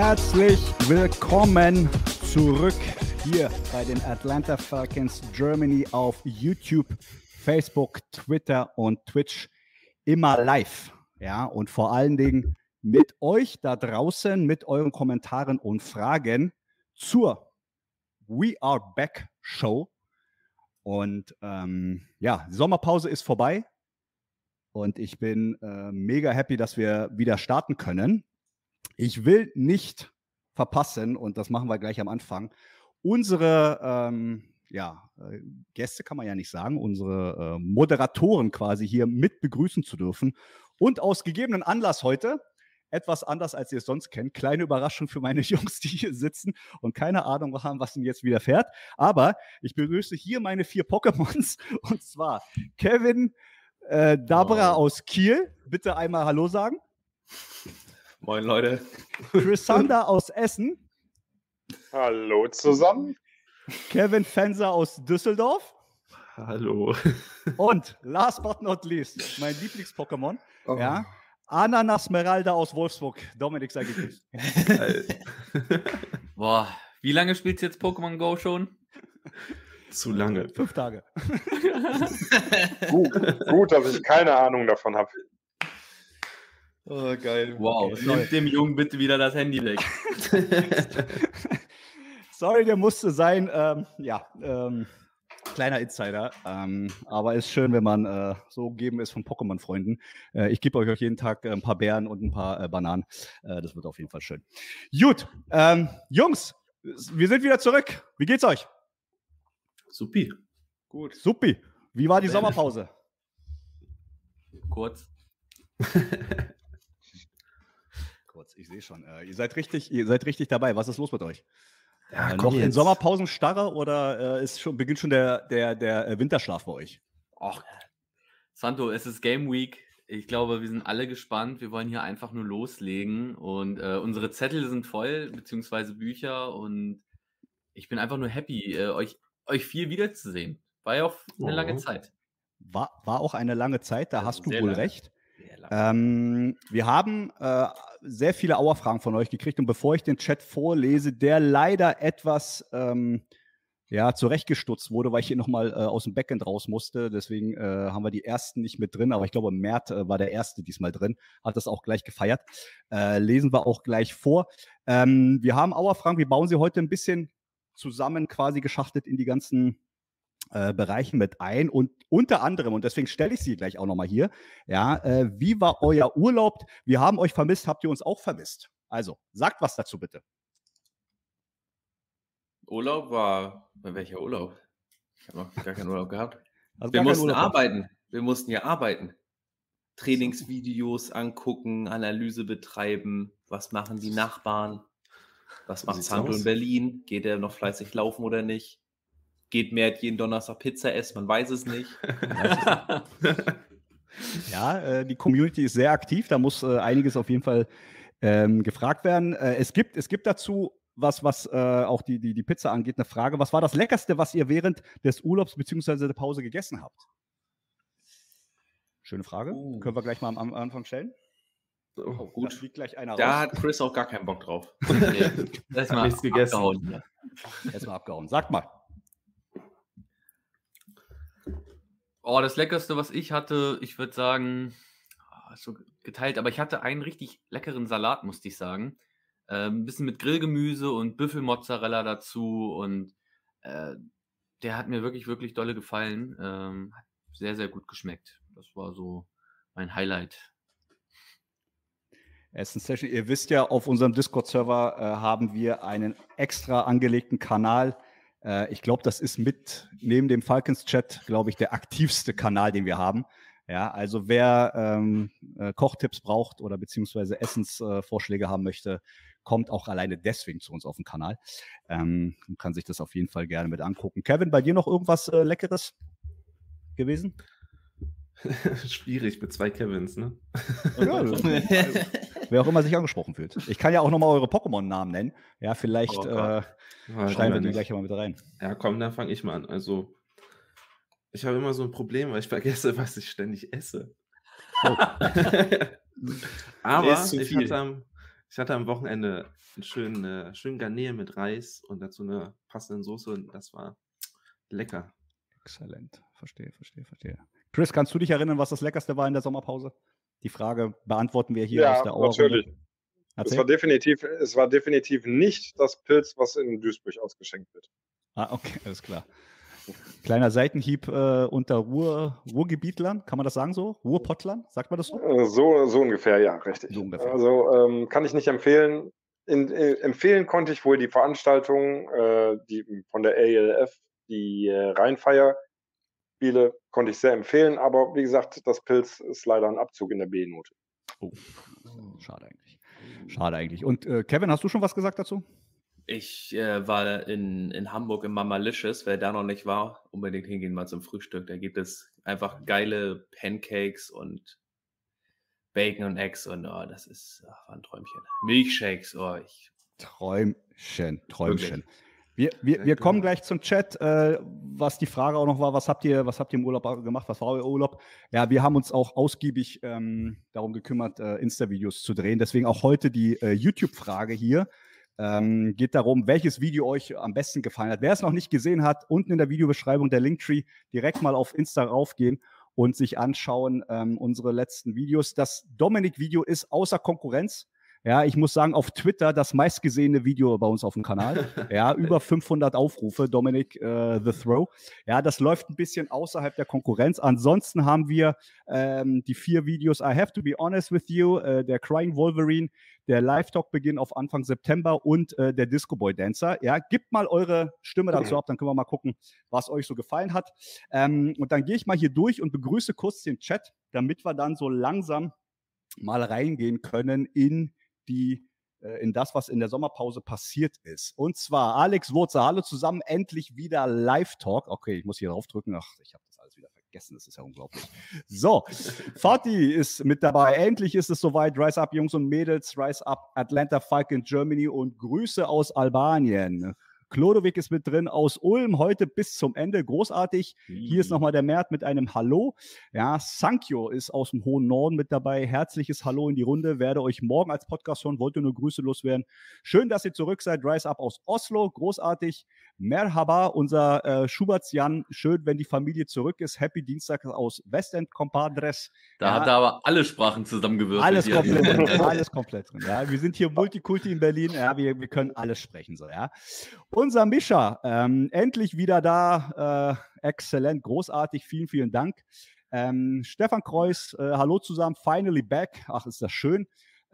Herzlich willkommen zurück hier bei den Atlanta Falcons Germany auf YouTube, Facebook, Twitter und Twitch. Immer live, ja, und vor allen Dingen mit euch da draußen, mit euren Kommentaren und Fragen zur We Are Back Show. Und ja, die Sommerpause ist vorbei und ich bin mega happy, dass wir wieder starten können. Ich will nicht verpassen, und das machen wir gleich am Anfang, unsere Gäste kann man ja nicht sagen, unsere Moderatoren quasi hier mit begrüßen zu dürfen. Und aus gegebenen Anlass heute, etwas anders, als ihr es sonst kennt, kleine Überraschung für meine Jungs, die hier sitzen und keine Ahnung haben, was ihnen jetzt widerfährt. Aber ich begrüße hier meine 4 Pokémons, und zwar Kevin Dabra aus Kiel. Bitte einmal Hallo sagen. Moin, Leute. Chrisander aus Essen. Hallo zusammen. Kevin Fenser aus Düsseldorf. Hallo. Und last but not least, mein Lieblings-Pokémon, Oh. ja, Ananas Smeralda aus Wolfsburg. Dominik, sei gegrüßt. Boah, wie lange spielst du jetzt Pokémon Go schon? Zu lange. 5 Tage. Gut, dass ich keine Ahnung davon habe. Oh, geil. Wow, Okay, nimm dem Jungen bitte wieder das Handy weg. Sorry, der musste sein. Kleiner Insider. Aber ist schön, wenn man so umgeben ist von Pokémon-Freunden. Ich gebe euch jeden Tag ein paar Beeren und ein paar Bananen. Das wird auf jeden Fall schön. Gut, Jungs, wir sind wieder zurück. Wie geht's euch? Supi. Gut. Supi. Wie war die Sommerpause? Kurz. Kurz, ich sehe schon. Ihr seid richtig dabei. Was ist los mit euch? Ja, Noch in jetzt. Sommerpausenstarre oder beginnt schon der Winterschlaf bei euch? Ach, Santo, es ist Game Week. Ich glaube, wir sind alle gespannt. Wir wollen hier einfach nur loslegen. Und unsere Zettel sind voll, beziehungsweise Bücher. Und ich bin einfach nur happy, euch viel wiederzusehen. War ja auch eine lange Zeit. War auch eine lange Zeit, da Also hast du sehr wohl lange. recht. Sehr lange. Wir haben sehr viele Auerfragen von euch gekriegt, und bevor ich den Chat vorlese, der leider etwas zurechtgestutzt wurde, weil ich hier nochmal aus dem Backend raus musste, deswegen haben wir die ersten nicht mit drin, aber ich glaube, Mert war der erste diesmal drin, hat das auch gleich gefeiert. Lesen wir auch gleich vor. Wir haben Auerfragen, wir bauen sie heute ein bisschen zusammen quasi geschachtelt in die ganzen Bereichen mit ein, und unter anderem, und deswegen stelle ich sie gleich auch nochmal hier, ja, wie war euer Urlaub? Wir haben euch vermisst, habt ihr uns auch vermisst? Also, sagt was dazu bitte. Urlaub war. Welcher Urlaub? Ich habe noch gar keinen Urlaub gehabt. Also Wir gar kein mussten Urlaub. arbeiten. Wir mussten ja arbeiten. Trainingsvideos angucken, Analyse betreiben. Was machen die Nachbarn? Was So macht sieht's Sandro aus. in Berlin? Geht er noch fleißig laufen oder nicht? Geht Mert jeden Donnerstag Pizza essen? Man weiß es nicht. Ja, die Community ist sehr aktiv, da muss einiges auf jeden Fall gefragt werden. Es gibt dazu, was auch die Pizza angeht, eine Frage. Was war das Leckerste, was ihr während des Urlaubs bzw. der Pause gegessen habt? Schöne Frage. Können wir gleich mal am Anfang stellen? Oh, Da Gut. fliegt gleich einer Da raus. hat Chris auch gar keinen Bock drauf. Nee, erstmal nichts gegessen. abgehauen hier. Erstmal abgehauen. Sagt mal. Oh, das Leckerste, was ich hatte, ich würde sagen, so geteilt, aber ich hatte einen richtig leckeren Salat, musste ich sagen. Ein bisschen mit Grillgemüse und Büffelmozzarella dazu, und der hat mir wirklich, wirklich dolle gefallen. Hat sehr, sehr gut geschmeckt. Das war so mein Highlight. Essen-Session. Ihr wisst ja, auf unserem Discord-Server haben wir einen extra angelegten Kanal. Ich glaube, das ist neben dem Falcons-Chat, glaube ich, der aktivste Kanal, den wir haben. Ja, also wer Kochtipps braucht oder beziehungsweise Essensvorschläge haben möchte, kommt auch alleine deswegen zu uns auf den Kanal. Und kann sich das auf jeden Fall gerne mit angucken. Kevin, bei dir noch irgendwas Leckeres gewesen? Schwierig mit 2 Kevins, ne? Ja, wer auch immer sich angesprochen fühlt. Ich kann ja auch nochmal eure Pokémon-Namen nennen. Ja, vielleicht Oh Gott. schreiben wir die gleich mal mit rein. Ja, komm, dann fange ich mal an. Also, ich habe immer so ein Problem, weil ich vergesse, was ich ständig esse. Oh. Aber Ist zu ich viel. hatte Ich hatte am Wochenende einen schönen Garnelen mit Reis und dazu eine passende Soße und das war lecker. Exzellent. Verstehe. Chris, kannst du dich erinnern, was das Leckerste war in der Sommerpause? Die Frage beantworten wir hier aus Ja, der Auer. natürlich. Es Erzähl. war definitiv nicht das Pilz, was in Duisburg ausgeschenkt wird. Okay, alles klar. Kleiner Seitenhieb unter Ruhrgebietlern, kann man das sagen so? Ruhrpottlern, sagt man das so? So ungefähr, ja, richtig. So ungefähr. Also kann ich nicht empfehlen. Empfehlen konnte ich wohl die Veranstaltung die von der ALF, die Rheinfeier-Spiele, konnte ich sehr empfehlen. Aber wie gesagt, das Pilz ist leider ein Abzug in der B-Note. Oh, schade eigentlich. Und Kevin, hast du schon was gesagt dazu? Ich war in Hamburg im Mamalicious. Wer da noch nicht war, unbedingt hingehen mal zum Frühstück. Da gibt es einfach geile Pancakes und Bacon und Eggs und das war ein Träumchen. Milchshakes, Träumchen. Wirklich. Wir kommen gleich zum Chat, was die Frage auch noch war, was habt ihr im Urlaub gemacht, was war euer Urlaub? Ja, wir haben uns auch ausgiebig darum gekümmert, Insta-Videos zu drehen, deswegen auch heute die YouTube-Frage hier. Geht darum, welches Video euch am besten gefallen hat. Wer es noch nicht gesehen hat, unten in der Videobeschreibung der Linktree, direkt mal auf Insta raufgehen und sich anschauen, unsere letzten Videos. Das Dominik-Video ist außer Konkurrenz. Ja, ich muss sagen, auf Twitter das meistgesehene Video bei uns auf dem Kanal. Ja, über 500 Aufrufe, Dominic The Throw. Ja, das läuft ein bisschen außerhalb der Konkurrenz. Ansonsten haben wir die 4 Videos I Have to Be Honest with You, der Crying Wolverine, der Live-Talk-Beginn auf Anfang September und der Disco Boy Dancer. Ja, gebt mal eure Stimme dazu ab, dann können wir mal gucken, was euch so gefallen hat. Und dann gehe ich mal hier durch und begrüße kurz den Chat, damit wir dann so langsam mal reingehen können in das, was in der Sommerpause passiert ist. Und zwar Alex Wurzer, hallo zusammen, endlich wieder Live-Talk. Okay, ich muss hier draufdrücken. Ach, ich habe das alles wieder vergessen, das ist ja unglaublich. So, Fatih ist mit dabei. Endlich ist es soweit. Rise Up, Jungs und Mädels. Rise Up, Atlanta Falcon Germany und Grüße aus Albanien. Klodowik ist mit drin aus Ulm, heute bis zum Ende, großartig. Hier ist nochmal der Mert mit einem Hallo. Ja, Sankyo ist aus dem hohen Norden mit dabei. Herzliches Hallo in die Runde. Werde euch morgen als Podcast hören, wollte nur Grüße loswerden. Schön, dass ihr zurück seid. Rise Up aus Oslo, großartig. Merhaba, unser Schuberts-Jan. Schön, wenn die Familie zurück ist. Happy Dienstag aus Westend, Compadres. Da hat er aber alle Sprachen zusammengewürfelt. Alles komplett drin. Alles komplett drin. Ja, wir sind hier Multikulti in Berlin. Ja, wir können alles sprechen. So, ja. Unser Mischa, endlich wieder da. Exzellent, großartig. Vielen, vielen Dank. Stefan Kreuz, hallo zusammen. Finally back. Ach, ist das schön.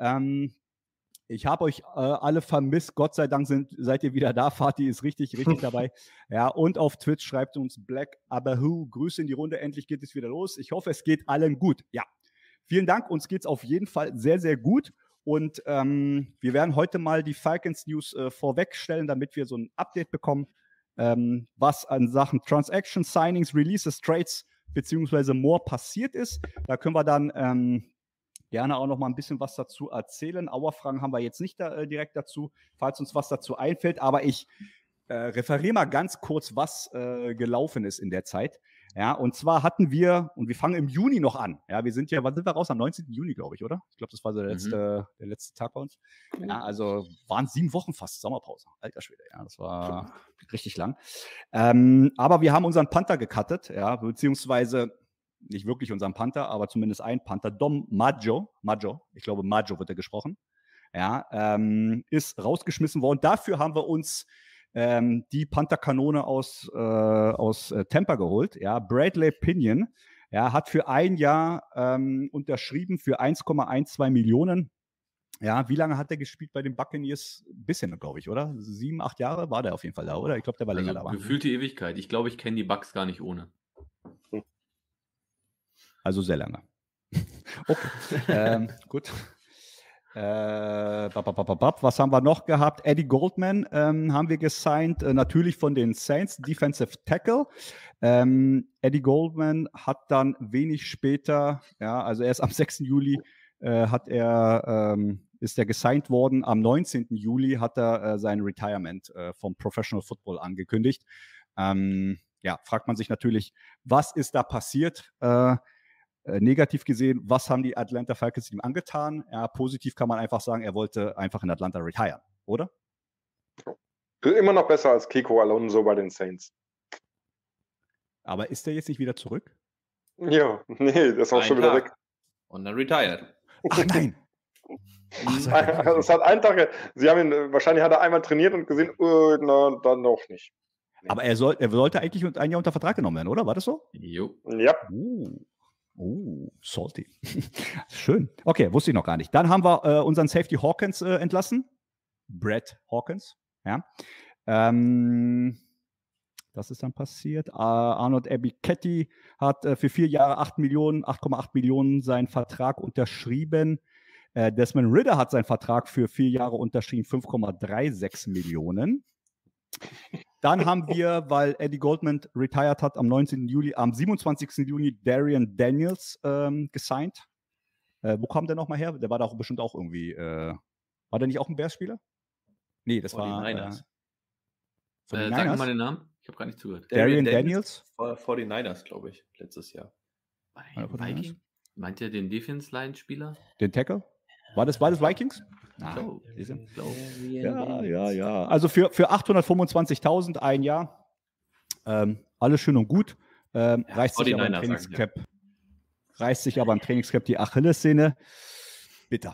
Ich habe euch alle vermisst. Gott sei Dank seid ihr wieder da. Fatih ist richtig dabei. Ja, und auf Twitch schreibt uns Black Abahu. Grüße in die Runde. Endlich geht es wieder los. Ich hoffe, es geht allen gut. Ja, vielen Dank. Uns geht es auf jeden Fall sehr, sehr gut. Und wir werden heute mal die Falcons News vorwegstellen, damit wir so ein Update bekommen, was an Sachen Transactions, Signings, Releases, Trades beziehungsweise more passiert ist. Da können wir dann gerne auch noch mal ein bisschen was dazu erzählen. Auerfragen haben wir jetzt nicht direkt dazu, falls uns was dazu einfällt. Aber ich referiere mal ganz kurz, was gelaufen ist in der Zeit. Ja, und zwar hatten wir, und wir fangen im Juni noch an. Ja, wann sind wir raus? Am 19. Juni, glaube ich, oder? Ich glaube, das war so der letzte Tag bei uns. Ja, also waren 7 Wochen fast Sommerpause. Alter Schwede, ja, das war richtig lang. Aber wir haben unseren Panther gecuttet, ja, beziehungsweise nicht wirklich unseren Panther, aber zumindest ein Panther, Dom Maggio, ich glaube Maggio wird er gesprochen, ja, ist rausgeschmissen worden. Dafür haben wir uns die Pantherkanone aus Tampa geholt, ja, Bradley Pinion, ja, hat für 1 Jahr unterschrieben für 1,12 Millionen. Ja, wie lange hat er gespielt bei den Buccaneers? Ein bisschen, glaube ich, oder? 7, 8 Jahre war der auf jeden Fall da, oder? Ich glaube, der war länger da. Gefühlte Ewigkeit. Ich glaube, ich kenne die Bucks gar nicht ohne. Also sehr lange. Okay, gut. Was haben wir noch gehabt? Eddie Goldman haben wir gesigned, natürlich von den Saints, Defensive Tackle. Eddie Goldman hat dann wenig später, ja, also erst am 6. Juli ist er gesigned worden. Am 19. Juli hat er sein Retirement vom Professional Football angekündigt. Ja, fragt man sich natürlich, was ist da passiert? Negativ gesehen, was haben die Atlanta Falcons ihm angetan? Ja, positiv kann man einfach sagen, er wollte einfach in Atlanta retiren, oder? Immer noch besser als Kiko Alonso bei den Saints. Aber ist der jetzt nicht wieder zurück? Ja, nee, das ist auch schon wieder weg. Und dann retired. Ach nein! Es hat einen Tag, sie haben ihn, wahrscheinlich hat er einmal trainiert und gesehen, na, dann noch nicht. Aber er sollte eigentlich ein Jahr unter Vertrag genommen werden, oder? War das so? Jo. Ja. Salty. Schön. Okay, wusste ich noch gar nicht. Dann haben wir unseren Safety Hawkins entlassen. Brett Hawkins. Ja. Das ist dann passiert. Arnold Ebiketie hat für 4 Jahre 8,8 Millionen seinen Vertrag unterschrieben. Desmond Ridder hat seinen Vertrag für 4 Jahre unterschrieben, 5,36 Millionen. Dann haben wir, weil Eddie Goldman retired hat, am 27. Juni Darian Daniels gesigned. Wo kam der nochmal her? Der war da auch bestimmt auch irgendwie. War der nicht auch ein Bears-Spieler? Nee, das war. Niners. Sag mal den Namen. Ich habe gar nicht zugehört. Darian Daniels? 49ers, glaube ich, letztes Jahr. Viking? Meint ihr den Defense-Line-Spieler? Den Tackle? War das Vikings? Ja. Also für 825.000 ein Jahr. Alles schön und gut. Reißt sich aber im Trainingscamp die Achillessehne. Bitter.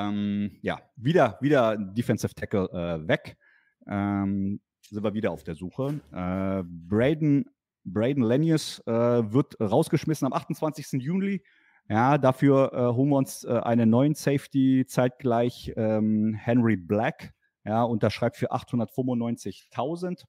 Wieder Defensive Tackle weg. Sind wir wieder auf der Suche. Braden Lenius wird rausgeschmissen am 28. Juli. Ja, dafür holen wir uns einen neuen Safety, zeitgleich Henry Black, ja, unterschreibt für 895.000.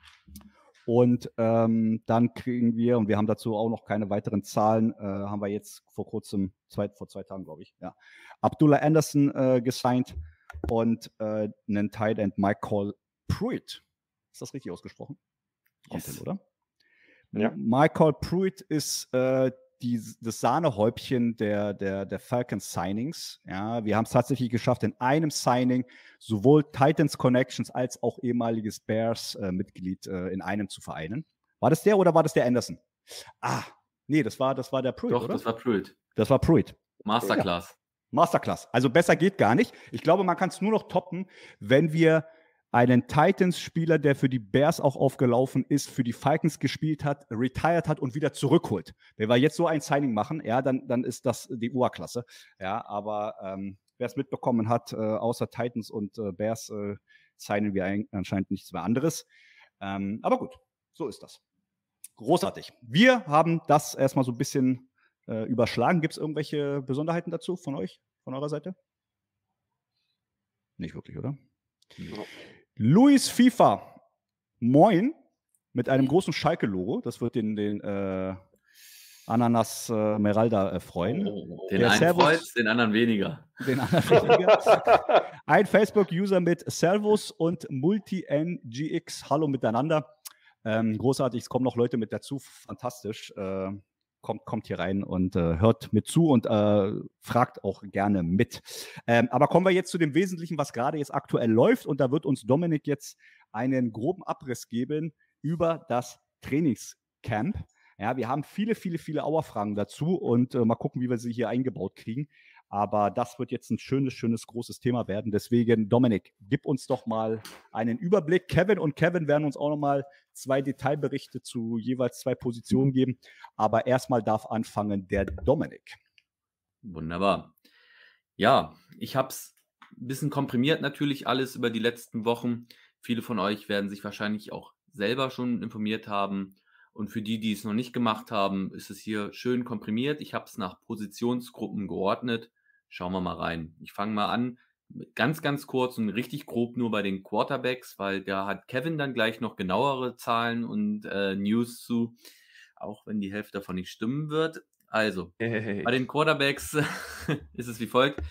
Und dann kriegen wir, und wir haben dazu auch noch keine weiteren Zahlen, haben wir jetzt vor 2 Tagen, glaube ich, ja, Abdullah Anderson gesigned und einen Tight End Michael Pruitt. Ist das richtig ausgesprochen? Kommt hin, oder? Ja. Michael Pruitt ist das Sahnehäubchen der Falcons Signings. Ja, wir haben es tatsächlich geschafft, in einem Signing sowohl Titans Connections als auch ehemaliges Bears-Mitglied in einem zu vereinen. War das der oder war das der Anderson? Nee, das war der Pruitt, Doch, oder? das war Pruitt. Das war Pruitt. Masterclass. Ja. Masterclass. Also besser geht gar nicht. Ich glaube, man kann es nur noch toppen, wenn wir einen Titans-Spieler, der für die Bears auch aufgelaufen ist, für die Falcons gespielt hat, retired hat und wieder zurückholt. Wenn wir jetzt so ein Signing machen, ja, dann ist das die Oberklasse. Ja, aber wer es mitbekommen hat, außer Titans und Bears, signen wir anscheinend nichts mehr anderes. Aber gut, so ist das. Großartig. Wir haben das erstmal so ein bisschen überschlagen. Gibt es irgendwelche Besonderheiten dazu von euch, von eurer Seite? Nicht wirklich, oder? Ja. Luis FIFA, moin, mit einem großen Schalke-Logo. Das wird den Ananas Meralda freuen. Den einen freut, den anderen weniger. Den anderen weniger. Ein Facebook-User mit Servus und Multi-NGX. Hallo miteinander. Großartig, es kommen noch Leute mit dazu. Fantastisch. Kommt hier rein und hört mit zu und fragt auch gerne mit. Aber kommen wir jetzt zu dem Wesentlichen, was gerade jetzt aktuell läuft. Und da wird uns Dominik jetzt einen groben Abriss geben über das Trainingscamp. Ja, wir haben viele Auerfragen dazu und mal gucken, wie wir sie hier eingebaut kriegen. Aber das wird jetzt ein schönes, großes Thema werden. Deswegen, Dominik, gib uns doch mal einen Überblick. Kevin werden uns auch noch mal 2 Detailberichte zu jeweils 2 Positionen geben. Aber erstmal darf anfangen der Dominik. Wunderbar. Ja, ich habe es ein bisschen komprimiert natürlich alles über die letzten Wochen. Viele von euch werden sich wahrscheinlich auch selber schon informiert haben. Und für die es noch nicht gemacht haben, ist es hier schön komprimiert. Ich habe es nach Positionsgruppen geordnet. Schauen wir mal rein. Ich fange mal an, ganz kurz und richtig grob nur bei den Quarterbacks, weil da hat Kevin dann gleich noch genauere Zahlen und News zu, auch wenn die Hälfte davon nicht stimmen wird. Also, bei den Quarterbacks ist es wie folgt.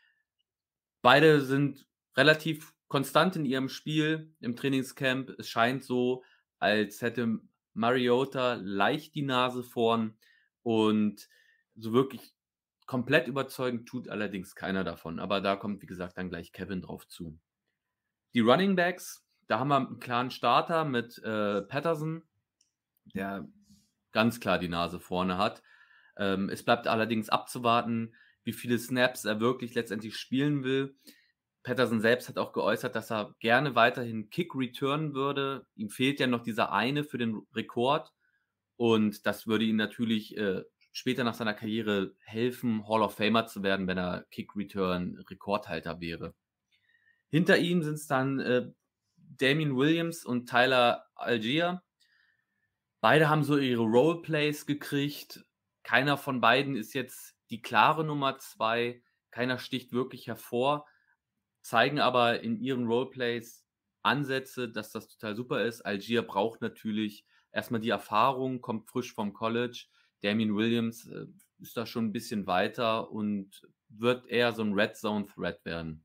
Beide sind relativ konstant in ihrem Spiel im Trainingscamp. Es scheint so, als hätte Mariota leicht die Nase vorn und so wirklich komplett überzeugend tut allerdings keiner davon. Aber da kommt, wie gesagt, dann gleich Kevin drauf zu. Die Running Backs, da haben wir einen klaren Starter mit Patterson, der ganz klar die Nase vorne hat. Es bleibt allerdings abzuwarten, wie viele Snaps er wirklich letztendlich spielen will. Patterson selbst hat auch geäußert, dass er gerne weiterhin Kick returnen würde. Ihm fehlt ja noch dieser eine für den Rekord. Und das würde ihm natürlich später nach seiner Karriere helfen, Hall of Famer zu werden, wenn er Kick Return Rekordhalter wäre. Hinter ihm sind es dann Damien Williams und Tyler Algier. Beide haben so ihre Roleplays gekriegt. Keiner von beiden ist jetzt die klare Nummer 2. Keiner sticht wirklich hervor, zeigen aber in ihren Roleplays Ansätze, dass das total super ist. Algier braucht natürlich erstmal die Erfahrung, kommt frisch vom College. Damien Williams ist da schon ein bisschen weiter und wird eher so ein Red Zone Threat werden.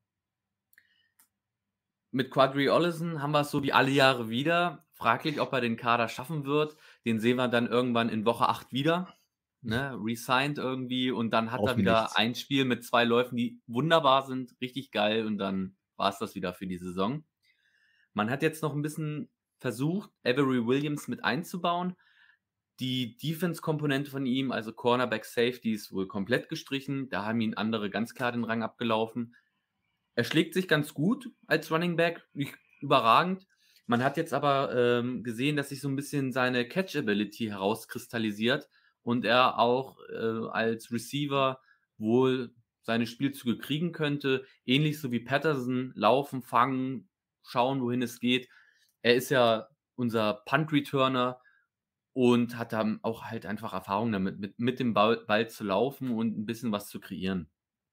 Mit Quadri Ollison haben wir es so wie alle Jahre wieder. Fraglich, ob er den Kader schaffen wird. Den sehen wir dann irgendwann in Woche 8 wieder. Ne? Resigned irgendwie und dann hat er wieder ein Spiel mit 2 Läufen, die wunderbar sind, richtig geil und dann war es das wieder für die Saison. Man hat jetzt noch ein bisschen versucht, Avery Williams mit einzubauen. Die Defense-Komponente von ihm, also Cornerback Safety, ist wohl komplett gestrichen. Da haben ihn andere ganz klar den Rang abgelaufen. Er schlägt sich ganz gut als Running Back, nicht überragend. Man hat jetzt aber gesehen, dass sich so ein bisschen seine Catchability herauskristallisiert und er auch als Receiver wohl seine Spielzüge kriegen könnte. Ähnlich so wie Patterson, laufen, fangen, schauen, wohin es geht. Er ist ja unser Punt-Returner und hat dann auch halt einfach Erfahrung damit, mit dem Ball zu laufen und ein bisschen was zu kreieren.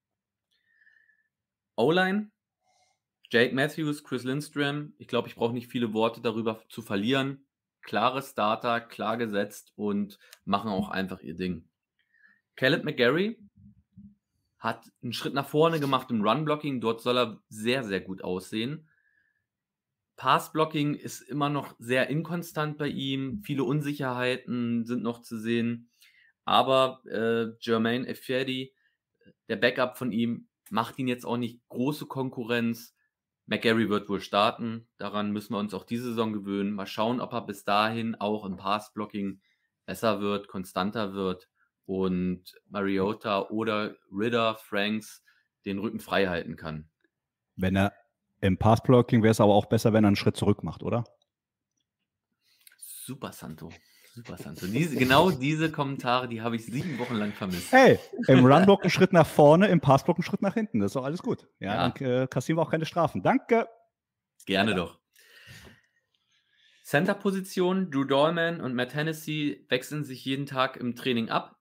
O-Line, Jake Matthews, Chris Lindstrom. Ich glaube, ich brauche nicht viele Worte darüber zu verlieren. Klare Starter, klar gesetzt und machen auch einfach ihr Ding. Caleb McGarry hat einen Schritt nach vorne gemacht im Run-Blocking. Dort soll er sehr, sehr gut aussehen. Pass-Blocking ist immer noch sehr inkonstant bei ihm. Viele Unsicherheiten sind noch zu sehen. Aber Jermaine Effiadi, der Backup von ihm, macht ihn jetzt auch nicht große Konkurrenz. McGarry wird wohl starten. Daran müssen wir uns auch diese Saison gewöhnen. Mal schauen, ob er bis dahin auch im Pass-Blocking besser wird, konstanter wird und Mariota oder Ridder, Franks den Rücken frei halten kann. Wenn er im Pass-Blocking wäre es aber auch besser, wenn er einen Schritt zurück macht, oder? Super, Santo. Genau diese Kommentare, die habe ich 7 Wochen lang vermisst. Hey, im Run-Block einen Schritt nach vorne, im Pass-Block einen Schritt nach hinten. Das ist doch alles gut. Ja. Dann kassieren wir auch keine Strafen. Danke. Gerne doch. Center-Position, Drew Dalman und Matt Hennessy wechseln sich jeden Tag im Training ab.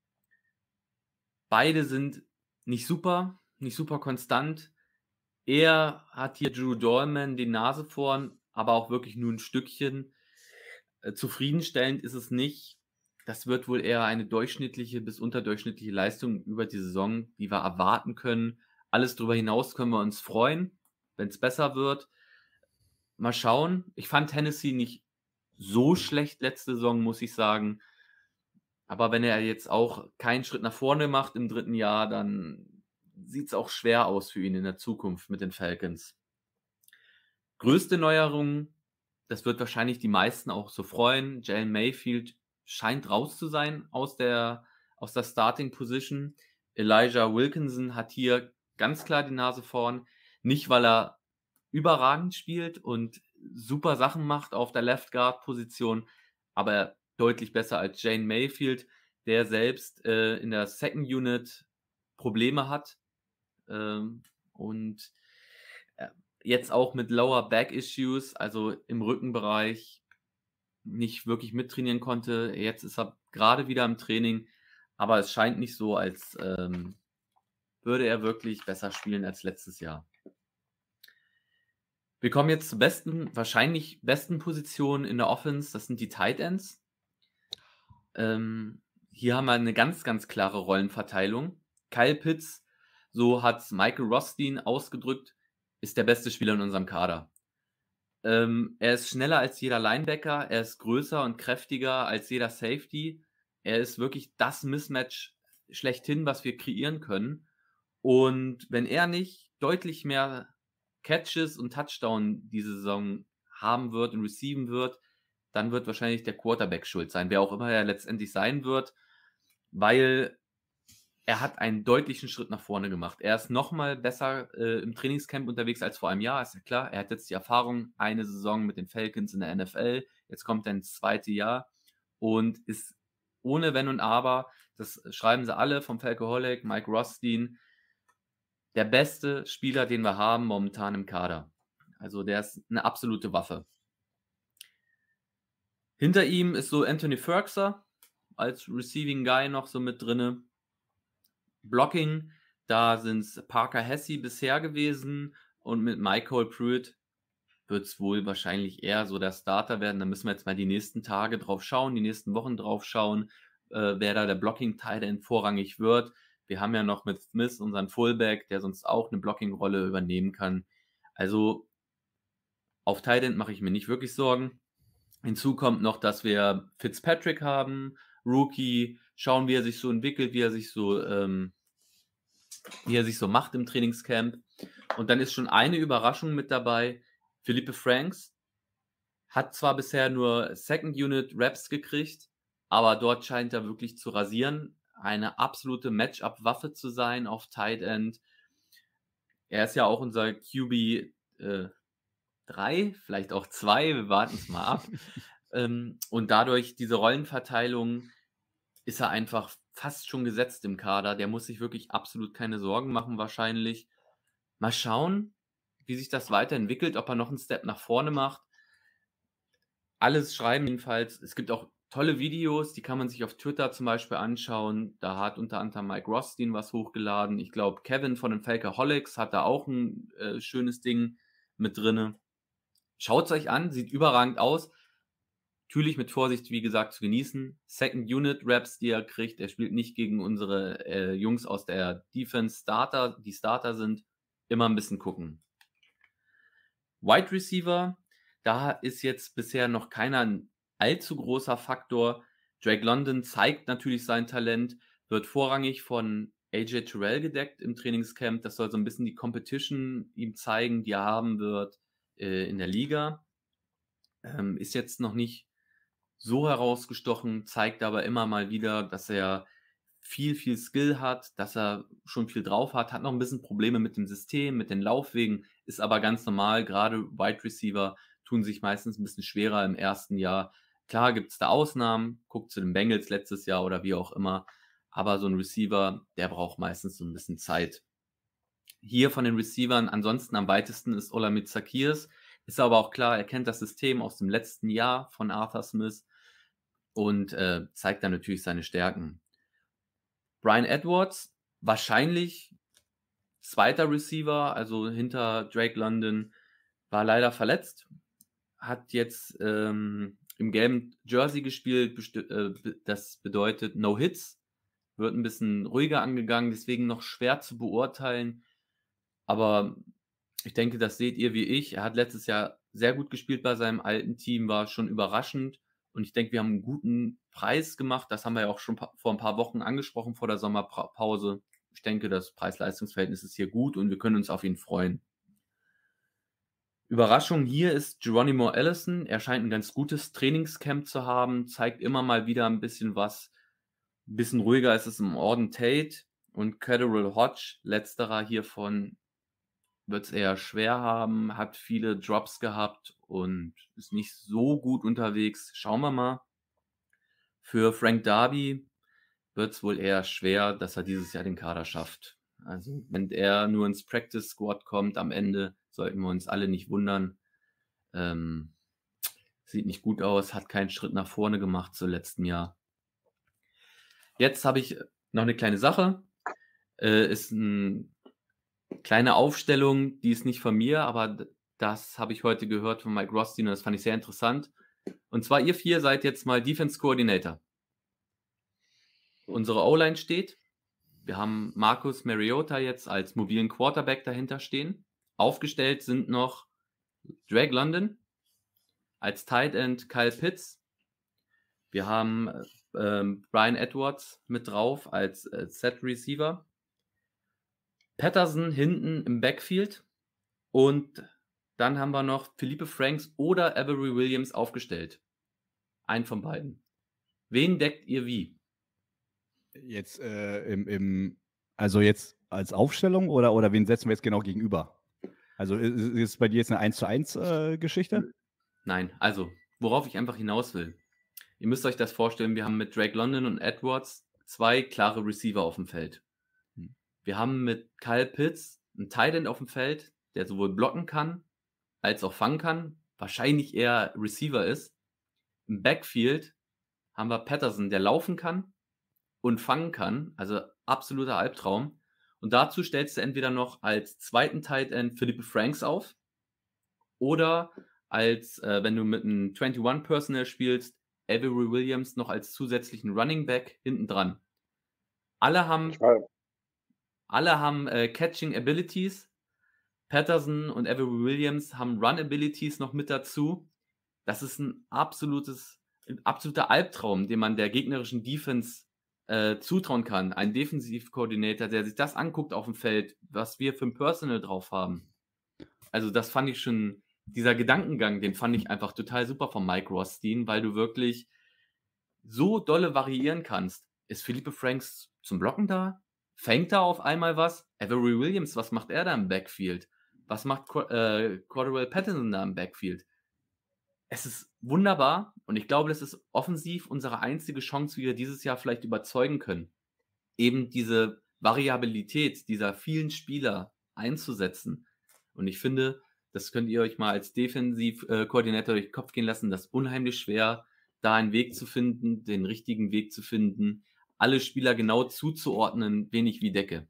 Beide sind nicht super konstant. Er hat hier Drew Dalman die Nase vorn, aber auch wirklich nur ein Stückchen. Zufriedenstellend ist es nicht. Das wird wohl eher eine durchschnittliche bis unterdurchschnittliche Leistung über die Saison, die wir erwarten können. Alles darüber hinaus können wir uns freuen, wenn es besser wird. Mal schauen. Ich fand Hennessy nicht so schlecht letzte Saison, muss ich sagen. Aber wenn er jetzt auch keinen Schritt nach vorne macht im 3. Jahr, dann sieht es auch schwer aus für ihn in der Zukunft mit den Falcons. Größte Neuerung, das wird wahrscheinlich die meisten auch so freuen. Jalen Mayfield scheint raus zu sein aus der Starting Position. Elijah Wilkinson hat hier ganz klar die Nase vorn. Nicht, weil er überragend spielt und super Sachen macht auf der Left Guard Position, aber deutlich besser als Jane Mayfield, der selbst in der Second Unit Probleme hat und jetzt auch mit Lower Back Issues, also im Rückenbereich, nicht wirklich mittrainieren konnte. Jetzt ist er gerade wieder im Training, aber es scheint nicht so, als würde er wirklich besser spielen als letztes Jahr. Wir kommen jetzt zur wahrscheinlich besten Position in der Offense, das sind die Tight Ends. Hier haben wir eine ganz, ganz klare Rollenverteilung. Kyle Pitts, so hat Michael Rothstein ausgedrückt, ist der beste Spieler in unserem Kader. Er ist schneller als jeder Linebacker, er ist größer und kräftiger als jeder Safety. Er ist wirklich das Mismatch schlechthin, was wir kreieren können. Und wenn er nicht deutlich mehr Catches und Touchdown diese Saison haben wird und receiven wird, dann wird wahrscheinlich der Quarterback schuld sein, wer auch immer er letztendlich sein wird. weil er hat einen deutlichen Schritt nach vorne gemacht. Er ist nochmal besser im Trainingscamp unterwegs als vor einem Jahr, ist ja klar. Er hat jetzt die Erfahrung, eine Saison mit den Falcons in der NFL, jetzt kommt er ins zweite Jahr und ist ohne Wenn und Aber, das schreiben sie alle vom Falcoholic, Mike Rothstein, der beste Spieler, den wir haben momentan im Kader. Also der ist eine absolute Waffe. Hinter ihm ist so Anthony Ferguson als Receiving Guy noch so mit drinne. Blocking, da sind es Parker Hesse bisher gewesen und mit Michael Pruitt wird es wohl wahrscheinlich eher so der Starter werden. Da müssen wir jetzt mal die nächsten Tage drauf schauen, die nächsten Wochen drauf schauen, wer da der Blocking-Tight End vorrangig wird. Wir haben ja noch mit Smith unseren Fullback, der sonst auch eine Blocking-Rolle übernehmen kann. Also auf Tight End mache ich mir nicht wirklich Sorgen. Hinzu kommt noch, dass wir Fitzpatrick haben, Rookie, schauen, wie er sich so entwickelt, wie er sich so macht im Trainingscamp. Und dann ist schon eine Überraschung mit dabei. Felipe Franks hat zwar bisher nur Second Unit Reps gekriegt, aber dort scheint er wirklich zu rasieren. Eine absolute Matchup-Waffe zu sein auf Tight End. Er ist ja auch unser QB 3, vielleicht auch 2, wir warten es mal ab. Und dadurch diese Rollenverteilung ist er einfach fast schon gesetzt im Kader. Der muss sich wirklich absolut keine Sorgen machen wahrscheinlich. Mal schauen, wie sich das weiterentwickelt, ob er noch einen Step nach vorne macht. Alles schreiben jedenfalls. Es gibt auch tolle Videos, die kann man sich auf Twitter zum Beispiel anschauen. Da hat unter anderem Mike Rothstein was hochgeladen. Ich glaube, Kevin von den Falcoholics hat da auch ein schönes Ding mit drinne. Schaut es euch an, sieht überragend aus. Natürlich mit Vorsicht, wie gesagt, zu genießen. Second Unit Reps, die er kriegt. Er spielt nicht gegen unsere Jungs aus der Defense Starter, die Starter sind. Immer ein bisschen gucken. Wide Receiver, da ist jetzt bisher noch keiner ein allzu großer Faktor. Drake London zeigt natürlich sein Talent, wird vorrangig von AJ Terrell gedeckt im Trainingscamp. Das soll so ein bisschen die Competition ihm zeigen, die er haben wird in der Liga. Ist jetzt noch nicht so herausgestochen, zeigt aber immer mal wieder, dass er viel Skill hat, dass er schon viel drauf hat noch ein bisschen Probleme mit dem System, mit den Laufwegen, ist aber ganz normal. Gerade Wide Receiver tun sich meistens ein bisschen schwerer im ersten Jahr. Klar gibt es da Ausnahmen, guckt zu den Bengals letztes Jahr oder wie auch immer, aber so ein Receiver, der braucht meistens so ein bisschen Zeit. Hier von den Receivern ansonsten am weitesten ist Olamide Zaccheaus, ist aber auch klar, er kennt das System aus dem letzten Jahr von Arthur Smith und zeigt dann natürlich seine Stärken. Bryan Edwards, wahrscheinlich zweiter Receiver, also hinter Drake London, war leider verletzt, hat jetzt im gelben Jersey gespielt, das bedeutet No Hits, wird ein bisschen ruhiger angegangen, deswegen noch schwer zu beurteilen, aber ich denke, das seht ihr wie ich. Er hat letztes Jahr sehr gut gespielt bei seinem alten Team, war schon überraschend. Und ich denke, wir haben einen guten Preis gemacht. Das haben wir ja auch schon vor ein paar Wochen angesprochen, vor der Sommerpause. Ich denke, das Preis-Leistungs-Verhältnis ist hier gut und wir können uns auf ihn freuen. Überraschung hier ist Geronimo Allison. Er scheint ein ganz gutes Trainingscamp zu haben, zeigt immer mal wieder ein bisschen was. Ein bisschen ruhiger ist es im Auden Tate und Cederal Hodge, letzterer hiervon, wird es eher schwer haben, hat viele Drops gehabt und ist nicht so gut unterwegs. Schauen wir mal. Für Frank Darby wird es wohl eher schwer, dass er dieses Jahr den Kader schafft. Also wenn er nur ins Practice Squad kommt am Ende, sollten wir uns alle nicht wundern. Sieht nicht gut aus, hat keinen Schritt nach vorne gemacht zu letztem Jahr. Jetzt habe ich noch eine kleine Sache. Ist eine kleine Aufstellung, die ist nicht von mir, aber das habe ich heute gehört von Mike Rothstein und das fand ich sehr interessant. Und zwar, ihr 4 seid jetzt mal Defense Coordinator. Unsere O-Line steht. Wir haben Marcus Mariota jetzt als mobilen Quarterback dahinter stehen. Aufgestellt sind noch Drake London, als Tight End Kyle Pitts. Wir haben Bryan Edwards mit drauf als Set Receiver. Patterson hinten im Backfield. Und dann haben wir noch Felipe Franks oder Avery Williams aufgestellt. Einen von beiden. Wen deckt ihr wie? Jetzt also jetzt als Aufstellung oder wen setzen wir jetzt genau gegenüber? Also ist es bei dir jetzt eine 1:1 Geschichte? Nein, also, worauf ich einfach hinaus will. Ihr müsst euch das vorstellen, wir haben mit Drake London und Edwards 2 klare Receiver auf dem Feld. Wir haben mit Kyle Pitts einen Tight End auf dem Feld, der sowohl blocken kann, als auch fangen kann, wahrscheinlich eher Receiver ist. Im Backfield haben wir Patterson, der laufen kann und fangen kann, also absoluter Albtraum. Und dazu stellst du entweder noch als zweiten Tight End Philippe Franks auf oder als, wenn du mit einem 21 Personnel spielst, Avery Williams noch als zusätzlichen Running Back hinten dran. Alle haben Catching Abilities. Patterson und Avery Williams haben Run Abilities noch mit dazu. Das ist ein absoluter Albtraum, den man der gegnerischen Defense zutrauen kann. Ein Defensivkoordinator, der sich das anguckt auf dem Feld, was wir für ein Personal drauf haben. Also das fand ich schon, dieser Gedankengang, den fand ich einfach total super von Mike Rothstein, weil du wirklich so dolle variieren kannst. Ist Philippe Franks zum Blocken da? Fängt da auf einmal was? Avery Williams, was macht er da im Backfield? Was macht Cordarrelle Patterson da im Backfield? Es ist wunderbar und ich glaube, das ist offensiv unsere einzige Chance, wie wir dieses Jahr vielleicht überzeugen können. Eben diese Variabilität dieser vielen Spieler einzusetzen. Und ich finde, das könnt ihr euch mal als Defensivkoordinator durch den Kopf gehen lassen, das ist unheimlich schwer, da einen Weg zu finden, den richtigen Weg zu finden, alle Spieler genau zuzuordnen, wen ich wie decke.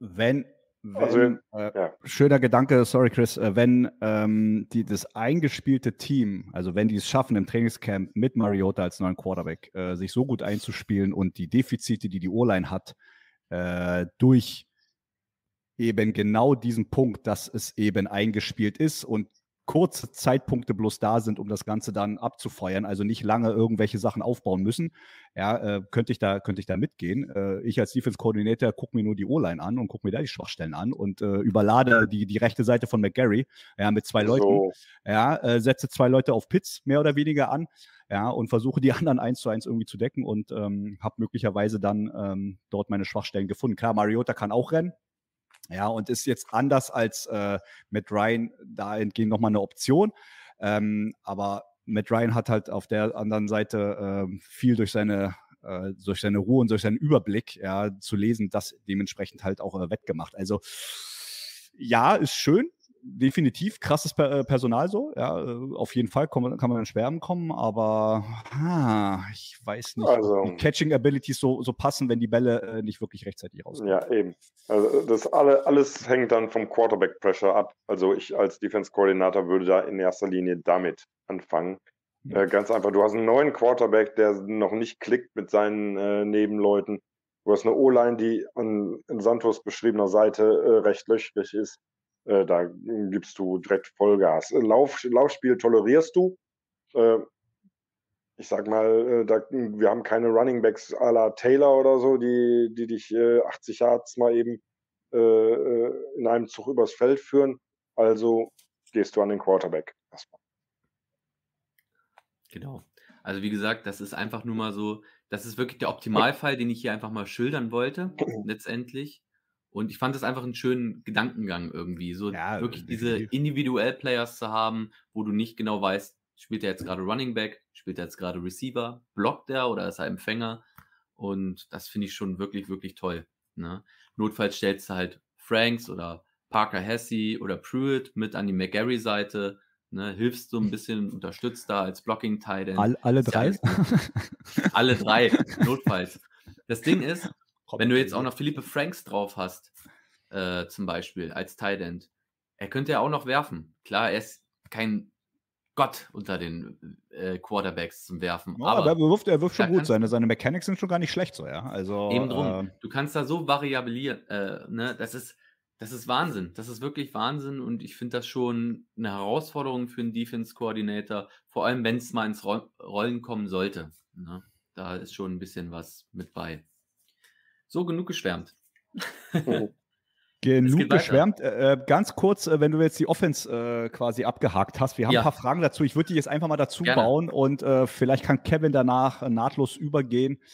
Schöner Gedanke, sorry Chris, wenn das eingespielte Team, also wenn die es schaffen im Trainingscamp mit Mariota als neuen Quarterback, sich so gut einzuspielen und die Defizite, die O-Line hat, durch eben genau diesen Punkt, dass es eben eingespielt ist und kurze Zeitpunkte bloß da sind, um das Ganze dann abzufeuern, also nicht lange irgendwelche Sachen aufbauen müssen, ja, könnte ich da mitgehen. Ich als Defense-Coordinator gucke mir nur die O-Line an und gucke mir da die Schwachstellen an und überlade die rechte Seite von McGarry mit 2 Leuten, setze 2 Leute auf Pitts mehr oder weniger an, ja, und versuche die anderen 1:1 irgendwie zu decken und habe möglicherweise dann dort meine Schwachstellen gefunden. Klar, Mariota kann auch rennen, ja, und ist jetzt anders als Matt Ryan dahingehend nochmal eine Option. Aber Matt Ryan hat halt auf der anderen Seite viel durch seine Ruhe und durch seinen Überblick zu lesen, das dementsprechend halt auch wettgemacht. Also ja, ist schön. Definitiv krasses Personal so, ja, auf jeden Fall kann man in Schwärmen kommen, aber ich weiß nicht, ob die Catching Abilities so passen, wenn die Bälle nicht wirklich rechtzeitig rauskommen. Ja, eben. Also das alles hängt dann vom Quarterback Pressure ab. Also ich als Defense Coordinator würde da in erster Linie damit anfangen. Ganz einfach, du hast einen neuen Quarterback, der noch nicht klickt mit seinen Nebenleuten. Du hast eine O-Line, die an Santos beschriebener Seite recht löchrig ist. Da gibst du direkt Vollgas. Laufspiel tolerierst du. Ich sag mal, wir haben keine Runningbacks à la Taylor oder so, die dich 80 Yards mal eben in einem Zug übers Feld führen. Also gehst du an den Quarterback. Genau. Also wie gesagt, das ist einfach nur mal so, das ist wirklich der Optimalfall, den ich hier einfach mal schildern wollte, letztendlich. Und ich fand es einfach einen schönen Gedankengang irgendwie, so wirklich diese Individuell-Players zu haben, wo du nicht genau weißt, spielt er jetzt gerade Running Back, spielt er jetzt gerade Receiver, blockt er oder ist er Empfänger? Und das finde ich schon wirklich, wirklich toll. Ne? Notfalls stellst du halt Franks oder Parker Hesse oder Pruitt mit an die McGarry-Seite, ne? Hilfst so ein bisschen, unterstützt da als Blocking-Tight End. Alle 3? Alle 3, notfalls. Das Ding ist, wenn du jetzt auch noch Philippe Franks drauf hast, zum Beispiel als Tight End, er könnte ja auch noch werfen. Klar, er ist kein Gott unter den Quarterbacks zum Werfen. Ja, aber er wirft schon gut. Seine Mechanics sind schon gar nicht schlecht so, ja. Also, eben drum. Du kannst da so variabilieren. Ne? Das ist Wahnsinn. Das ist wirklich Wahnsinn und ich finde das schon eine Herausforderung für einen Defense-Coordinator, vor allem wenn es mal ins Rollen kommen sollte. Ne? Da ist schon ein bisschen was mit bei. So, genug geschwärmt. Genug geschwärmt. Ganz kurz, wenn du jetzt die Offense quasi abgehakt hast, wir haben ein paar Fragen dazu. Ich würde die jetzt einfach mal dazu bauen und vielleicht kann Kevin danach nahtlos übergehen.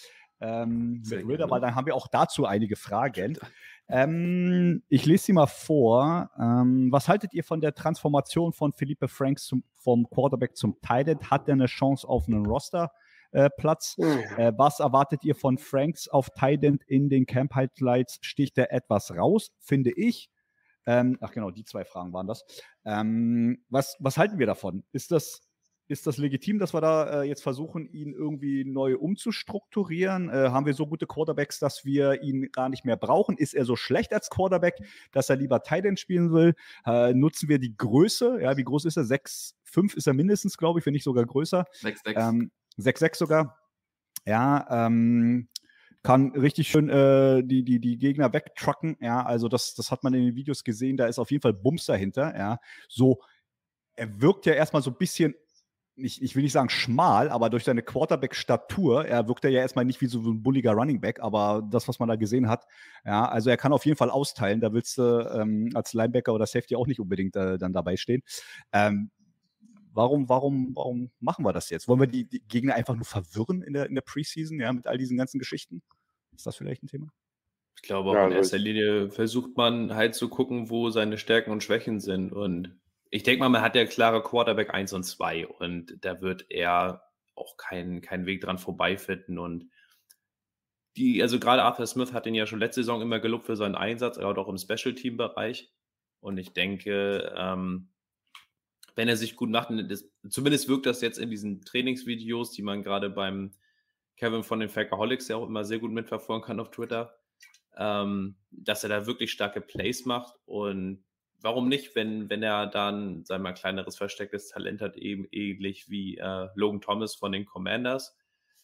mit Sehr Ridder, gerne. weil dann haben wir auch dazu einige Fragen. Ich lese sie mal vor. Was haltet ihr von der Transformation von Felipe Franks vom Quarterback zum Tight End? Hat er eine Chance auf einen Roster-Platz? Was erwartet ihr von Franks auf Tight End in den Camp-Highlights? Sticht er etwas raus, finde ich. Ach genau, die 2 Fragen waren das. Was halten wir davon? Ist das legitim, dass wir da jetzt versuchen, ihn irgendwie neu umzustrukturieren? Haben wir so gute Quarterbacks, dass wir ihn gar nicht mehr brauchen? Ist er so schlecht als Quarterback, dass er lieber Tight End spielen will? Nutzen wir die Größe? Ja, wie groß ist er? 6'5" ist er mindestens, glaube ich, wenn nicht sogar größer. 6'6". 6'6" sogar. Ja, kann richtig schön die Gegner wegtrucken. Ja, also das hat man in den Videos gesehen. Da ist auf jeden Fall Bums dahinter. Ja, so, er wirkt ja erstmal so ein bisschen, ich will nicht sagen schmal, aber durch seine Quarterback-Statur, wirkt er ja erstmal nicht wie so ein bulliger Running Back, aber das, was man da gesehen hat, ja, also er kann auf jeden Fall austeilen. Da willst du als Linebacker oder Safety auch nicht unbedingt dann dabei stehen. Warum machen wir das jetzt? Wollen wir die Gegner einfach nur verwirren in der Preseason, ja, mit all diesen ganzen Geschichten? Ist das vielleicht ein Thema? Ich glaube auch Ja, in also erster Linie versucht man halt zu gucken, wo seine Stärken und Schwächen sind. Und ich denke mal, man hat ja klare Quarterback 1 und 2 und da wird er auch keinen Weg dran vorbeifinden. Und also gerade Arthur Smith hat ihn ja schon letzte Saison immer gelobt für seinen Einsatz, aber auch im Special-Team-Bereich. Und ich denke, wenn er sich gut macht, zumindest wirkt das jetzt in diesen Trainingsvideos, die man gerade beim Kevin von den Facaholics ja auch immer sehr gut mitverfolgen kann auf Twitter, dass er da wirklich starke Plays macht. Und warum nicht, wenn er dann, sagen wir mal, kleineres verstecktes Talent hat, eben ähnlich wie Logan Thomas von den Commanders.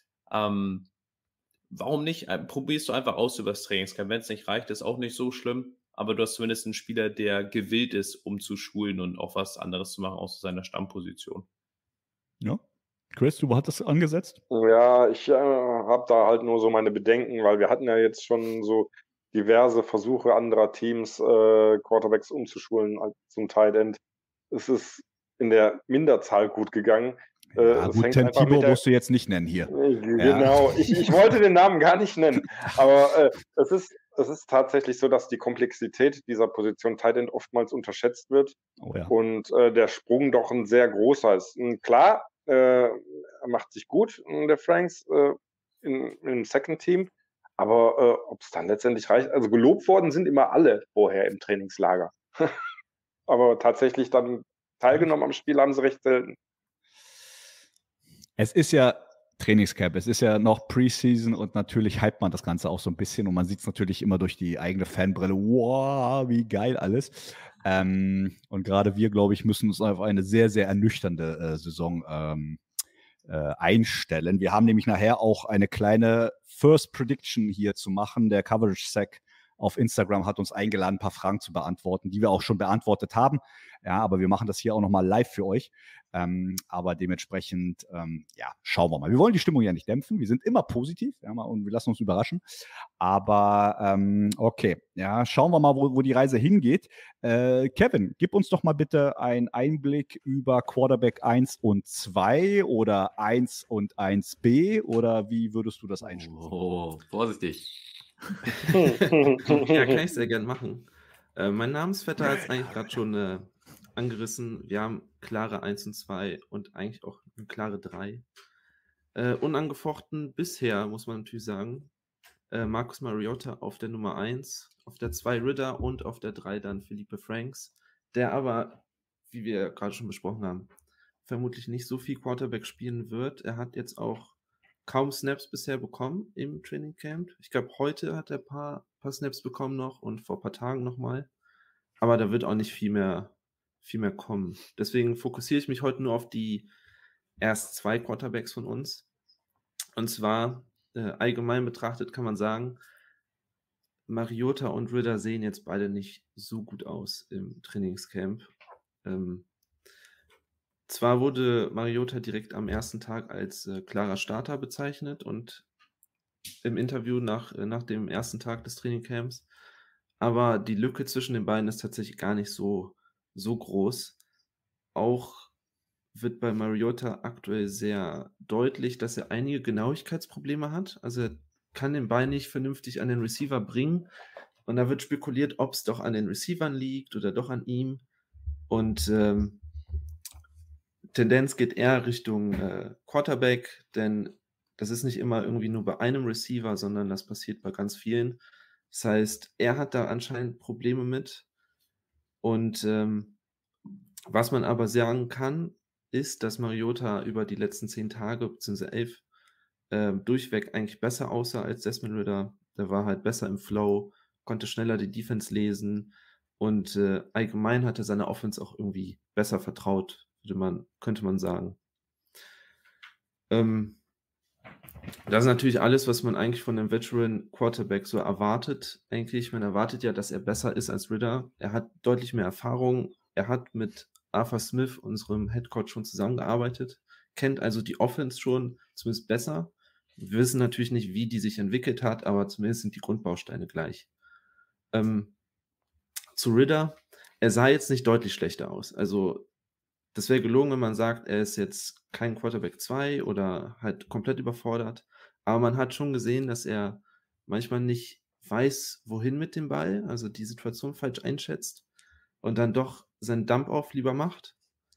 Warum nicht? Probierst du einfach aus übers Trainingscamp. Wenn es nicht reicht, ist auch nicht so schlimm. Aber du hast zumindest einen Spieler, der gewillt ist, umzuschulen und auch was anderes zu machen, außer seiner Stammposition. Ja. Chris, du hattest angesetzt? Ja, ich habe da halt nur so meine Bedenken, weil wir hatten ja jetzt schon so diverse Versuche anderer Teams, Quarterbacks umzuschulen zum Tight End. Es ist in der Minderzahl gut gegangen. Ja, Es gut, hängt Tim einfach Tebow mit der- musst du jetzt nicht nennen hier. Genau, ich wollte den Namen gar nicht nennen, aber es ist tatsächlich so, dass die Komplexität dieser Position Tight End oftmals unterschätzt wird Oh ja. und der Sprung doch ein sehr großer ist. Klar, er macht sich gut, der Franks, im Second Team, aber ob es dann letztendlich reicht, also gelobt worden sind immer alle vorher im Trainingslager. Aber tatsächlich dann teilgenommen am Spiel haben sie recht selten. Es ist ja Trainingscamp, es ist ja noch Preseason und natürlich hypt man das Ganze auch so ein bisschen und man sieht es natürlich immer durch die eigene Fanbrille. Wow, wie geil alles. Und gerade wir, glaube ich, müssen uns auf eine sehr, sehr ernüchternde Saison einstellen. Wir haben nämlich nachher auch eine kleine First Prediction hier zu machen. Der Coverage Sack auf Instagram hat uns eingeladen, ein paar Fragen zu beantworten, die wir auch schon beantwortet haben. Ja, aber wir machen das hier auch nochmal live für euch. Aber dementsprechend, ja, schauen wir mal. Wir wollen die Stimmung ja nicht dämpfen. Wir sind immer positiv, ja, und wir lassen uns überraschen. Aber okay, ja, schauen wir mal, wo die Reise hingeht. Kevin, gib uns doch mal bitte einen Einblick über Quarterback 1 und 2 oder 1 und 1b oder wie würdest du das einschätzen? Oh, vorsichtig. Ja, kann ich sehr gern machen. Mein Namensvetter hat es eigentlich gerade schon angerissen. Wir haben klare 1 und 2 und eigentlich auch eine klare 3. Unangefochten bisher, muss man natürlich sagen. Marcus Mariota auf der Nummer 1, auf der 2 Ridder und auf der 3 dann Felipe Franks, der aber, wie wir gerade schon besprochen haben, vermutlich nicht so viel Quarterback spielen wird. Er hat jetzt auch kaum Snaps bisher bekommen im Training Camp. Ich glaube, heute hat er ein paar Snaps bekommen noch und vor ein paar Tagen nochmal. Aber da wird auch nicht viel mehr kommen. Deswegen fokussiere ich mich heute nur auf die erst 2 Quarterbacks von uns. Und zwar allgemein betrachtet kann man sagen, Mariota und Ridder sehen jetzt beide nicht so gut aus im Trainingscamp. Zwar wurde Mariota direkt am ersten Tag als klarer Starter bezeichnet und im Interview nach dem ersten Tag des Trainingcamps, aber die Lücke zwischen den beiden ist tatsächlich gar nicht so groß. Auch wird bei Mariota aktuell sehr deutlich, dass er einige Genauigkeitsprobleme hat. Also er kann den Ball nicht vernünftig an den Receiver bringen. Und da wird spekuliert, ob es doch an den Receivern liegt oder doch an ihm. Und Tendenz geht eher Richtung Quarterback, denn das ist nicht immer irgendwie nur bei einem Receiver, sondern das passiert bei ganz vielen. Das heißt, er hat da anscheinend Probleme mit. Und was man aber sagen kann, ist, dass Mariota über die letzten 10 Tage, beziehungsweise 11, durchweg eigentlich besser aussah als Desmond Ridder. Der war halt besser im Flow, konnte schneller die Defense lesen und allgemein hatte seine Offense auch irgendwie besser vertraut, könnte man sagen. Das ist natürlich alles, was man eigentlich von einem Veteran Quarterback so erwartet. Eigentlich, man erwartet ja, dass er besser ist als Ridder. Er hat deutlich mehr Erfahrung. Er hat mit Arthur Smith, unserem Headcoach, schon zusammengearbeitet, kennt also die Offense schon zumindest besser. Wir wissen natürlich nicht, wie die sich entwickelt hat, aber zumindest sind die Grundbausteine gleich. Zu Ridder, er sah jetzt nicht deutlich schlechter aus. Also das wäre gelogen, wenn man sagt, er ist jetzt kein Quarterback 2 oder halt komplett überfordert. Aber man hat schon gesehen, dass er manchmal nicht weiß, wohin mit dem Ball, also die Situation falsch einschätzt und dann doch seinen Dump-Off lieber macht.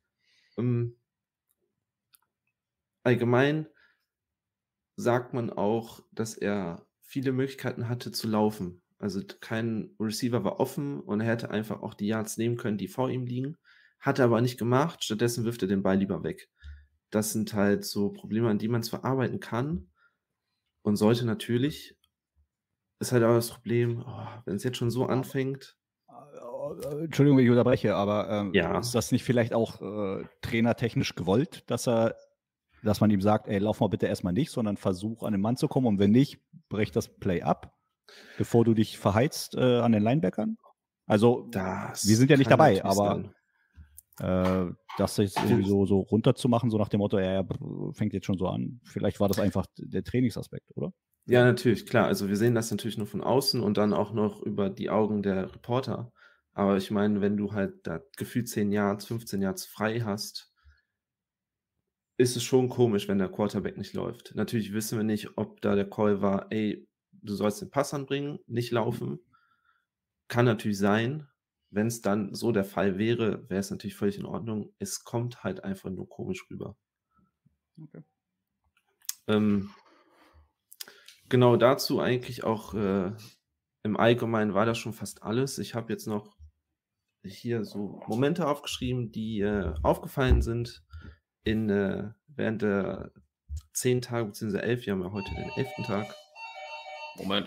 Allgemein sagt man auch, dass er viele Möglichkeiten hatte zu laufen. Also kein Receiver war offen und er hätte einfach auch die Yards nehmen können, die vor ihm liegen. Hat er aber nicht gemacht, stattdessen wirft er den Ball lieber weg. Das sind halt so Probleme, an die man zwar arbeiten kann und sollte natürlich. Ist halt aber das Problem, wenn es jetzt schon so anfängt. Entschuldigung, wenn ich unterbreche, aber Ja. ist das nicht vielleicht auch trainertechnisch gewollt, dass man ihm sagt, ey, lauf mal bitte erstmal nicht, sondern versuch an den Mann zu kommen und wenn nicht, brech das Play ab, bevor du dich verheizt an den Linebackern? Also, wir sind ja nicht dabei, aber das jetzt irgendwie so runterzumachen, so nach dem Motto, er fängt jetzt schon so an. Vielleicht war das einfach der Trainingsaspekt, oder? Ja, natürlich, klar. Also wir sehen das natürlich nur von außen und dann auch noch über die Augen der Reporter. Aber ich meine, wenn du halt da gefühlt 10 Yards, 15 Yards frei hast, ist es schon komisch, wenn der Quarterback nicht läuft. Natürlich wissen wir nicht, ob da der Call war, ey, du sollst den Pass anbringen, nicht laufen. Kann natürlich sein. Wenn es dann so der Fall wäre, wäre es natürlich völlig in Ordnung. Es kommt halt einfach nur komisch rüber. Okay. Genau dazu eigentlich auch im Allgemeinen war das schon fast alles. Ich habe jetzt noch hier so Momente aufgeschrieben, die aufgefallen sind während der 10 Tage bzw. 11. Wir haben ja heute den 11. Tag. Moment.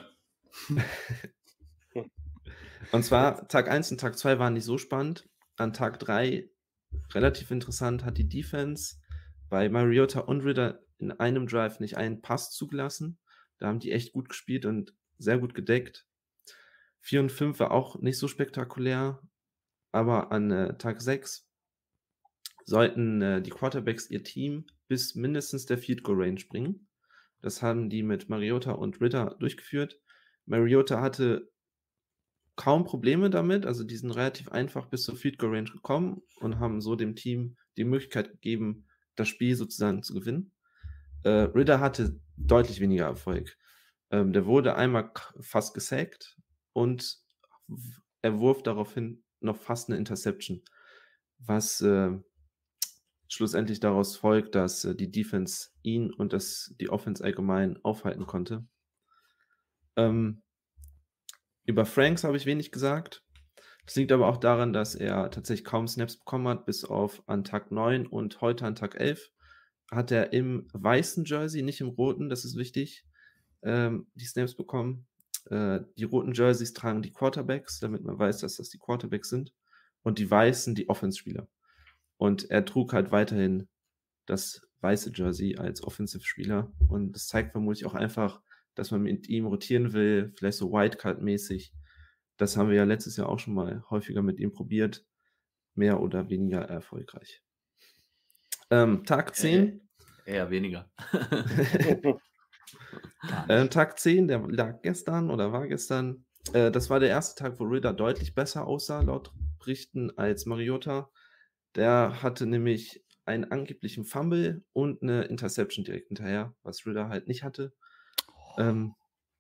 Und zwar Tag 1 und Tag 2 waren nicht so spannend. An Tag 3 relativ interessant, hat die Defense bei Mariota und Ridder in einem Drive nicht einen Pass zugelassen. Da haben die echt gut gespielt und sehr gut gedeckt. 4 und 5 war auch nicht so spektakulär, aber an Tag 6 sollten die Quarterbacks ihr Team bis mindestens der Field Goal Range bringen. Das haben die mit Mariota und Ridder durchgeführt. Mariota hatte kaum Probleme damit, also die sind relativ einfach bis zur Field Goal Range gekommen und haben so dem Team die Möglichkeit gegeben, das Spiel sozusagen zu gewinnen. Ridder hatte deutlich weniger Erfolg. Der wurde einmal fast gesackt und er wurf daraufhin noch fast eine Interception, was schlussendlich daraus folgt, dass die Defense ihn und die Offense allgemein aufhalten konnte. Über Franks habe ich wenig gesagt. Das liegt aber auch daran, dass er tatsächlich kaum Snaps bekommen hat, bis auf an Tag 9 und heute an Tag 11 hat er im weißen Jersey, nicht im roten, das ist wichtig, die Snaps bekommen. Die roten Jerseys tragen die Quarterbacks, damit man weiß, dass das die Quarterbacks sind. Und die weißen die Offense-Spieler. Und er trug halt weiterhin das weiße Jersey als Offensive-Spieler. Und das zeigt vermutlich auch einfach, dass man mit ihm rotieren will, vielleicht so Wildcard-mäßig. Das haben wir ja letztes Jahr auch schon mal häufiger mit ihm probiert. Mehr oder weniger erfolgreich. Tag 10. Eher weniger. Tag 10, der lag gestern oder war gestern. Das war der erste Tag, wo Ridder deutlich besser aussah, laut Berichten, als Mariota. Der hatte nämlich einen angeblichen Fumble und eine Interception direkt hinterher, was Ridder halt nicht hatte.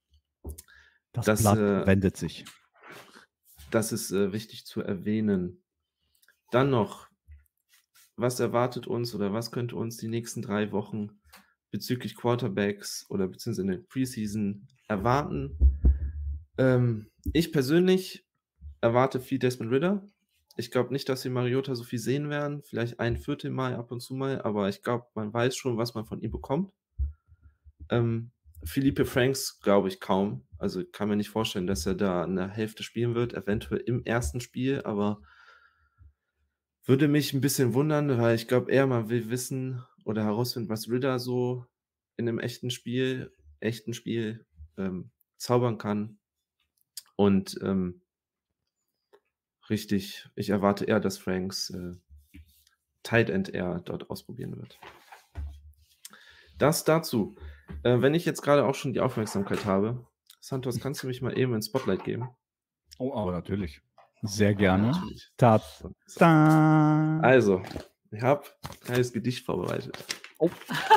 Das Blatt wendet sich. Das ist wichtig zu erwähnen. Dann noch, was erwartet uns oder was könnte uns die nächsten 3 Wochen bezüglich Quarterbacks oder beziehungsweise in der Preseason erwarten? Ich persönlich erwarte viel Desmond Ridder. Ich glaube nicht, dass wir Mariota so viel sehen werden. Vielleicht ein Viertel Mal ab und zu mal, aber ich glaube, man weiß schon, was man von ihm bekommt. Felipe Franks glaube ich kaum. Also ich kann mir nicht vorstellen, dass er da eine Hälfte spielen wird, eventuell im ersten Spiel, aber würde mich ein bisschen wundern, weil ich glaube, er mal will wissen oder herausfinden, was Ridder so in einem echten Spiel zaubern kann. Und richtig, ich erwarte eher, dass Franks Tight End eher dort ausprobieren wird. Das dazu. Wenn ich jetzt gerade auch schon die Aufmerksamkeit habe, Santos, kannst du mich mal eben ins Spotlight geben? Oh, aber natürlich. Sehr gerne. Natürlich. Ta-da. Also, ich habe ein kleines Gedicht vorbereitet. Oh.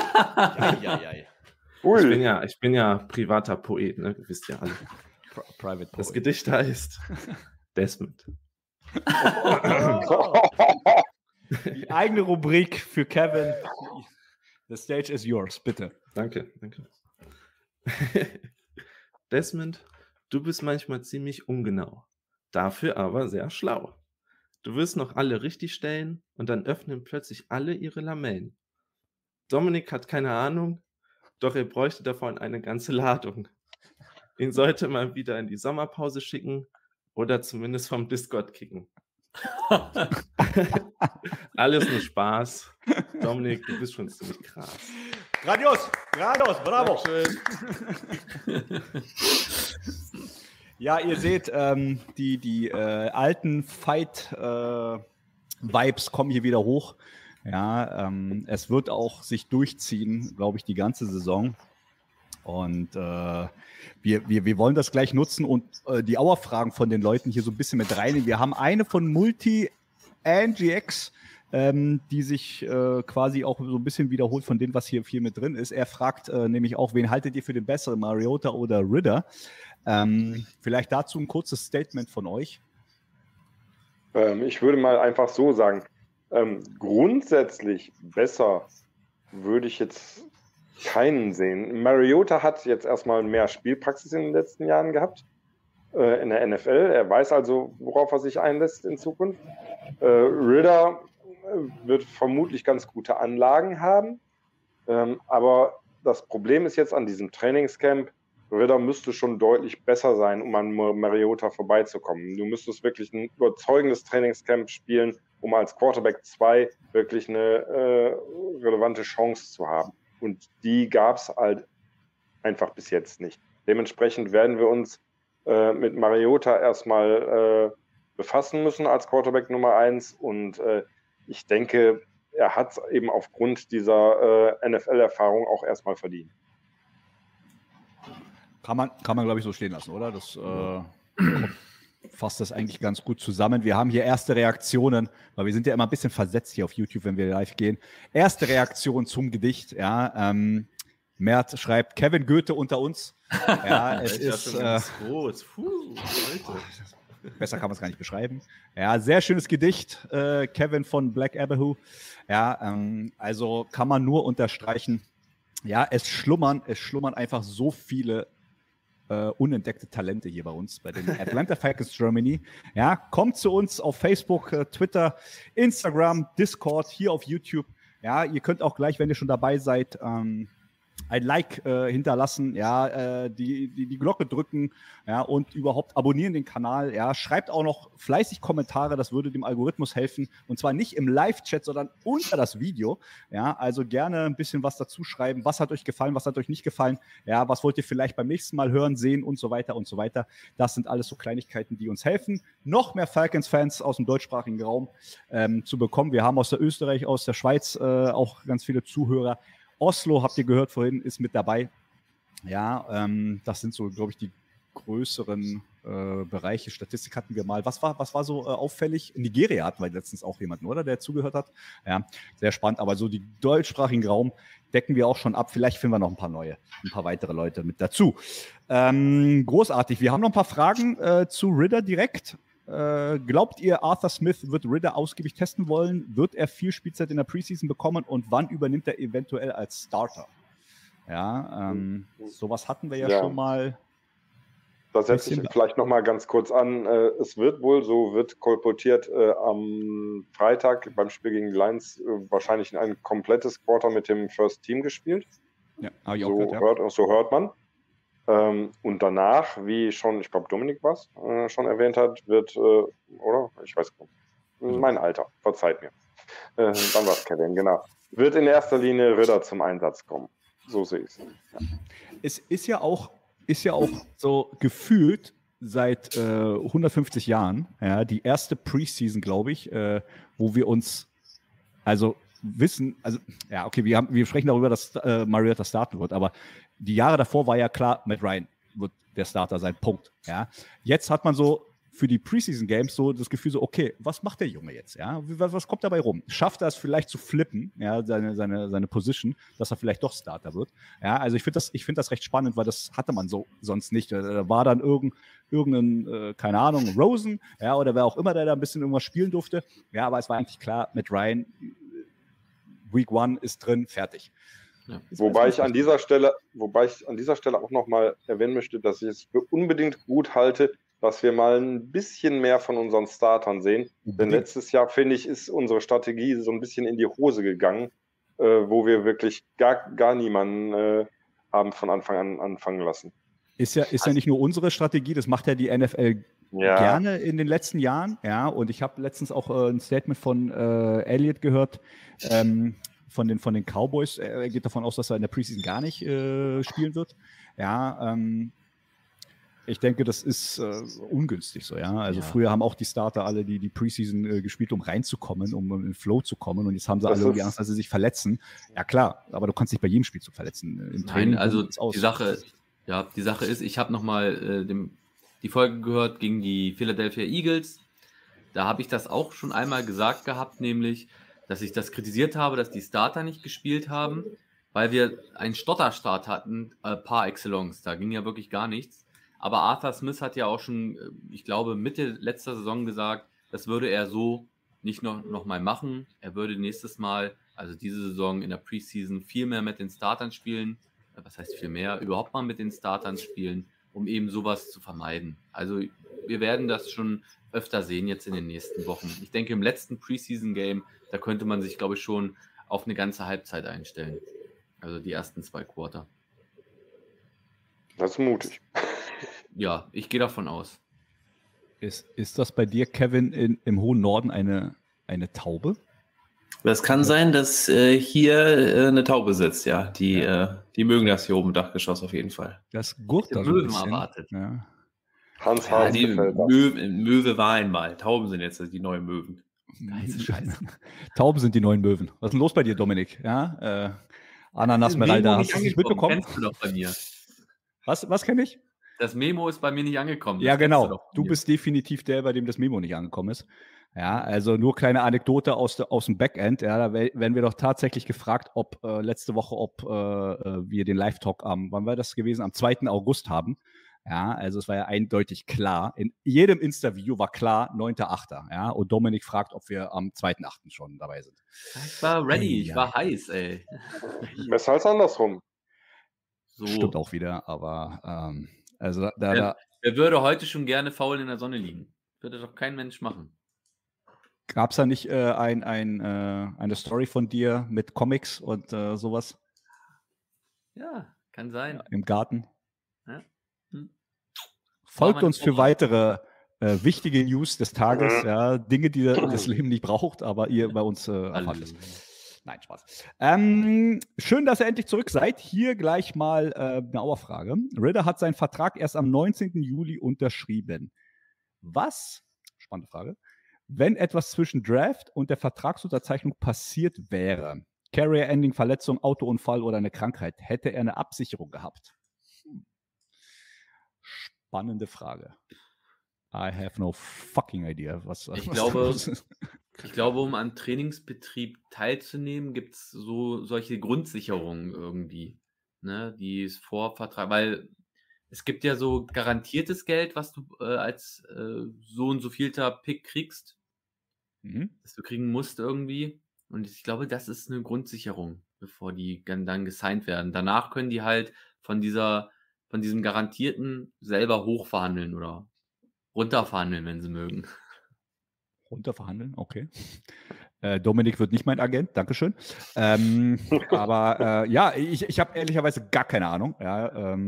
Ich bin ja privater Poet, ne? Wisst ihr alle. Private Poet. Das Gedicht heißt Desmond. Die eigene Rubrik für Kevin. The stage is yours, bitte. Danke. Desmond, du bist manchmal ziemlich ungenau, dafür aber sehr schlau. Du wirst noch alle richtig stellen und dann öffnen plötzlich alle ihre Lamellen. Dominik hat keine Ahnung, doch er bräuchte davon eine ganze Ladung. Ihn sollte man wieder in die Sommerpause schicken oder zumindest vom Discord kicken. Alles nur Spaß. Dominik, du bist schon ziemlich krass. Grandios, bravo. Ja, ihr seht, die alten Fight-Vibes kommen hier wieder hoch. Ja, es wird auch sich durchziehen, glaube ich, die ganze Saison. Und wir wollen das gleich nutzen und die Auerfragen von den Leuten hier so ein bisschen mit reinnehmen. Wir haben eine von Multi-NGX, die sich quasi auch so ein bisschen wiederholt von dem, was hier viel mit drin ist. Er fragt nämlich auch, wen haltet ihr für den besseren, Mariota oder Ridder? Vielleicht dazu ein kurzes Statement von euch. Ich würde mal einfach so sagen, grundsätzlich besser würde ich jetzt keinen sehen. Mariota hat jetzt erstmal mehr Spielpraxis in den letzten Jahren gehabt in der NFL. Er weiß also, worauf er sich einlässt in Zukunft. Ridder wird vermutlich ganz gute Anlagen haben, aber das Problem ist jetzt an diesem Trainingscamp, Ridder müsste schon deutlich besser sein, um an Mariota vorbeizukommen. Du müsstest wirklich ein überzeugendes Trainingscamp spielen, um als Quarterback 2 wirklich eine relevante Chance zu haben. Und die gab es halt einfach bis jetzt nicht. Dementsprechend werden wir uns mit Mariota erstmal befassen müssen als Quarterback Nummer 1. Und ich denke, er hat es eben aufgrund dieser NFL-Erfahrung auch erstmal verdient. Kann man glaube ich, so stehen lassen, oder? Das fasst das eigentlich ganz gut zusammen. Wir haben hier erste Reaktionen, weil wir sind ja immer ein bisschen versetzt hier auf YouTube, wenn wir live gehen. Erste Reaktion zum Gedicht, ja. Mert schreibt, Kevin Goethe unter uns. Ja, es ist... besser kann man es gar nicht beschreiben. Ja, sehr schönes Gedicht, Kevin von Black Abahu. Ja, also kann man nur unterstreichen. Ja, es schlummern einfach so viele unentdeckte Talente hier bei uns, bei den Atlanta Falcons Germany. Ja, kommt zu uns auf Facebook, Twitter, Instagram, Discord, hier auf YouTube. Ja, ihr könnt auch gleich, wenn ihr schon dabei seid, ein Like hinterlassen, ja, die Glocke drücken, ja, und überhaupt abonnieren den Kanal, ja, schreibt auch noch fleißig Kommentare, das würde dem Algorithmus helfen, und zwar nicht im Live-Chat, sondern unter das Video, ja, also gerne ein bisschen was dazu schreiben, was hat euch gefallen, was hat euch nicht gefallen, ja, was wollt ihr vielleicht beim nächsten Mal hören, sehen und so weiter und so weiter. Das sind alles so Kleinigkeiten, die uns helfen, noch mehr Falcons-Fans aus dem deutschsprachigen Raum zu bekommen. Wir haben aus der Österreich, aus der Schweiz auch ganz viele Zuhörer. Oslo, habt ihr gehört vorhin, ist mit dabei. Ja, das sind so, glaube ich, die größeren Bereiche. Statistik hatten wir mal. Was war so auffällig? In Nigeria hatten wir letztens auch jemanden, oder? Der zugehört hat. Ja, sehr spannend. Aber so die deutschsprachigen Raum decken wir auch schon ab. Vielleicht finden wir noch ein paar weitere Leute mit dazu. Großartig. Wir haben noch ein paar Fragen zu Ridder direkt. Glaubt ihr, Arthur Smith wird Ridder ausgiebig testen wollen? Wird er viel Spielzeit in der Preseason bekommen? Und wann übernimmt er eventuell als Starter? Ja, sowas hatten wir ja schon mal. Da setze ich vielleicht noch mal ganz kurz an. Es wird wohl, so wird kolportiert, am Freitag beim Spiel gegen die Lions wahrscheinlich ein komplettes Quarter mit dem First Team gespielt. Ja, habe ich auch gehört, ja. So hört man. Und danach, wie schon, ich glaube Dominik was schon erwähnt hat, wird, oder? Ich weiß nicht. Mein Alter, verzeiht mir. Dann war es Kevin, genau. Wird in erster Linie Ridder zum Einsatz kommen. So sehe ich es. Ja. Es ist ja auch so gefühlt seit 150 Jahren, ja, die erste Preseason, glaube ich, wo wir uns wissen, okay, wir sprechen darüber, dass Mariota starten wird, aber die Jahre davor war ja klar, Matt Ryan wird der Starter sein, Punkt. Ja. Jetzt hat man so für die Preseason-Games so das Gefühl so, okay, was macht der Junge jetzt? Ja? Was kommt dabei rum? Schafft er es vielleicht zu flippen, ja, seine Position, dass er vielleicht doch Starter wird? Ja, also ich finde das recht spannend, weil das hatte man so sonst nicht. Da war dann irgendein, keine Ahnung, Rosen, ja, oder wer auch immer, der da ein bisschen irgendwas spielen durfte. Ja, aber es war eigentlich klar, Matt Ryan, Week 1 ist drin, fertig. Ja. Wobei ich an dieser Stelle auch nochmal erwähnen möchte, dass ich es für unbedingt gut halte, dass wir mal ein bisschen mehr von unseren Startern sehen. Denn letztes Jahr, finde ich, ist unsere Strategie so ein bisschen in die Hose gegangen, wo wir wirklich gar niemanden haben von Anfang an anfangen lassen. Ist ja nicht nur unsere Strategie, das macht ja die NFL gerne in den letzten Jahren. Ja, und ich habe letztens auch ein Statement von Elliott gehört, von den Cowboys. Er geht davon aus, dass er in der Preseason gar nicht spielen wird. Ja, ich denke, das ist ungünstig so, ja. Also früher haben auch die Starter alle die Preseason gespielt, um reinzukommen, um in den Flow zu kommen. Und jetzt haben sie alle irgendwie Angst, dass sie sich verletzen. Ja klar, aber du kannst dich bei jedem Spielzug verletzen. Im Training. Nein, also die Sache ist, ich habe nochmal die Folge gehört gegen die Philadelphia Eagles. Da habe ich das auch schon einmal gesagt gehabt, nämlich, dass ich das kritisiert habe, dass die Starter nicht gespielt haben, weil wir einen Stotterstart hatten, par excellence. Da ging ja wirklich gar nichts. Aber Arthur Smith hat ja auch schon, ich glaube, Mitte letzter Saison gesagt, das würde er so nicht noch mal machen. Er würde nächstes Mal, also diese Saison in der Preseason, viel mehr mit den Startern spielen. Was heißt viel mehr? Überhaupt mal mit den Startern spielen, um eben sowas zu vermeiden. Also wir werden das schon öfter sehen jetzt in den nächsten Wochen. Ich denke, im letzten Preseason-Game, da könnte man sich, glaube ich, schon auf eine ganze Halbzeit einstellen. Also die ersten 2 Quarter. Das ist mutig. Ja, ich gehe davon aus. Ist das bei dir, Kevin, im hohen Norden eine Taube? Das kann sein, dass hier eine Taube sitzt, ja. Die mögen das hier oben im Dachgeschoss auf jeden Fall. Das gurt da so Möwen erwartet. Ja. Hans die Möwe war einmal. Tauben sind jetzt die neuen Möwen. Scheiße. Tauben sind die neuen Möwen. Was ist denn los bei dir, Dominik? Ja, Ananas Meralda, hast du es nicht mitbekommen? Kennst du doch bei mir. Was kenne ich? Das Memo ist bei mir nicht angekommen. Ja, genau. Du bist definitiv der, bei dem das Memo nicht angekommen ist. Ja, also nur kleine Anekdote aus dem Backend. Ja, da werden wir doch tatsächlich gefragt, ob letzte Woche, ob wir den Live-Talk wann war das gewesen? Am 2. August haben. Ja, also es war ja eindeutig klar. In jedem Interview war klar, 9.8. Ja, und Dominik fragt, ob wir am 2.8. schon dabei sind. Ich war ready, ich war heiß, ey. Besser als andersrum. So. Stimmt auch wieder, aber also wer würde heute schon gerne faul in der Sonne liegen? Würde doch kein Mensch machen. Gab es da nicht eine Story von dir mit Comics und sowas? Ja, kann sein. Ja, im Garten? Ja. Folgt uns für weitere wichtige News des Tages, ja, Dinge, die das Leben nicht braucht, aber ihr bei uns erfahrt es. Nein, Spaß. Schön, dass ihr endlich zurück seid. Hier gleich mal eine Auerfrage. Ridder hat seinen Vertrag erst am 19. Juli unterschrieben. Was, spannende Frage, wenn etwas zwischen Draft und der Vertragsunterzeichnung passiert wäre, Career-Ending, Verletzung, Autounfall oder eine Krankheit, hätte er eine Absicherung gehabt? spannende Frage. I have no fucking idea. Ich glaube, um an Trainingsbetrieb teilzunehmen, gibt es solche Grundsicherungen irgendwie, ne, die es vorvertragen, weil es gibt ja so garantiertes Geld, was du als so und so vielter Pick kriegst, das du kriegen musst irgendwie. Und ich glaube, das ist eine Grundsicherung, bevor die dann gesigned werden. Danach können die halt von diesem Garantierten selber hochverhandeln oder runterverhandeln, wenn sie mögen. Runterverhandeln, okay. Dominik wird nicht mein Agent, Dankeschön. Aber ja, ich habe ehrlicherweise gar keine Ahnung. Ja,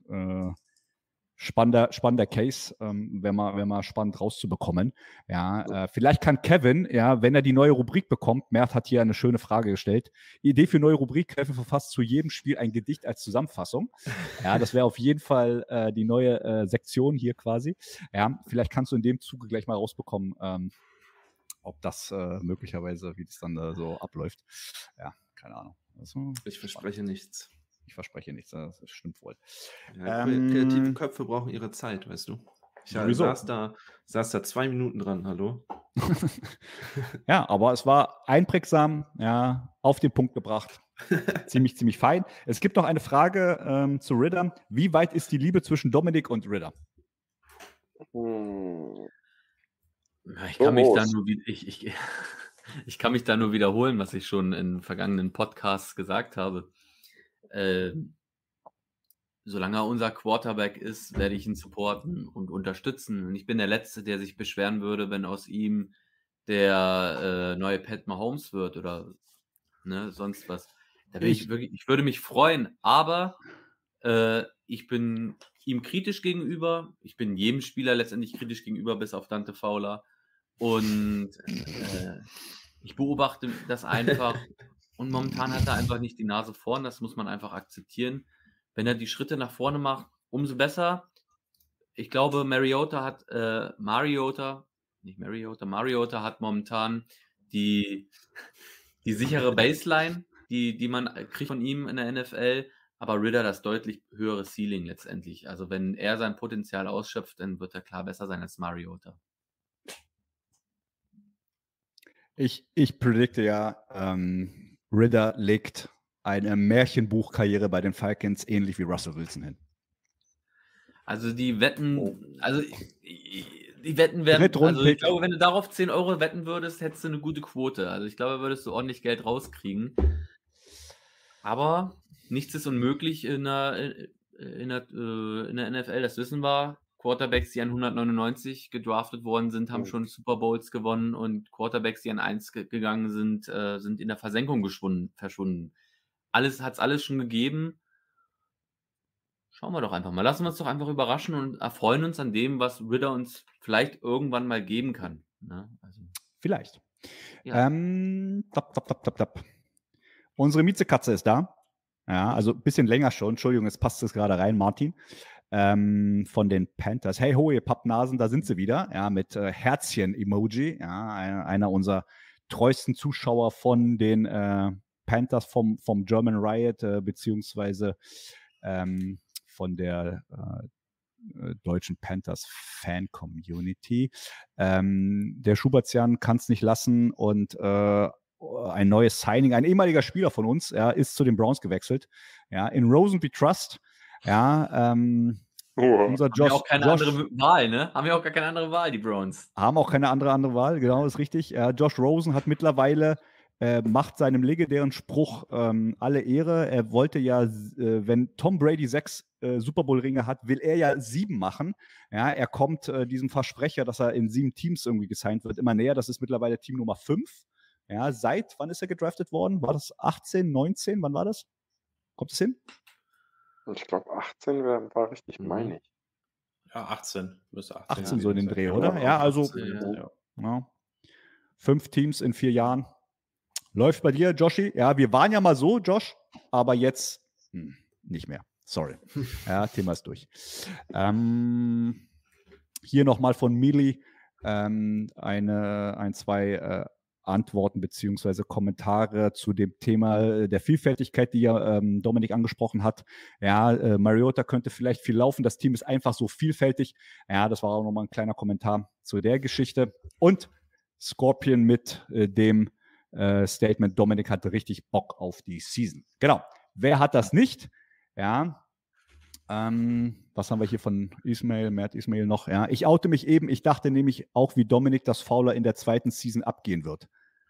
spannender Case, wäre mal spannend rauszubekommen. Ja, vielleicht kann Kevin, ja, wenn er die neue Rubrik bekommt, Mert hat hier eine schöne Frage gestellt. Idee für neue Rubrik: Kevin verfasst zu jedem Spiel ein Gedicht als Zusammenfassung. Ja, das wäre auf jeden Fall die neue Sektion hier quasi. Ja, vielleicht kannst du in dem Zuge gleich mal rausbekommen, ob das möglicherweise, wie das dann so abläuft. Ja, keine Ahnung. Also, ich verspreche nichts. Ich verspreche nichts, das stimmt wohl. Ja, kreative Köpfe brauchen ihre Zeit, weißt du. Ich saß da 2 Minuten dran, hallo? Ja, aber es war einprägsam, ja, auf den Punkt gebracht. ziemlich fein. Es gibt noch eine Frage zu Ridder. Wie weit ist die Liebe zwischen Dominik und Ridder? Ich kann mich da nur wiederholen, was ich schon in vergangenen Podcasts gesagt habe. Solange er unser Quarterback ist, werde ich ihn supporten und unterstützen. Und ich bin der Letzte, der sich beschweren würde, wenn aus ihm der neue Pat Mahomes wird oder sonst was. Ich würde mich freuen, aber ich bin ihm kritisch gegenüber. Ich bin jedem Spieler letztendlich kritisch gegenüber, bis auf Dante Fowler. Und ich beobachte das einfach. Und momentan hat er einfach nicht die Nase vorn. Das muss man einfach akzeptieren. Wenn er die Schritte nach vorne macht, umso besser. Ich glaube, Mariota hat momentan die sichere Baseline, die man kriegt von ihm in der NFL. Aber Ridder das deutlich höhere Ceiling letztendlich. Also wenn er sein Potenzial ausschöpft, dann wird er klar besser sein als Mariota. Ich predikte ja, Ridder legt eine Märchenbuchkarriere bei den Falcons ähnlich wie Russell Wilson hin. Also die Wetten werden, also ich glaube, wenn du darauf 10 Euro wetten würdest, hättest du eine gute Quote. Also ich glaube, würdest du ordentlich Geld rauskriegen. Aber nichts ist unmöglich in der NFL, das wissen wir. Quarterbacks, die an 199 gedraftet worden sind, haben schon Super Bowls gewonnen und Quarterbacks, die an 1 gegangen sind, sind in der Versenkung verschwunden. Hat es alles schon gegeben. Schauen wir doch einfach mal. Lassen wir uns doch einfach überraschen und erfreuen uns an dem, was Ridder uns vielleicht irgendwann mal geben kann. Ne? Also, vielleicht. Ja. Unsere Miezekatze ist da. Ja, also ein bisschen länger schon. Entschuldigung, jetzt passt es gerade rein, Martin. Von den Panthers. Hey ho, ihr Pappnasen, da sind sie wieder. Ja, mit Herzchen-Emoji. Ja, einer unserer treuesten Zuschauer von den Panthers vom German Riot, beziehungsweise von der deutschen Panthers Fan-Community. Der Schubertzian kann es nicht lassen und ein neues Signing, ein ehemaliger Spieler von uns, ist zu den Browns gewechselt. Ja, in Rosen we trust. Ja, unser Josh. Haben wir auch keine andere Wahl, ne? Haben wir auch gar keine andere Wahl, die Browns. Haben auch keine andere Wahl, genau, ist richtig. Josh Rosen hat mittlerweile macht seinem legendären Spruch alle Ehre. Er wollte ja, wenn Tom Brady 6 Super Bowl-Ringe hat, will er ja 7 machen. Ja, er kommt diesem Versprecher, dass er in 7 Teams irgendwie gesigned wird, immer näher. Das ist mittlerweile Team Nummer 5. Ja, wann ist er gedraftet worden? War das 18, 19? Wann war das? Kommt es hin? Ich glaube, 18 war richtig, meine ich. Ja, 18. Müsste 18 so in den Dreh, oder? Ja, also 18, ja. 5 Teams in 4 Jahren. Läuft bei dir, Joshi? Ja, wir waren ja mal so, Josh, aber jetzt nicht mehr. Sorry. Ja, Thema ist durch. Hier nochmal von Mili zwei Antworten beziehungsweise Kommentare zu dem Thema der Vielfältigkeit, die ja Dominik angesprochen hat. Ja, Mariota könnte vielleicht viel laufen, das Team ist einfach so vielfältig. Ja, das war auch nochmal ein kleiner Kommentar zu der Geschichte. Und Scorpion mit dem Statement, Dominik hatte richtig Bock auf die Season. Genau. Wer hat das nicht? Ja, was haben wir hier von Ismail, Matt Ismail noch? Ja, ich oute mich eben. Ich dachte nämlich auch wie Dominik, dass Fowler in der zweiten Season abgehen wird.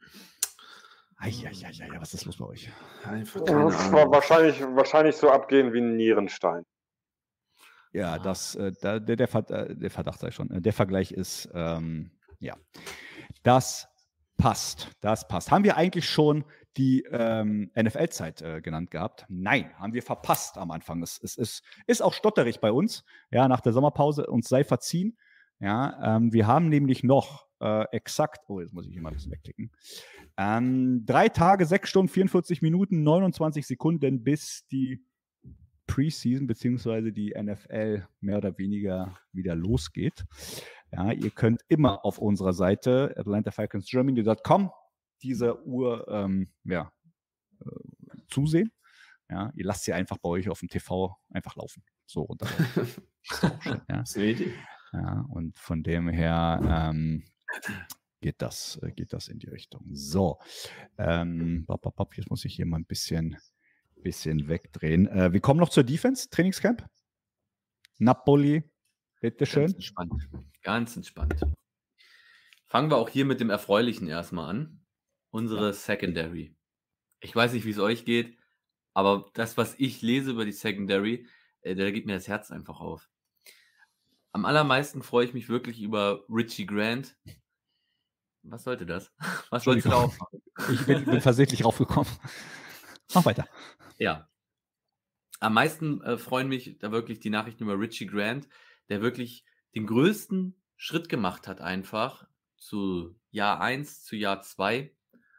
Was ist los bei euch? Einfach Das keine war Ahnung. wahrscheinlich so abgehen wie ein Nierenstein. Ja, der Verdacht sei schon. Der Vergleich ist, ja, das passt. Das passt. Haben wir eigentlich schon die NFL-Zeit genannt gehabt? Nein, haben wir verpasst am Anfang. Es ist auch stotterig bei uns, ja, nach der Sommerpause, uns sei verziehen. Ja, wir haben nämlich noch exakt, jetzt muss ich hier mal ein bisschen wegklicken, 3 Tage, 6 Stunden, 44 Minuten, 29 Sekunden, bis die Preseason bzw. die NFL mehr oder weniger wieder losgeht. Ja, ihr könnt immer auf unserer Seite atlantafalconsgermany.com diese Uhr zusehen. Ja, ihr lasst sie einfach bei euch auf dem TV einfach laufen. So runter. Ist auch schön, ja. Das ist eine Idee. Ja, und von dem her geht das in die Richtung. So, jetzt muss ich hier mal ein bisschen wegdrehen. Wir kommen noch zur Defense, Trainingscamp. Napoli, bitteschön. Ganz entspannt. Ganz entspannt. Fangen wir auch hier mit dem Erfreulichen erstmal an. Unsere Secondary. Ich weiß nicht, wie es euch geht, aber das, was ich lese über die Secondary, da geht mir das Herz einfach auf. Am allermeisten freue ich mich wirklich über Richie Grant. Was sollte das? Was sollst du da aufmachen? Ich bin versehentlich raufgekommen. Mach weiter. Ja. Am meisten freuen mich da wirklich die Nachrichten über Richie Grant, der wirklich den größten Schritt gemacht hat einfach zu Jahr 1, zu Jahr 2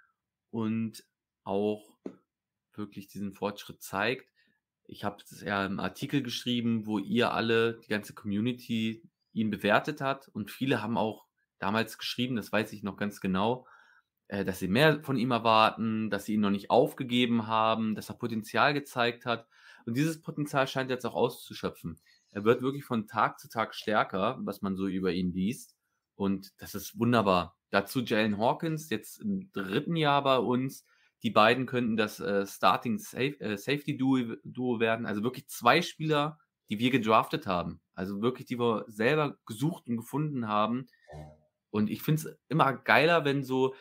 und auch wirklich diesen Fortschritt zeigt. Ich habe es ja im Artikel geschrieben, wo ihr alle, die ganze Community, ihn bewertet hat und viele haben auch damals geschrieben, das weiß ich noch ganz genau, dass sie mehr von ihm erwarten, dass sie ihn noch nicht aufgegeben haben, dass er Potenzial gezeigt hat. Und dieses Potenzial scheint jetzt auch auszuschöpfen. Er wird wirklich von Tag zu Tag stärker, was man so über ihn liest. Und das ist wunderbar. Dazu Jalen Hawkins, jetzt im 3. Jahr bei uns. Die beiden könnten das Starting Safety Duo werden. Also wirklich 2 Spieler, die wir gedraftet haben. Also wirklich, die wir selber gesucht und gefunden haben. Und ich finde es immer geiler, wenn so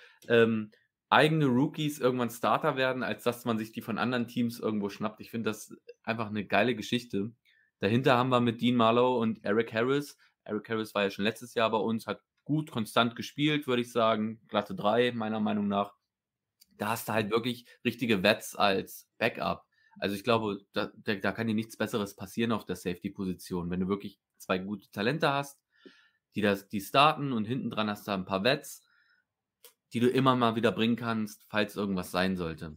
eigene Rookies irgendwann Starter werden, als dass man sich die von anderen Teams irgendwo schnappt. Ich finde das einfach eine geile Geschichte. Dahinter haben wir mit Dean Marlowe und Eric Harris. Eric Harris war ja schon letztes Jahr bei uns, hat gut, konstant gespielt, würde ich sagen. Glatte 3, meiner Meinung nach. Da hast du halt wirklich richtige Vets als Backup. Also ich glaube, da kann dir nichts Besseres passieren auf der Safety-Position. Wenn du wirklich 2 gute Talente hast, die starten und hinten dran hast du ein paar Vets, die du immer mal wieder bringen kannst, falls irgendwas sein sollte.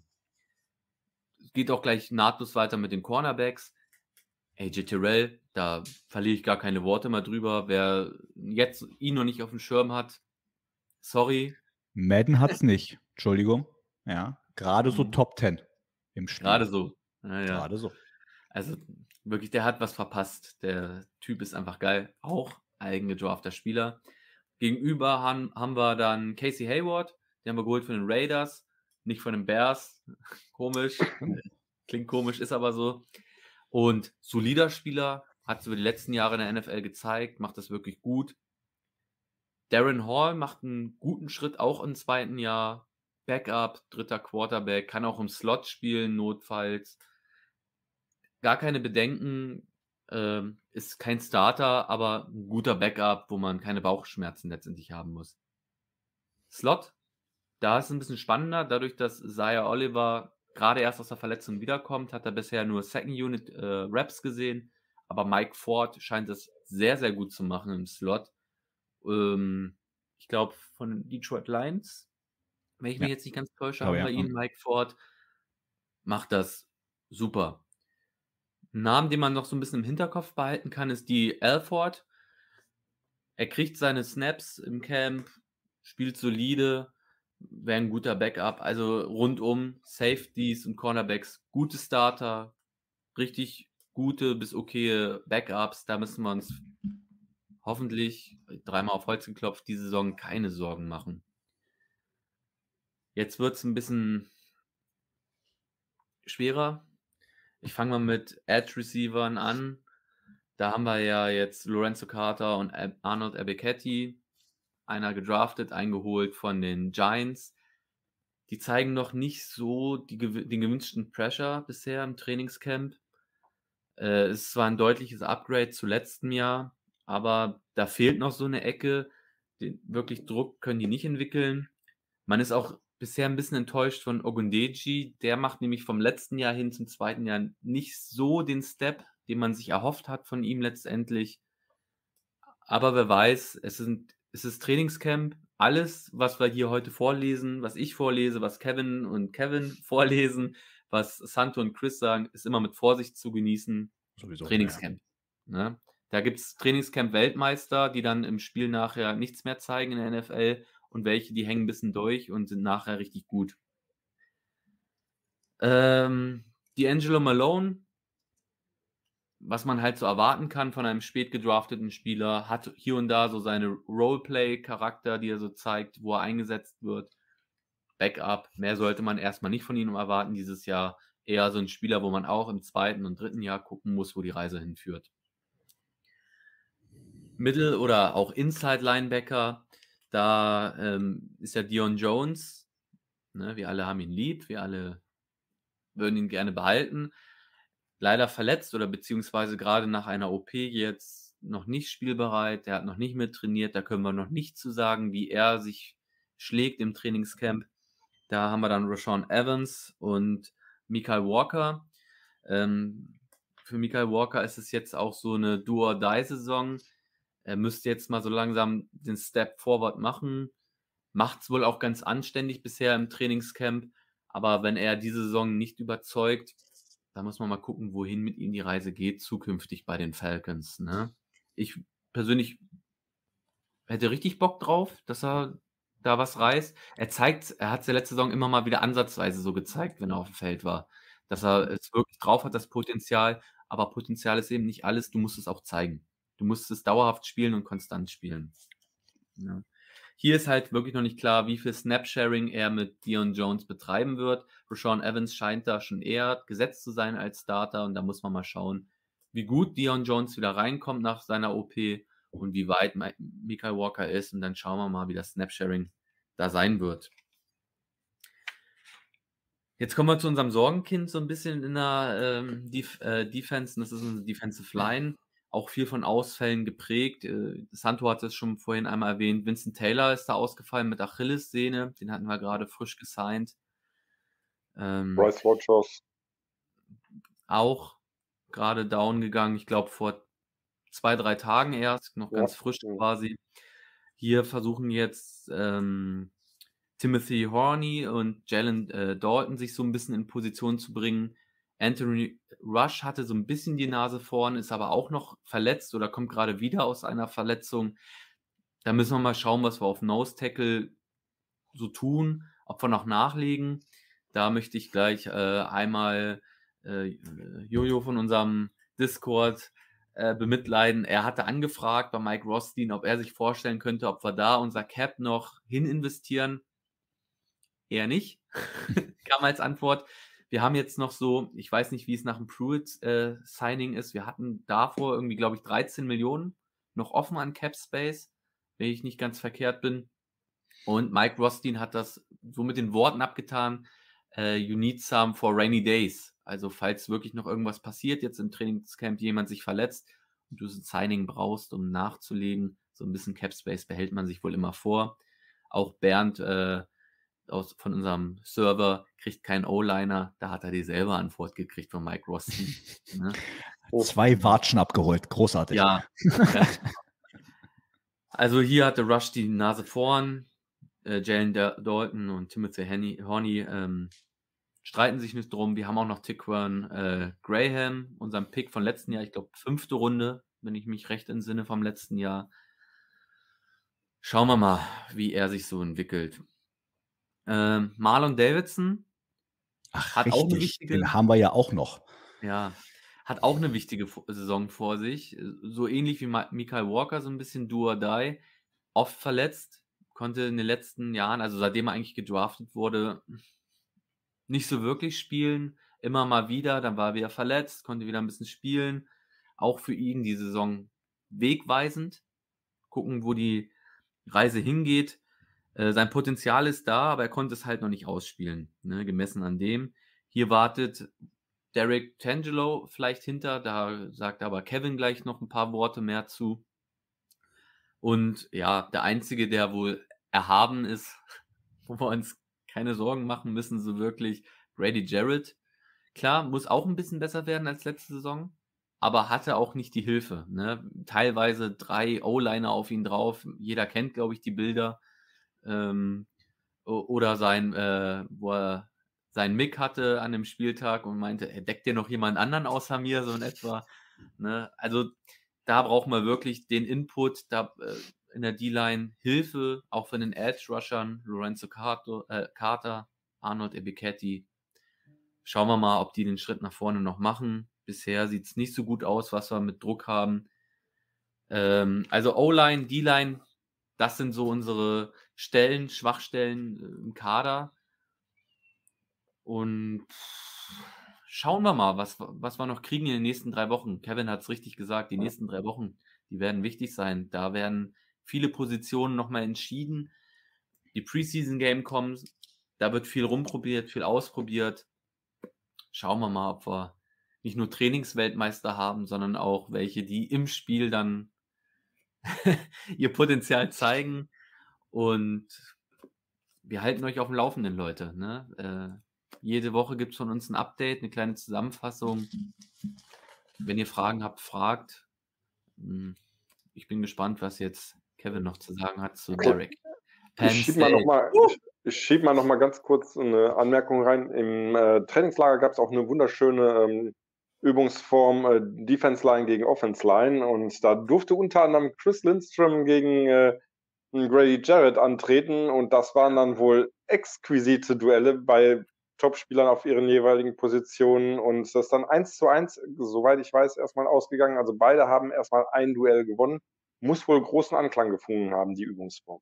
Es geht auch gleich nahtlos weiter mit den Cornerbacks. AJ Terrell, da verliere ich gar keine Worte mehr drüber. Wer jetzt ihn noch nicht auf dem Schirm hat, sorry. Madden hat's nicht. Entschuldigung. Ja, gerade so Top 10 im Spiel. Gerade so. Naja. Gerade so. Also wirklich, der hat was verpasst. Der Typ ist einfach geil. Auch eigengedrafter Spieler. Gegenüber haben wir dann Casey Hayward. Den haben wir geholt von den Raiders. Nicht von den Bears. Komisch. Klingt komisch, ist aber so. Und solider Spieler. Hat es über die letzten Jahre in der NFL gezeigt. Macht das wirklich gut. Darren Hall macht einen guten Schritt auch im 2. Jahr. Backup, 3. Quarterback. Kann auch im Slot spielen, notfalls. Gar keine Bedenken. Ist kein Starter, aber ein guter Backup, wo man keine Bauchschmerzen letztendlich haben muss. Slot, da ist es ein bisschen spannender, dadurch, dass Zaire Oliver gerade erst aus der Verletzung wiederkommt, hat er bisher nur Second Unit Reps gesehen, aber Mike Ford scheint es sehr, sehr gut zu machen im Slot. Ich glaube, von den Detroit Lions, wenn ich mich jetzt nicht ganz täusche, haben wir ihn, Mike Ford, macht das super. Ein Name, den man noch so ein bisschen im Hinterkopf behalten kann, ist die Alford. Er kriegt seine Snaps im Camp, spielt solide, wäre ein guter Backup. Also rundum Safeties und Cornerbacks, gute Starter, richtig gute bis okaye Backups. Da müssen wir uns hoffentlich, dreimal auf Holz geklopft, diese Saison keine Sorgen machen. Jetzt wird es ein bisschen schwerer. Ich fange mal mit Edge-Receivern an. Da haben wir ja jetzt Lorenzo Carter und Arnold Ebiketie. Einer gedraftet, eingeholt von den Giants. Die zeigen noch nicht so den gewünschten Pressure bisher im Trainingscamp. Es ist zwar ein deutliches Upgrade zu letztem Jahr, aber da fehlt noch so eine Ecke. Wirklich Druck können die nicht entwickeln. Man ist auch bisher ein bisschen enttäuscht von Ogundeji. Der macht nämlich vom letzten Jahr hin zum zweiten Jahr nicht so den Step, den man sich erhofft hat von ihm letztendlich. Aber wer weiß, es ist Trainingscamp. Alles, was wir hier heute vorlesen, was ich vorlese, was Kevin und Kevin vorlesen, was Santo und Chris sagen, ist immer mit Vorsicht zu genießen. Sowieso. Trainingscamp. Ne? Da gibt es Trainingscamp-Weltmeister, die dann im Spiel nachher nichts mehr zeigen in der NFL und welche, die hängen ein bisschen durch und sind nachher richtig gut. D'Angelo Malone, was man halt so erwarten kann von einem spät gedrafteten Spieler, hat hier und da so seine Roleplay-Charakter, die er so zeigt, wo er eingesetzt wird. Backup, mehr sollte man erstmal nicht von ihm erwarten dieses Jahr. Eher so ein Spieler, wo man auch im zweiten und dritten Jahr gucken muss, wo die Reise hinführt. Mittel- oder auch Inside-Linebacker, da ist ja Dion Jones. Ne, wir alle haben ihn lieb, wir alle würden ihn gerne behalten. Leider verletzt oder beziehungsweise gerade nach einer OP jetzt noch nicht spielbereit. Der hat noch nicht mit trainiert. Da können wir noch nicht zu sagen, wie er sich schlägt im Trainingscamp. Da haben wir dann Rashawn Evans und Mekhi Walker. Für Mekhi Walker ist es jetzt auch so eine Do-or-Die-Saison. Er müsste jetzt mal so langsam den Step forward machen. Macht es wohl auch ganz anständig bisher im Trainingscamp. Aber wenn er diese Saison nicht überzeugt, da muss man mal gucken, wohin mit ihm die Reise geht, zukünftig bei den Falcons. Ne? Ich persönlich hätte richtig Bock drauf, dass er da was reißt. Er hat es ja letzte Saison immer mal wieder ansatzweise so gezeigt, wenn er auf dem Feld war. Dass er es wirklich drauf hat, das Potenzial. Aber Potenzial ist eben nicht alles, du musst es auch zeigen. Du musst es dauerhaft spielen und konstant spielen. Ja. Hier ist halt wirklich noch nicht klar, wie viel Snap-Sharing er mit Dion Jones betreiben wird. Rashawn Evans scheint da schon eher gesetzt zu sein als Starter und da muss man mal schauen, wie gut Dion Jones wieder reinkommt nach seiner OP und wie weit Mekhi Walker ist und dann schauen wir mal, wie das Snap-Sharing da sein wird. Jetzt kommen wir zu unserem Sorgenkind so ein bisschen in der Defense, und das ist unsere Defensive Line. Auch viel von Ausfällen geprägt. Santo hat es schon vorhin einmal erwähnt. Vincent Taylor ist da ausgefallen mit Achillessehne. Den hatten wir gerade frisch gesigned. Bryce Rogers. Auch gerade down gegangen. Ich glaube, vor 2-3 Tagen erst. Noch ganz frisch quasi. Hier versuchen jetzt Timothy Horny und Jalen Dalton sich so ein bisschen in Position zu bringen. Anthony Rush hatte so ein bisschen die Nase vorn, ist aber auch noch verletzt oder kommt gerade wieder aus einer Verletzung. Da müssen wir mal schauen, was wir auf Nose Tackle so tun, ob wir noch nachlegen. Da möchte ich gleich einmal Jojo von unserem Discord bemitleiden. Er hatte angefragt bei Mike Rothstein, ob er sich vorstellen könnte, ob wir da unser Cap noch hin investieren. Eher nicht, kam als Antwort. Wir haben jetzt noch so, ich weiß nicht, wie es nach dem Pruitt-Signing ist, wir hatten davor irgendwie, glaube ich, 13 Millionen noch offen an Cap Space, wenn ich nicht ganz verkehrt bin. Und Mike Rothstein hat das so mit den Worten abgetan, you need some for rainy days. Also falls wirklich noch irgendwas passiert, jetzt im Trainingscamp jemand sich verletzt und du ein Signing brauchst, um nachzulegen, so ein bisschen Cap Space behält man sich wohl immer vor. Auch Bernd von unserem Server kriegt keinen O-Liner, da hat er dieselbe Antwort gekriegt von Mike Rothstein. Ne? 2 Watschen abgeholt, großartig. Ja. Also hier hatte Rush die Nase vorn, Jalen Dalton und Timothy Horny streiten sich nicht drum. Wir haben auch noch Tyquan Graham, unseren Pick von letzten Jahr, ich glaube 5. Runde, wenn ich mich recht entsinne vom letzten Jahr. Schauen wir mal, wie er sich so entwickelt. Marlon Davidson Ach, hat auch eine richtig. wichtige, Den haben wir ja auch noch. ja, hat auch eine wichtige Saison vor sich. So ähnlich wie Michael Walker, so ein bisschen do or die. Oft verletzt, konnte in den letzten Jahren, also seitdem er eigentlich gedraftet wurde, nicht so wirklich spielen. Immer mal wieder, dann war er wieder verletzt, konnte wieder ein bisschen spielen. Auch für ihn die Saison wegweisend. Gucken, wo die Reise hingeht. Sein Potenzial ist da, aber er konnte es halt noch nicht ausspielen, ne, gemessen an dem. Hier wartet Derek Tangelo vielleicht hinter, da sagt aber Kevin gleich noch ein paar Worte mehr zu. Und ja, der Einzige, der wohl erhaben ist, wo wir uns keine Sorgen machen müssen, so wirklich, Grady Jarrett. Klar, muss auch ein bisschen besser werden als letzte Saison, aber hatte auch nicht die Hilfe. Ne? Teilweise 3 O-Liner auf ihn drauf. Jeder kennt, glaube ich, die Bilder. Oder wo er seinen Mick hatte an dem Spieltag und meinte, deckt dir noch jemand anderen außer mir, so in etwa. Ne? Also da brauchen wir wirklich den Input, da in der D-Line Hilfe, auch von den Edge-Rushern, Lorenzo Carter, Arnold Ebiketie. Schauen wir mal, ob die den Schritt nach vorne noch machen. Bisher sieht es nicht so gut aus, was wir mit Druck haben. Also O-Line, D-Line, das sind so unsere Stellen, Schwachstellen im Kader. Und schauen wir mal, was wir noch kriegen in den nächsten 3 Wochen. Kevin hat es richtig gesagt, die nächsten 3 Wochen, die werden wichtig sein. Da werden viele Positionen nochmal entschieden. Die Preseason-Game kommen, da wird viel rumprobiert, viel ausprobiert. Schauen wir mal, ob wir nicht nur Trainingsweltmeister haben, sondern auch welche, die im Spiel dann ihr Potenzial zeigen. Und wir halten euch auf dem Laufenden, Leute. Ne? Jede Woche gibt es von uns ein Update, eine kleine Zusammenfassung. Wenn ihr Fragen habt, fragt. Ich bin gespannt, was jetzt Kevin noch zu sagen hat zu Derek. Ich schieb mal noch mal ganz kurz eine Anmerkung rein. Im Trainingslager gab es auch eine wunderschöne Übungsform Defense Line gegen Offense Line und da durfte unter anderem Chris Lindstrom gegen Grady Jarrett antreten und das waren dann wohl exquisite Duelle bei Topspielern auf ihren jeweiligen Positionen und das ist dann 1:1, soweit ich weiß, erstmal ausgegangen. Also beide haben erstmal ein Duell gewonnen. Muss wohl großen Anklang gefunden haben, die Übungsform.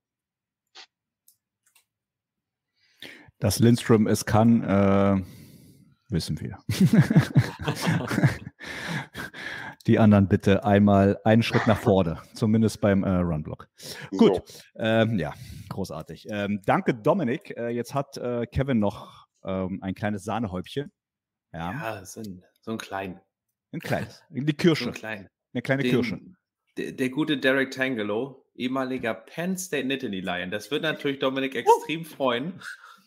Dass Lindstrom es kann, wissen wir. Die anderen bitte einmal einen Schritt nach vorne, zumindest beim Runblock. Gut, ja, großartig. Danke, Dominik. Jetzt hat Kevin noch ein kleines Sahnehäubchen. Ja, so ein klein. Ein kleines. Die Kirsche. So ein klein. Eine kleine Kirsche. Der gute Derek Tangelo, ehemaliger Penn State Nittany Lion. Das wird natürlich Dominik extrem freuen.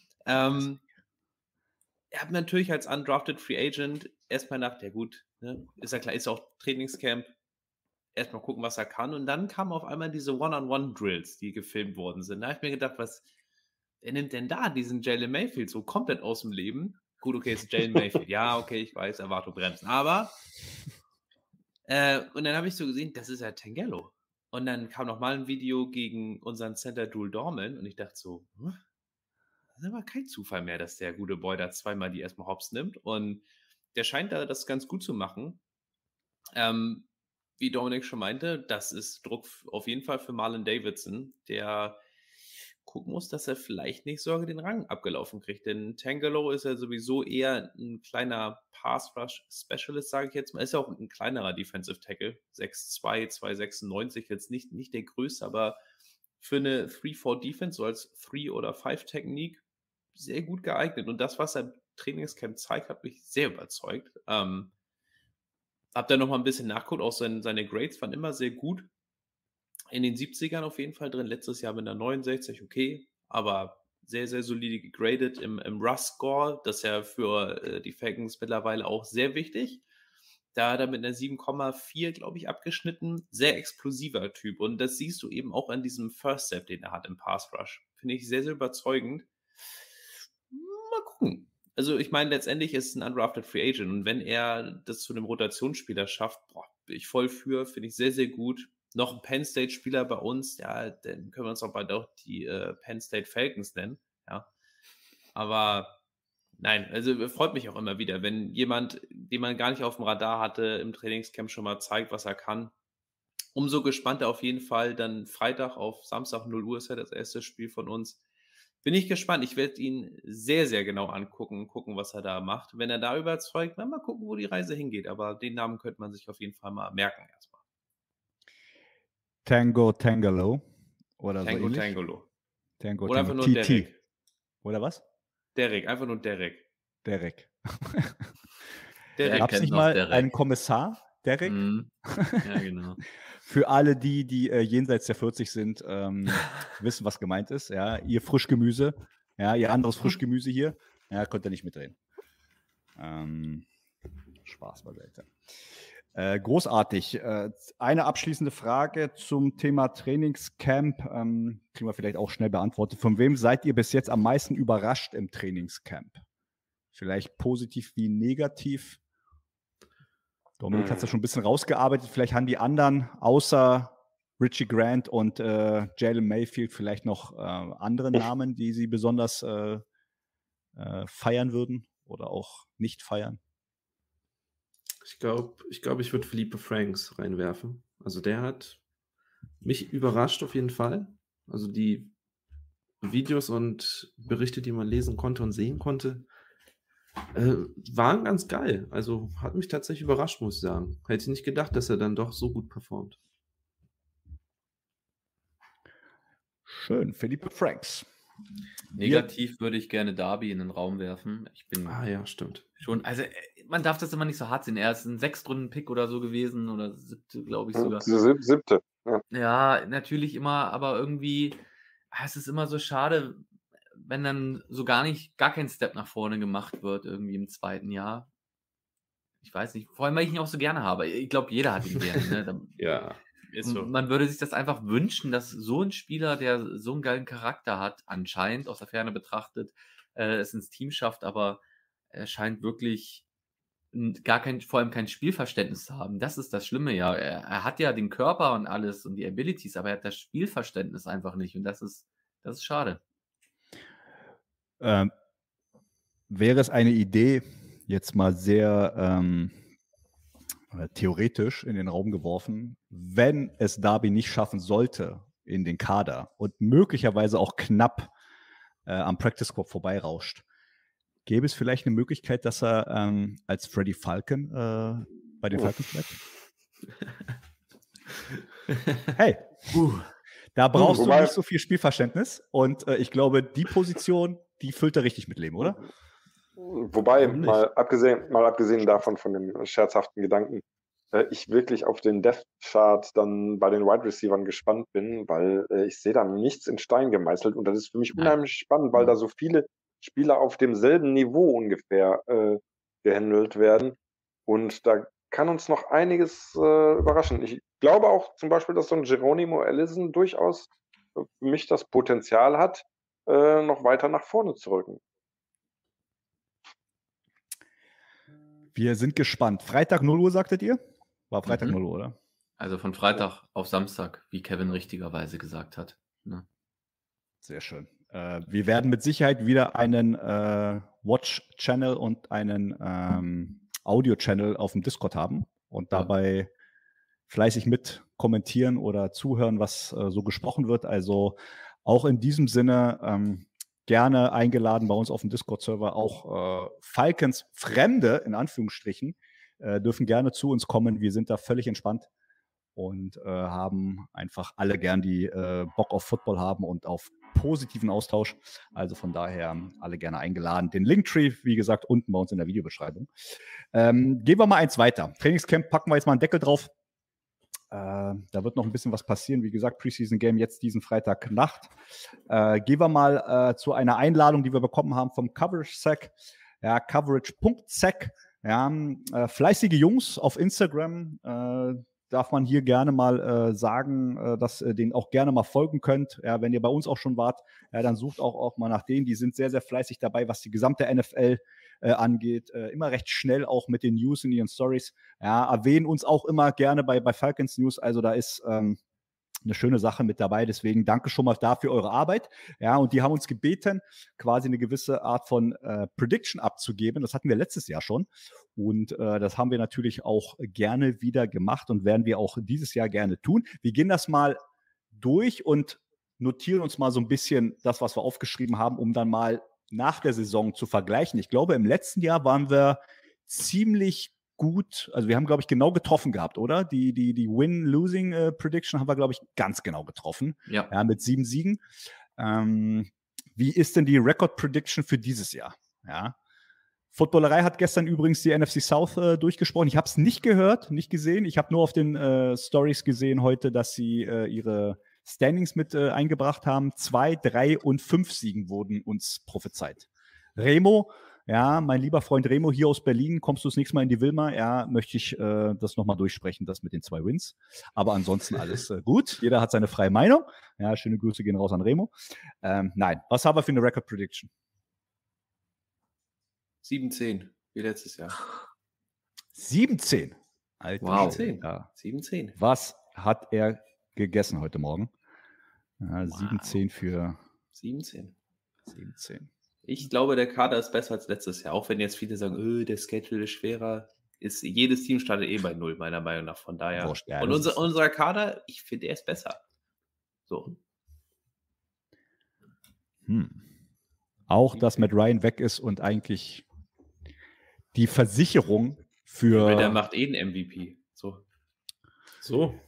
Er hat natürlich als undrafted Free Agent erstmal gedacht, ja gut, ne, ist ja klar, ist auch Trainingscamp, erstmal gucken, was er kann. Und dann kamen auf einmal diese One-on-One-Drills, die gefilmt worden sind. Da habe ich mir gedacht, wer nimmt denn da diesen Jalen Mayfield so komplett aus dem Leben? Gut, okay, ist Jalen Mayfield. Ja, okay, ich weiß, Erwartung bremsen. Aber, und dann habe ich so gesehen, das ist ja Tangelo. Und dann kam noch mal ein Video gegen unseren Center Dul Dorman und ich dachte so, das ist aber kein Zufall mehr, dass der gute Boy da zweimal die erstmal hops nimmt. Und der scheint da das ganz gut zu machen. Wie Dominik schon meinte, das ist Druck auf jeden Fall für Marlon Davidson, der gucken muss, dass er vielleicht nicht sogar den Rang abgelaufen kriegt. Denn Tangelo ist ja sowieso eher ein kleiner Pass-Rush-Specialist, sage ich jetzt mal. Ist ja auch ein kleinerer Defensive Tackle. 6'2", 296, jetzt nicht der größte, aber für eine 3-4-Defense, so als 3- oder 5-Technik, sehr gut geeignet. Und das, was er im Trainingscamp zeigt, hat mich sehr überzeugt. Hab da noch mal ein bisschen nachgeguckt, auch seine Grades waren immer sehr gut. In den 70ern auf jeden Fall drin. Letztes Jahr mit einer 69, okay, aber sehr, sehr solide gegradet im Rush-Score. Das ist ja für die Falcons mittlerweile auch sehr wichtig. Da hat er mit einer 7,4, glaube ich, abgeschnitten. Sehr explosiver Typ. Und das siehst du eben auch an diesem First Step, den er hat im Pass Rush. Finde ich sehr, sehr überzeugend. Mal gucken. Also ich meine, letztendlich ist es ein undrafted Free Agent. Und wenn er das zu einem Rotationsspieler schafft, bin ich voll für. Finde ich sehr, sehr gut. Noch ein Penn State-Spieler bei uns, ja, dann können wir uns auch bald auch die Penn State Falcons nennen. Ja. Aber nein, also freut mich auch immer wieder, wenn jemand, den man gar nicht auf dem Radar hatte, im Trainingscamp schon mal zeigt, was er kann. Umso gespannter auf jeden Fall. Dann Freitag auf Samstag 0 Uhr ist ja das erste Spiel von uns. Bin ich gespannt. Ich werde ihn sehr, sehr genau angucken, was er da macht. Wenn er da überzeugt, mal gucken, wo die Reise hingeht. Aber den Namen könnte man sich auf jeden Fall mal merken erstmal. Tango Tangelo oder Tango so ähnlich. Tangolo. Tango Oder einfach Tango. nur TT. Derek. Oder was? Derek, einfach nur Derek. Derek. Derek Gab es kennt nicht noch mal Derek. einen Kommissar, Derek? Mhm. Ja, genau. Für alle die jenseits der 40 sind, wissen, was gemeint ist. Ja, ihr Frischgemüse, ja, ihr anderes Frischgemüse hier, ja, könnt ihr nicht mitreden. Spaß beiseite. Großartig. Eine abschließende Frage zum Thema Trainingscamp. Kriegen wir vielleicht auch schnell beantwortet. Von wem seid ihr bis jetzt am meisten überrascht im Trainingscamp? Vielleicht positiv wie negativ? Dominik hat es ja schon ein bisschen rausgearbeitet. Vielleicht haben die anderen außer Richie Grant und Jalen Mayfield vielleicht noch andere Namen, die sie besonders feiern würden oder auch nicht feiern. Ich glaube, ich würde Felipe Franks reinwerfen. Also der hat mich überrascht auf jeden Fall. Also die Videos und Berichte, die man lesen konnte und sehen konnte, waren ganz geil. Also hat mich tatsächlich überrascht, muss ich sagen. Hätte ich nicht gedacht, dass er dann doch so gut performt. Schön, Felipe Franks. Negativ würde ich gerne Darby in den Raum werfen. Ich bin ja, stimmt. schon, also man darf das immer nicht so hart sehen. Er ist ein 6-Runden-Pick oder so gewesen oder 7., glaube ich sogar. 7. Ja. Ja, natürlich immer, aber irgendwie, es ist immer so schade, wenn dann so gar kein Step nach vorne gemacht wird, irgendwie im 2. Jahr. Ich weiß nicht, vor allem, weil ich ihn auch so gerne habe. Ich glaube, jeder hat ihn gerne. Ne? Ja. Ist so. Man würde sich das einfach wünschen, dass so ein Spieler, der so einen geilen Charakter hat, anscheinend aus der Ferne betrachtet, es ins Team schafft, aber er scheint wirklich vor allem kein Spielverständnis zu haben. Das ist das Schlimme, ja. Er hat ja den Körper und alles und die Abilities, aber er hat das Spielverständnis einfach nicht und das ist schade. Wäre es eine Idee, jetzt mal sehr theoretisch in den Raum geworfen, wenn es Darby nicht schaffen sollte in den Kader und möglicherweise auch knapp am Practice Squad vorbeirauscht, gäbe es vielleicht eine Möglichkeit, dass er als Freddie Falcon bei den Falcons bleibt? Hey, da brauchst du nicht so viel Spielverständnis und ich glaube, die Position, die füllt er richtig mit Leben, oder? Wobei, mal abgesehen davon, von dem scherzhaften Gedanken, ich wirklich auf den Depth-Chart dann bei den Wide Receivern gespannt bin, weil ich sehe da nichts in Stein gemeißelt und das ist für mich unheimlich spannend, weil da so viele Spieler auf demselben Niveau ungefähr gehandelt werden und da kann uns noch einiges überraschen. Ich glaube auch zum Beispiel, dass so ein Geronimo Allison durchaus für mich das Potenzial hat, noch weiter nach vorne zu rücken. Wir sind gespannt. Freitag 0 Uhr, sagtet ihr? War Freitag 0 Uhr, oder? Also von Freitag auf Samstag, wie Kevin richtigerweise gesagt hat. Ne? Sehr schön. Wir werden mit Sicherheit wieder einen Watch-Channel und einen Audio-Channel auf dem Discord haben und dabei fleißig mit kommentieren oder zuhören, was so gesprochen wird. Also auch in diesem Sinne gerne eingeladen bei uns auf dem Discord-Server. Auch Falcons Fremde, in Anführungsstrichen, dürfen gerne zu uns kommen. Wir sind da völlig entspannt und haben einfach alle gern, die Bock auf Football haben und auf positiven Austausch. Also von daher alle gerne eingeladen. Den Linktree, wie gesagt, unten bei uns in der Videobeschreibung. Gehen wir mal eins weiter. Trainingscamp packen wir jetzt mal einen Deckel drauf. Da wird noch ein bisschen was passieren. Wie gesagt, Preseason Game jetzt diesen Freitagnacht. Gehen wir mal zu einer Einladung, die wir bekommen haben vom Coverage-Sec. Ja, coverage.sec. Ja, fleißige Jungs auf Instagram. Darf man hier gerne mal sagen, dass ihr denen auch gerne mal folgen könnt. Ja, wenn ihr bei uns auch schon wart, ja, dann sucht auch mal nach denen. Die sind sehr, sehr fleißig dabei, was die gesamte NFL angeht. Immer recht schnell auch mit den News in ihren Stories. Ja, erwähnen uns auch immer gerne bei Falcons News. Also da ist eine schöne Sache mit dabei. Deswegen danke schon mal dafür eure Arbeit. Ja, und die haben uns gebeten, quasi eine gewisse Art von Prediction abzugeben. Das hatten wir letztes Jahr schon. Und das haben wir natürlich auch gerne wieder gemacht und werden wir auch dieses Jahr gerne tun. Wir gehen das mal durch und notieren uns mal so ein bisschen das, was wir aufgeschrieben haben, um dann mal nach der Saison zu vergleichen. Ich glaube, im letzten Jahr waren wir ziemlich gut, also wir haben, glaube ich, genau getroffen gehabt, oder? Die Win-Losing-Prediction haben wir, glaube ich, ganz genau getroffen. Ja. Ja, mit 7 Siegen. Wie ist denn die Record-Prediction für dieses Jahr? Ja. Footballerei hat gestern übrigens die NFC South durchgesprochen. Ich habe es nicht gehört, nicht gesehen. Ich habe nur auf den Stories gesehen heute, dass sie ihre Standings mit eingebracht haben. 2, 3 und 5 Siegen wurden uns prophezeit. Remo, ja, mein lieber Freund Remo hier aus Berlin, kommst du das nächste Mal in die Wilma? Ja, möchte ich das nochmal durchsprechen, das mit den 2 Wins. Aber ansonsten alles gut. Jeder hat seine freie Meinung. Ja, schöne Grüße gehen raus an Remo. Nein, was haben wir für eine Record Prediction? 7-10, wie letztes Jahr. 7-10. Alter, Wow. Schwede. Ja. 7-10. Was hat er gegessen heute Morgen? Ja, 7-10 für 7-10. 7-10. Ich glaube, der Kader ist besser als letztes Jahr. Auch wenn jetzt viele sagen, der Schedule ist schwerer. Jedes Team startet bei 0, meiner Meinung nach. Von daher. Wurscht, ja, und das ist- unser Kader, ich finde, er ist besser. So. Auch, dass Matt Ryan weg ist und eigentlich die Versicherung für. Weil der macht einen MVP. So. So.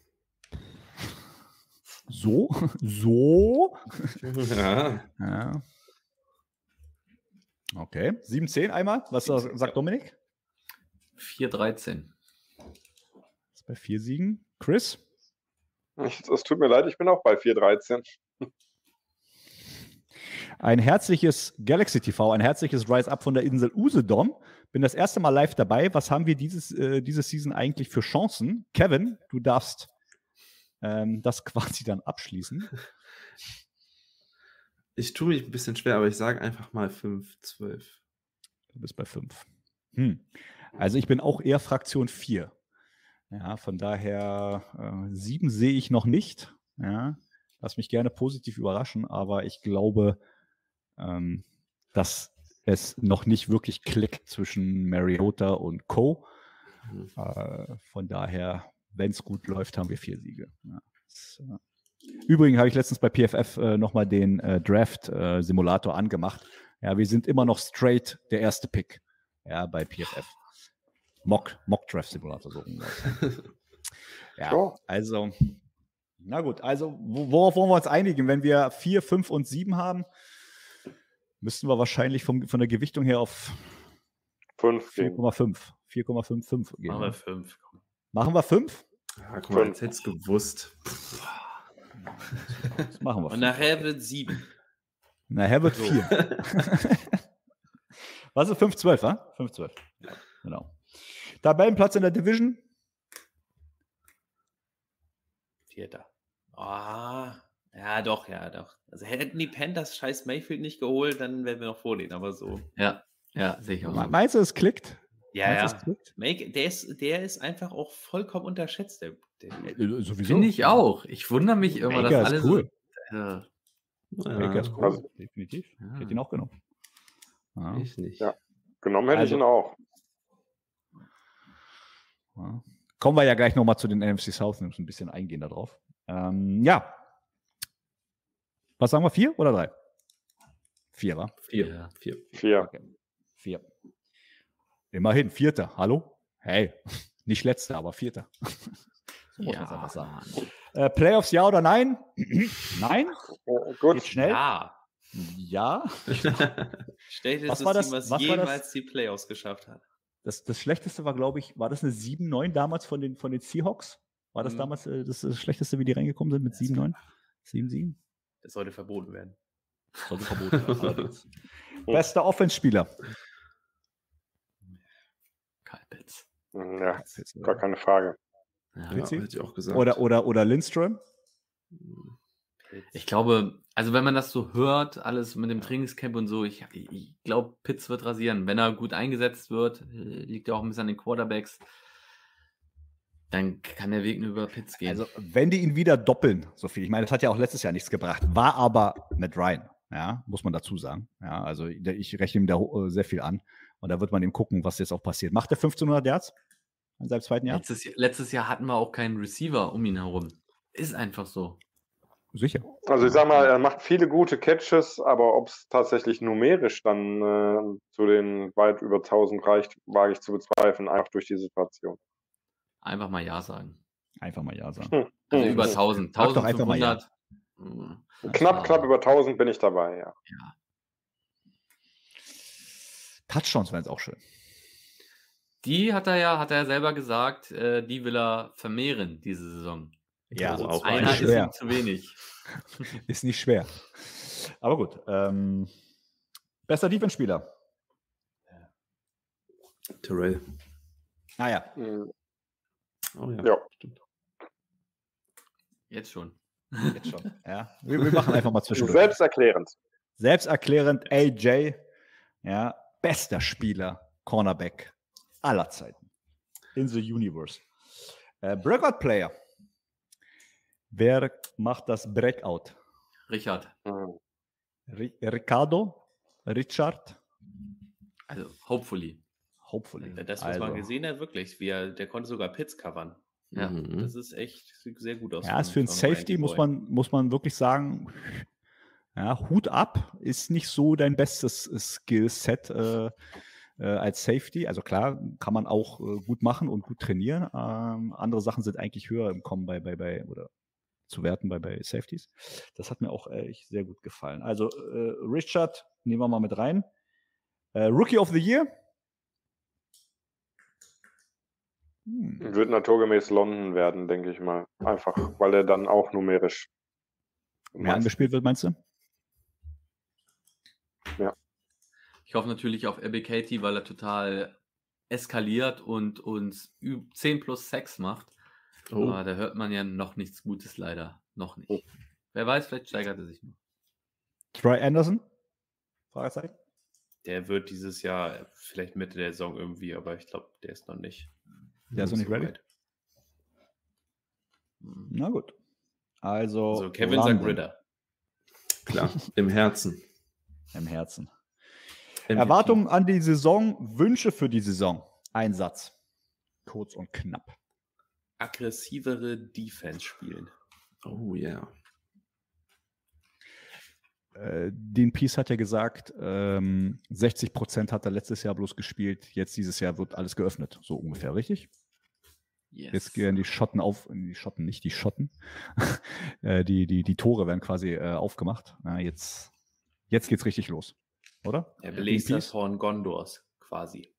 So. Ja. Ja. Okay. 7-10 einmal. Was sagt Dominik? 4-13. Das ist bei 4 Siegen. Chris? Es tut mir leid, ich bin auch bei 4-13. Ein herzliches Galaxy TV, ein herzliches Rise Up von der Insel Usedom. Bin das erste Mal live dabei. Was haben wir diese Season eigentlich für Chancen? Kevin, du darfst das quasi dann abschließen. Ich tue mich ein bisschen schwer, aber ich sage einfach mal 5-12. Du bist bei 5. Also ich bin auch eher Fraktion 4. Ja, von daher 7 sehe ich noch nicht. Ja, lass mich gerne positiv überraschen, aber ich glaube, dass es noch nicht wirklich klickt zwischen Mariota und Co. Von daher, wenn es gut läuft, haben wir 4 Siege. Ja, übrigens habe ich letztens bei PFF nochmal den Draft-Simulator angemacht. Ja, wir sind immer noch straight der erste Pick. Ja, bei PFF. Mock-Draft-Simulator so ungefähr. Ja, So. also, na gut, also worauf wollen wir uns einigen? Wenn wir 4, 5 und 7 haben, müssten wir wahrscheinlich von der Gewichtung her auf 5 gehen. 4,5. 4,55 gehen. Machen wir 5. Machen wir 5? Ja, guck mal, jetzt hättest du gewusst. Das machen wir. Und 5. nachher wird 7. Nachher wird 4. Was ist 5-12, wa? 5-12. Ja, genau. Tabellenplatz in der Division? 4. Ja, doch. Also hätten die Panthers scheiß Mayfield nicht geholt, dann wären wir noch vor denen, aber so. Ja, sehe ich auch so. Meinst du, es klickt? Ja, Meinst du, es klickt? der ist einfach auch vollkommen unterschätzt. Sowieso. Finde ich auch. Ich wundere mich immer, dass Baker alle ist cool. so. Baker ist cool. Also- Definitiv. Ja. Ich hätte ihn auch genommen. Ja. Ich nicht. Ja. Genommen hätte Also- ich ihn auch. Ja. Kommen wir ja gleich nochmal zu den NFC South, ein bisschen eingehen darauf. Ja. Was sagen wir, 4 oder 3? 4, wa? 4. 4. Okay. 4. Immerhin, 4. Hallo? Hey, nicht letzter, aber 4. So muss man es einfach sagen. Playoffs, ja oder nein? Nein? Gut. Geht schnell? Ja. Ja. Schnellstes Was war das- Team, was was war das? jemals die Playoffs geschafft hat. Das Schlechteste war, glaube ich, war das eine 7-9 damals von den Seahawks? War das damals das Schlechteste, wie die reingekommen sind mit 7-9? 7-7? Das sollte verboten werden. Sollte verboten werden. allerdings. Bester Offense-Spieler. Kyle Pitts. Ja, gar keine Frage. Ja, Witzi? hätte ich auch gesagt. Oder Lindström. Ich glaube, also wenn man das so hört, alles mit dem Trainingscamp und so, ich glaube, Pitts wird rasieren. Wenn er gut eingesetzt wird, liegt ja auch ein bisschen an den Quarterbacks. Dann kann der Weg nur über Pitts gehen. Also, wenn die ihn wieder doppeln, so viel, ich meine, das hat ja auch letztes Jahr nichts gebracht, war aber Matt Ryan, ja, muss man dazu sagen. Ja, also ich rechne ihm da sehr viel an und da wird man eben gucken, was jetzt auch passiert. Macht er 1500 Yards in seinem zweiten Jahr? Letztes Jahr hatten wir auch keinen Receiver um ihn herum. Ist einfach so. Sicher. Also ich sag mal, er macht viele gute Catches, aber ob es tatsächlich numerisch dann zu den weit über 1000 reicht, wage ich zu bezweifeln, einfach durch die Situation. Einfach mal Ja sagen. Einfach mal Ja sagen. Also über 1000. Sag doch einfach mal Ja. 1500. Knapp über 1000 bin ich dabei, ja. Ja. Touchdowns wären es auch schön. Die hat er ja selber gesagt, die will er vermehren diese Saison. Ja, Also auch Einer nicht ist schwer. ihm zu wenig. Ist nicht schwer. Aber gut. Bester Defense-Spieler. Terrell. Naja, Mhm. Oh ja. Ja. Stimmt. Jetzt schon. jetzt schon. Ja. Wir machen einfach mal zwischendurch. Selbsterklärend. Selbsterklärend AJ, ja, bester Spieler, Cornerback aller Zeiten. In the Universe. Breakout Player. Wer macht das Breakout? Richard. Mhm. Ricardo? Richard? Also, hopefully. Hopefully. Das, was man gesehen hat, wirklich. Der konnte sogar Pitts covern. Ja. Mhm. Das ist echt, sieht sehr gut aus. Ja, ist für einen Safety, muss man wirklich sagen, ja, Hut ab, ist nicht so dein bestes Skillset als Safety. Also klar, kann man auch gut machen und gut trainieren. Andere Sachen sind eigentlich höher im Kommen oder zu werten bei Safeties. Das hat mir auch echt sehr gut gefallen. Also Richard, nehmen wir mal mit rein. Rookie of the Year. Wird naturgemäß London werden, denke ich mal. Einfach, weil er dann auch numerisch Mehr angespielt wird, meinst du? Ich hoffe natürlich auf Abby Katie, weil er total eskaliert und uns 10 plus 6 macht. Oh. Aber da hört man ja noch nichts Gutes leider. Noch nicht. Wer weiß, vielleicht steigert er sich noch. Troy Anderson? Fragezeichen. Der wird dieses Jahr vielleicht Mitte der Saison irgendwie, aber ich glaube, der ist noch nicht. Der ist noch nicht ready? weit. Na gut. Also Kevin sagt London Ritter. Klar, im Herzen. im Herzen. MVP. Erwartungen an die Saison, Wünsche für die Saison. Ein Satz. Kurz und knapp. Aggressivere Defense spielen. Oh ja. Dean Pease hat ja gesagt, 60% hat er letztes Jahr bloß gespielt. Jetzt dieses Jahr wird alles geöffnet. So ungefähr, richtig? Yes. Jetzt gehen die Schotten die Schotten. Die Tore werden quasi aufgemacht. Ja, jetzt geht's richtig los. Oder? Er bläst das Horn Gondors quasi.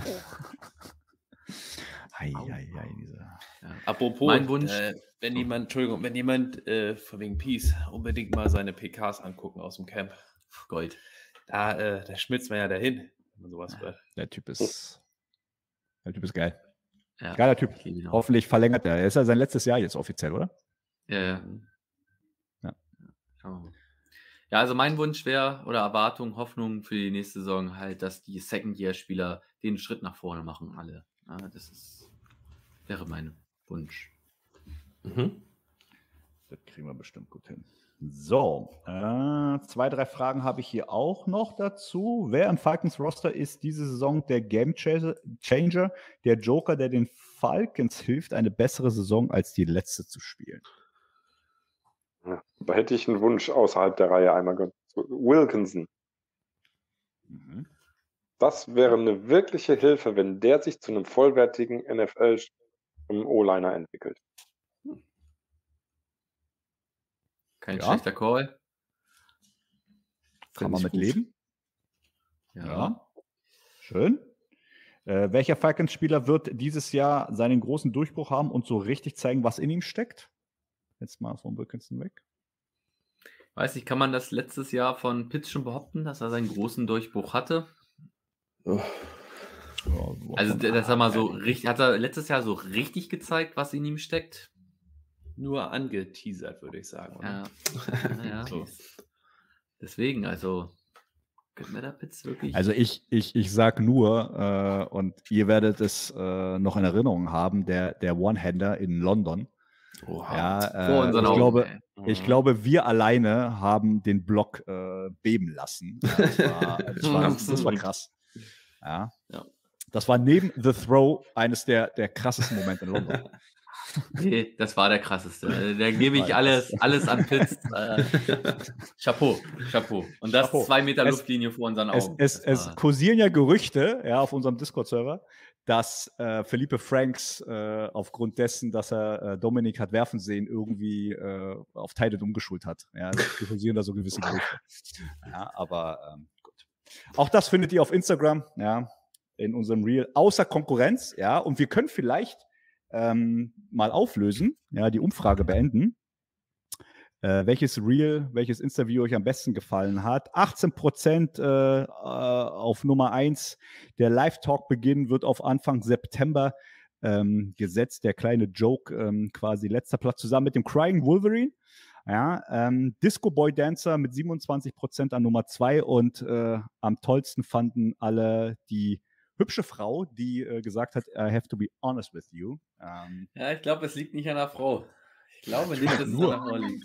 Apropos, Mein Wunsch. wenn jemand von wegen Peace unbedingt mal seine PKs angucken aus dem Camp. Gold. Da schmilzt man ja dahin, wenn man sowas hört. Der Typ ist geil. Ja. Geiler Typ. Genau. Hoffentlich verlängert er. Er ist ja sein letztes Jahr jetzt offiziell, oder? Ja. Ja. Schauen wir mal. Ja, also mein Wunsch wäre, oder Erwartung, Hoffnung für die nächste Saison halt, dass die Second-Year-Spieler den Schritt nach vorne machen, alle. Ja, wäre mein Wunsch. Mhm. Das kriegen wir bestimmt gut hin. So, 2, 3 Fragen habe ich hier auch noch dazu. Wer im Falcons-Roster ist diese Saison der Game-Changer, der Joker, der den Falcons hilft, eine bessere Saison als die letzte zu spielen? Ja, da hätte ich einen Wunsch außerhalb der Reihe einmal gehabt. Wilkinson. Mhm. Das wäre eine wirkliche Hilfe, wenn der sich zu einem vollwertigen NFL-O-Liner entwickelt. Kein Ja. schlechter Call. Kann Find man ich mit gut. leben? Ja. Schön. Welcher Falcons-Spieler wird dieses Jahr seinen großen Durchbruch haben und so richtig zeigen, was in ihm steckt? Jetzt mal von Wilkinson weg. Weiß nicht, kann man das letztes Jahr von Pitts schon behaupten, dass er seinen großen Durchbruch hatte? Oh. Also, das hat er letztes Jahr so richtig gezeigt, was in ihm steckt? Nur angeteasert, würde ich sagen. Oder? Ja. So. Deswegen, also Können wir da Pitts wirklich? Also ich sag nur, und ihr werdet es noch in Erinnerung haben, der One-Hander in London. Oha. Ja, Vor unseren ich Augen, glaube, ey. ich glaube, wir alleine haben den Block beben lassen. Ja, das war krass. Ja. Ja. Das war neben The Throw eines der krassesten Momente in London. Nee, das war der krasseste. Also, da gebe ich war alles an Pitts. Chapeau. Und das Chapeau. 2 Meter Es- Luftlinie vor unseren Augen. Es Das war- kursieren ja Gerüchte auf unserem Discord-Server, dass Felipe Franks aufgrund dessen, dass er Dominik hat werfen sehen, irgendwie auf Tided umgeschult hat. Ja, es kursieren da so gewisse Gerüchte. Ja, aber gut. Auch das findet ihr auf Instagram, ja, in unserem Reel, außer Konkurrenz, ja, und wir können vielleicht mal auflösen, ja, die Umfrage beenden. Welches Reel, welches Interview euch am besten gefallen hat. 18% auf Nummer 1. Der Live-Talk-Beginn wird auf Anfang September gesetzt. Der kleine Joke, quasi letzter Platz, zusammen mit dem Crying Wolverine. Ja, Disco Boy Dancer mit 27% an Nummer 2 und am tollsten fanden alle die hübsche Frau, die gesagt hat, I have to be honest with you. Ja, ich glaube, es liegt nicht an der Frau. Ich glaube nicht, dass es an der Frau liegt.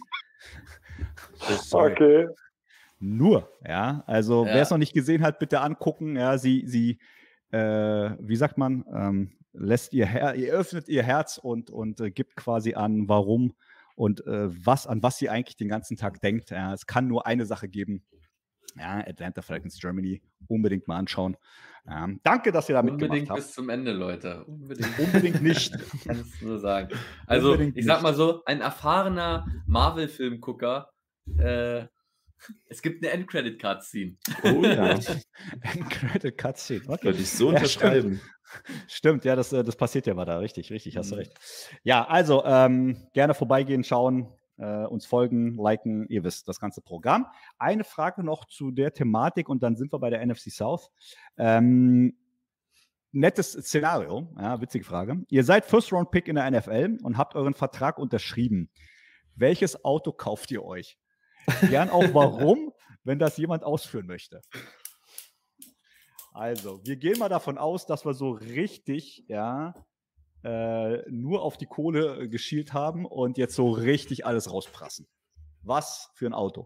Okay. Nur, ja. Also, Ja. wer es noch nicht gesehen hat, bitte angucken. Ja, sie wie sagt man, ihr öffnet ihr Herz und gibt quasi an, warum und an was sie eigentlich den ganzen Tag denkt. Ja, es kann nur eine Sache geben. Ja, Atlanta Falcons Germany. Unbedingt mal anschauen. Danke, dass ihr da mitgemacht Unbedingt habt. bis zum Ende, Leute. Unbedingt. Unbedingt nicht. Ich kann es nur sagen. Also, Unbedingt ich sag nicht. mal so, ein erfahrener Marvel-Filmgucker, es gibt eine End-Credit-Cutscene. Oh ja. Credit Cutscene. Okay. Würde ich so Ja, unterschreiben. Stimmt, ja, das passiert ja mal da. Richtig, hast du recht. Ja, also gerne vorbeigehen, schauen, uns folgen, liken, ihr wisst, das ganze Programm. Eine Frage noch zu der Thematik und dann sind wir bei der NFC South. Nettes Szenario, ja, witzige Frage. Ihr seid First-Round-Pick in der NFL und habt euren Vertrag unterschrieben. Welches Auto kauft ihr euch? Gern auch warum, wenn das jemand ausführen möchte. Also, wir gehen mal davon aus, dass wir so richtig, nur auf die Kohle geschielt haben und jetzt so richtig alles rausprassen. Was für ein Auto?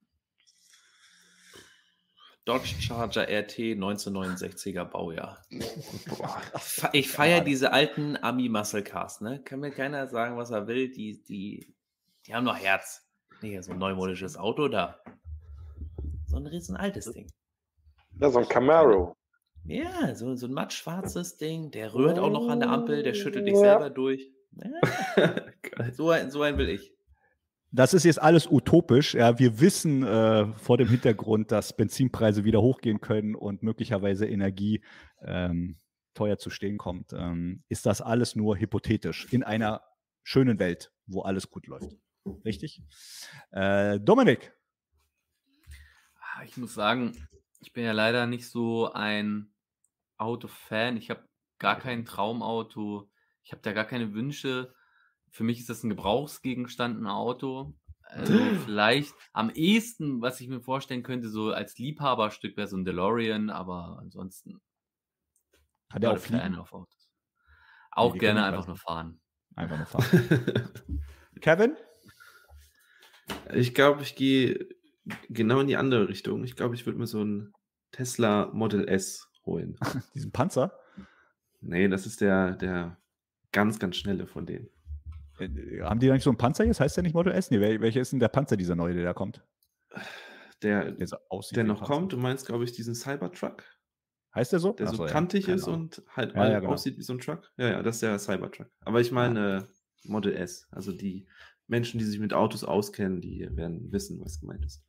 Dodge Charger RT 1969er Baujahr. Ich feiere diese alten Ami-Muscle Cars, ne? Kann mir keiner sagen, was er will. Die haben noch Herz. Nee, so ein neumodisches Auto da. So ein altes Ding. Ja, so ein Camaro. Ja, so ein mattschwarzes Ding. Der rührt auch noch an der Ampel, der schüttelt dich Ja. selber durch. Ja, so ein will ich. Das ist jetzt alles utopisch. Ja, wir wissen vor dem Hintergrund, dass Benzinpreise wieder hochgehen können und möglicherweise Energie teuer zu stehen kommt. Ist das alles nur hypothetisch in einer schönen Welt, wo alles gut läuft. Richtig? Dominik. Ich muss sagen, ich bin ja leider nicht so ein Autofan. Ich habe gar kein Traumauto. Ich habe da gar keine Wünsche. Für mich ist das ein Gebrauchsgegenstand, ein Auto. Also vielleicht am ehesten, was ich mir vorstellen könnte, so als Liebhaberstück wäre so ein DeLorean, aber ansonsten Hat er auch not a fan Fliegen? auf Autos. Auch die gerne können einfach wir- nur fahren. Einfach nur fahren. Kevin? Ich glaube, ich gehe genau in die andere Richtung. Ich glaube, ich würde mir so ein Tesla Model S holen. Diesen Panzer? Nee, das ist der ganz, ganz schnelle von denen. Haben die da nicht so einen Panzer jetzt? Heißt der nicht Model S? Nee, welcher ist denn der Panzer, dieser neue, der da kommt? Der so aussieht der wie ein noch Panzer. kommt, du meinst, glaube ich, diesen Cybertruck, Heißt der so? der Ach so ja, kantig keine ist Ahnung. und halt Ja, genau. aussieht wie so ein Truck. Ja, das ist der Cybertruck. Aber ich meine Model S. Also die Menschen, die sich mit Autos auskennen, die werden wissen, was gemeint ist.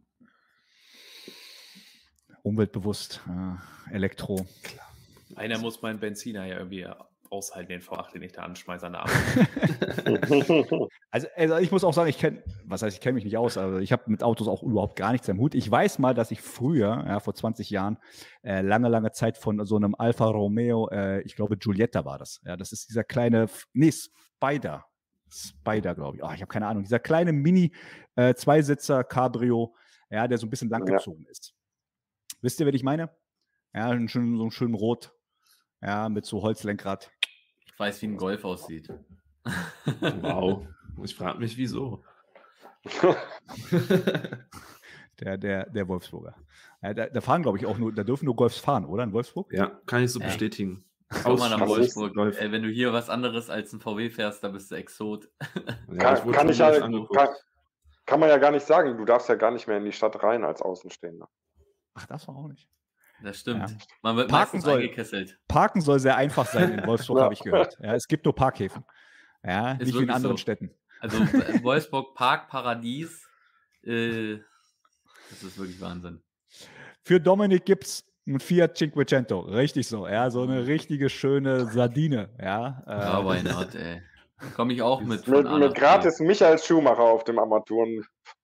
Umweltbewusst, Elektro. Einer muss meinen Benziner ja irgendwie aushalten, den V8, den ich da anschmeiße an der Ampel. Also ich muss auch sagen, ich kenne mich nicht aus, aber ich habe mit Autos auch überhaupt gar nichts am Hut. Ich weiß mal, dass ich früher, vor 20 Jahren, lange Zeit von so einem Alfa Romeo, ich glaube Giulietta war das. Ja, das ist dieser kleine, Spider, glaube ich. Ich habe keine Ahnung. Dieser kleine Mini Zweisitzer Cabrio, ja, der so ein bisschen langgezogen ist. Wisst ihr, wen ich meine? Ja, so einen schönen Rot. Ja, mit so Holzlenkrad. Ich weiß, wie ein Golf aussieht. Wow. Ich frage mich, wieso. Der Wolfsburger. Ja, da fahren, glaube ich, auch nur, da dürfen nur Golfs fahren, oder? In Wolfsburg? Ja, kann ich so Ja. bestätigen. Schau mal nach Ausschließlich Wolfsburg. Golf. Wenn du hier was anderes als ein VW fährst, da bist du Exot. Ja, wurde Kann schon ich durch ja, angeguckt. kann man ja gar nicht sagen. Du darfst ja gar nicht mehr in die Stadt rein als Außenstehender. Ach, das war auch nicht. Das stimmt. Ja. Man wird Parken meistens soll. eingekesselt. Parken soll sehr einfach sein in Wolfsburg, Ja. habe ich gehört. Ja, es gibt nur Parkhäfen. Ja, Ist nicht wie in wirklich anderen so. Städten. Also Wolfsburg Parkparadies. Das ist wirklich Wahnsinn. Für Dominik gibt es ein Fiat Cinquecento. Richtig so. Ja, so eine richtige schöne Sardine. Ja, Ja, why not, ey. Komme ich auch mit von A nach Mit B. gratis Michael Schumacher auf dem Armaturen.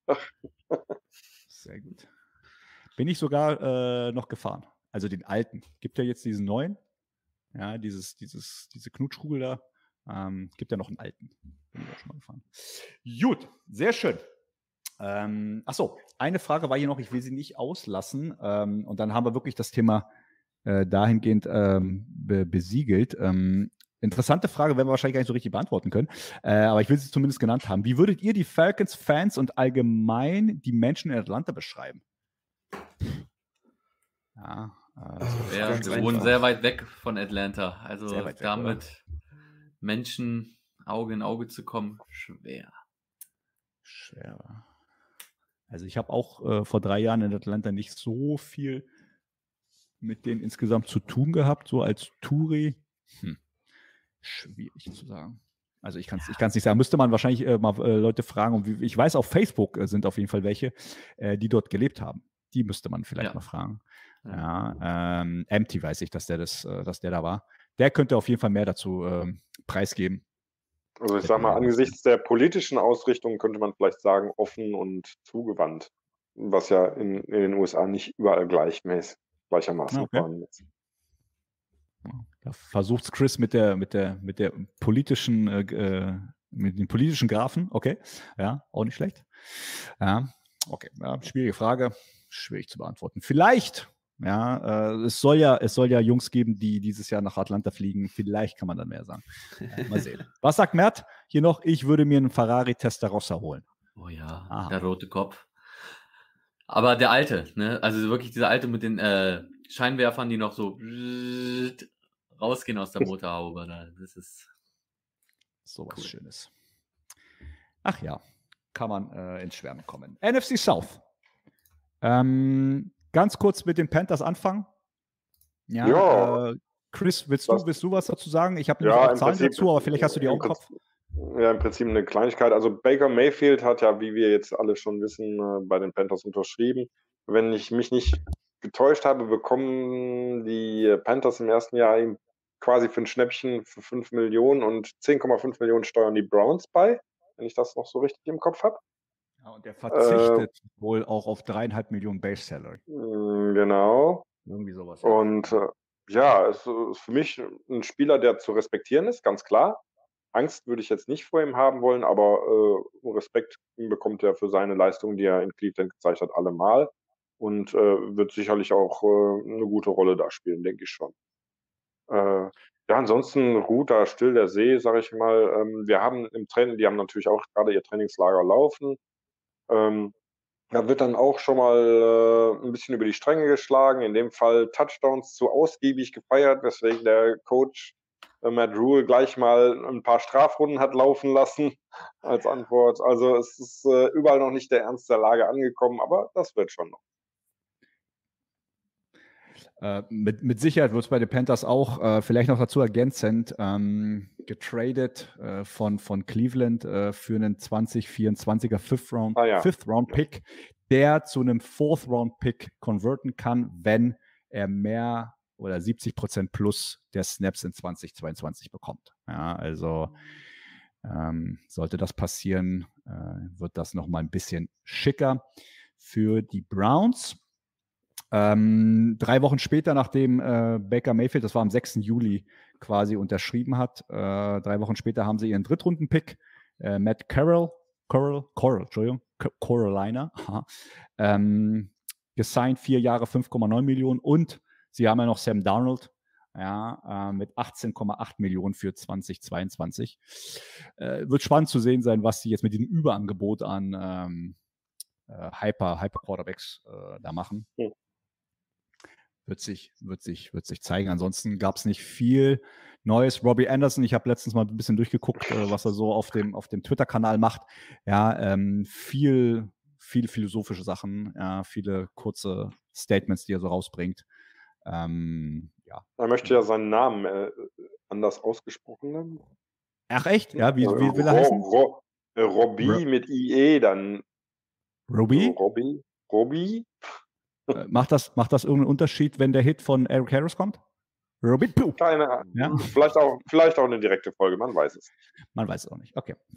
Sehr gut. Bin ich sogar noch gefahren. Also den alten. Gibt ja jetzt diesen neuen. Ja, diese Knutschkugel da. Gibt ja noch einen alten. Bin ich auch schon mal gefahren. Gut, sehr schön. Achso, eine Frage war hier noch, ich will sie nicht auslassen. Und dann haben wir wirklich das Thema dahingehend besiegelt. Interessante Frage, werden wir wahrscheinlich gar nicht so richtig beantworten können. Aber ich will sie zumindest genannt haben. Wie würdet ihr die Falcons-Fans und allgemein die Menschen in Atlanta beschreiben? Ja, Ja, ganz wir wohnen einfach. sehr weit weg von Atlanta. Also Sehr weit weg, damit Menschen Auge in Auge zu kommen, schwer. schwer. Also ich habe auch vor 3 Jahren in Atlanta nicht so viel mit denen insgesamt zu tun gehabt, so als Touri. Schwierig zu sagen. Also ich kann es nicht sagen. Müsste man wahrscheinlich mal Leute fragen. Und ich weiß, auf Facebook sind auf jeden Fall welche, die dort gelebt haben. Die müsste man vielleicht Ja. mal fragen. Ja. Ja, Empty weiß ich, dass der da war. Der könnte auf jeden Fall mehr dazu preisgeben. Also ich sag mal, angesichts der politischen Ausrichtung könnte man vielleicht sagen, offen und zugewandt. Was ja in den USA nicht überall gleichermaßen Okay. vorhanden ist. Da versucht Chris mit der politischen, mit den politischen Graphen. Okay, ja, auch nicht schlecht. Ja, okay, ja, schwierige Frage, schwierig zu beantworten. Vielleicht, ja, es soll ja Jungs geben, die dieses Jahr nach Atlanta fliegen. Vielleicht kann man dann mehr sagen. Ja, mal sehen. Was sagt Mert hier noch? Ich würde mir einen Ferrari Testarossa holen. Oh ja, Aha. der rote Kopf. Aber der alte, ne? Also wirklich dieser alte mit den Scheinwerfern, die noch so rausgehen aus der Motorhaube. Das ist So was Cool. Schönes. Ach ja, kann man ins Schwärmen kommen. NFC South. Ganz kurz mit den Panthers anfangen. Ja. Chris, willst Das- du was dazu sagen? Ich habe nämlich Ja, auch im Zahlen Prinzip- dazu, aber vielleicht hast du die auch im im Kopf. Ja, im Prinzip eine Kleinigkeit. Also Baker Mayfield hat ja, wie wir jetzt alle schon wissen, bei den Panthers unterschrieben. Wenn ich mich nicht getäuscht habe, bekommen die Panthers im ersten Jahr ihm quasi für ein Schnäppchen für 5 Millionen und 10,5 Millionen steuern die Browns bei, wenn ich das noch so richtig im Kopf habe. Ja, und der verzichtet wohl auch auf 3,5 Millionen Base Salary. Genau. Irgendwie sowas. Und ja, es ist für mich ein Spieler, der zu respektieren ist, ganz klar. Angst würde ich jetzt nicht vor ihm haben wollen, aber Respekt bekommt er für seine Leistungen, die er in Cleveland gezeigt hat, allemal. Und wird sicherlich auch eine gute Rolle da spielen, denke ich schon. Ja, ansonsten ruht da still der See, sage ich mal. Wir haben im Training, die haben natürlich auch gerade ihr Trainingslager laufen. Da wird dann auch schon mal ein bisschen über die Stränge geschlagen. In dem Fall Touchdowns zu ausgiebig gefeiert, weswegen der Coach Matt Rule gleich mal ein paar Strafrunden hat laufen lassen als Antwort. Also es ist überall noch nicht der Ernst der Lage angekommen, aber das wird schon noch. Mit Sicherheit wird es bei den Panthers auch vielleicht noch dazu ergänzend getradet von Cleveland für einen 2024er Fifth-Round-Pick, der zu einem Fourth-Round-Pick konverten kann, wenn er mehr oder 70% plus der Snaps in 2022 bekommt. Ja, also sollte das passieren, wird das nochmal ein bisschen schicker für die Browns. 3 Wochen später, nachdem Baker Mayfield, das war am 6. Juli, quasi unterschrieben hat, 3 Wochen später haben sie ihren Drittrunden-Pick, Matt Corral, Carolina, gesigned, 4 Jahre, 5,9 Millionen. Und sie haben ja noch Sam Darnold, ja, mit 18,8 Millionen für 2022. Wird spannend zu sehen sein, was sie jetzt mit dem Überangebot an Hyper-Quarterbacks da machen. Ja. Wird sich zeigen. Ansonsten gab es nicht viel Neues. Robbie Anderson, ich habe letztens mal ein bisschen durchgeguckt, was er so auf dem Twitter-Kanal macht. Ja, viel philosophische Sachen, ja, viele kurze Statements, die er so rausbringt. Ja. Er möchte ja seinen Namen anders ausgesprochen haben. Ach echt? Ja, wie will er heißen? Robbie mit IE dann. Robbie? Robbie? Macht das irgendeinen Unterschied, wenn der Hit von Eric Harris kommt? Robbie? Keine Ahnung. Ja? Vielleicht auch eine direkte Folge, man weiß es. Man weiß es auch nicht. Okay.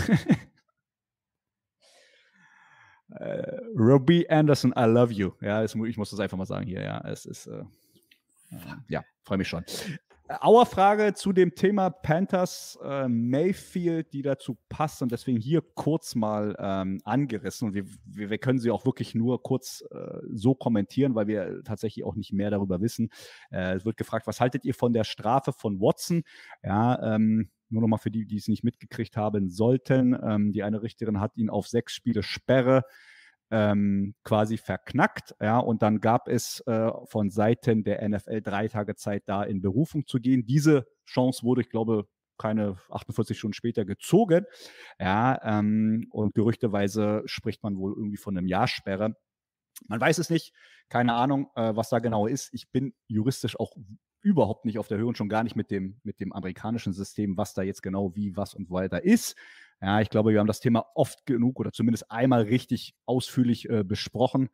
Robbie Anderson, I love you. Ja, ich muss das einfach mal sagen hier. Ja, es ist, ja, freue mich schon. Auer-Frage zu dem Thema Panthers Mayfield, die dazu passt und deswegen hier kurz mal angerissen. Und wir können sie auch wirklich nur kurz so kommentieren, weil wir tatsächlich auch nicht mehr darüber wissen. Es wird gefragt, was haltet ihr von der Strafe von Watson? Ja, nur nochmal für die es nicht mitgekriegt haben sollten. Die eine Richterin hat ihn auf 6 Spiele Sperre quasi verknackt, ja, und dann gab es von Seiten der NFL 3 Tage Zeit, da in Berufung zu gehen. Diese Chance wurde, ich glaube, keine 48 Stunden später gezogen, ja, und gerüchteweise spricht man wohl irgendwie von einem Jahr Sperre. Man weiß es nicht, keine Ahnung, was da genau ist. Ich bin juristisch auch überhaupt nicht auf der Höhe und schon gar nicht mit dem amerikanischen System, was da jetzt genau wie, was und weiter ist. Ja, ich glaube, wir haben das Thema oft genug oder zumindest einmal richtig ausführlich besprochen.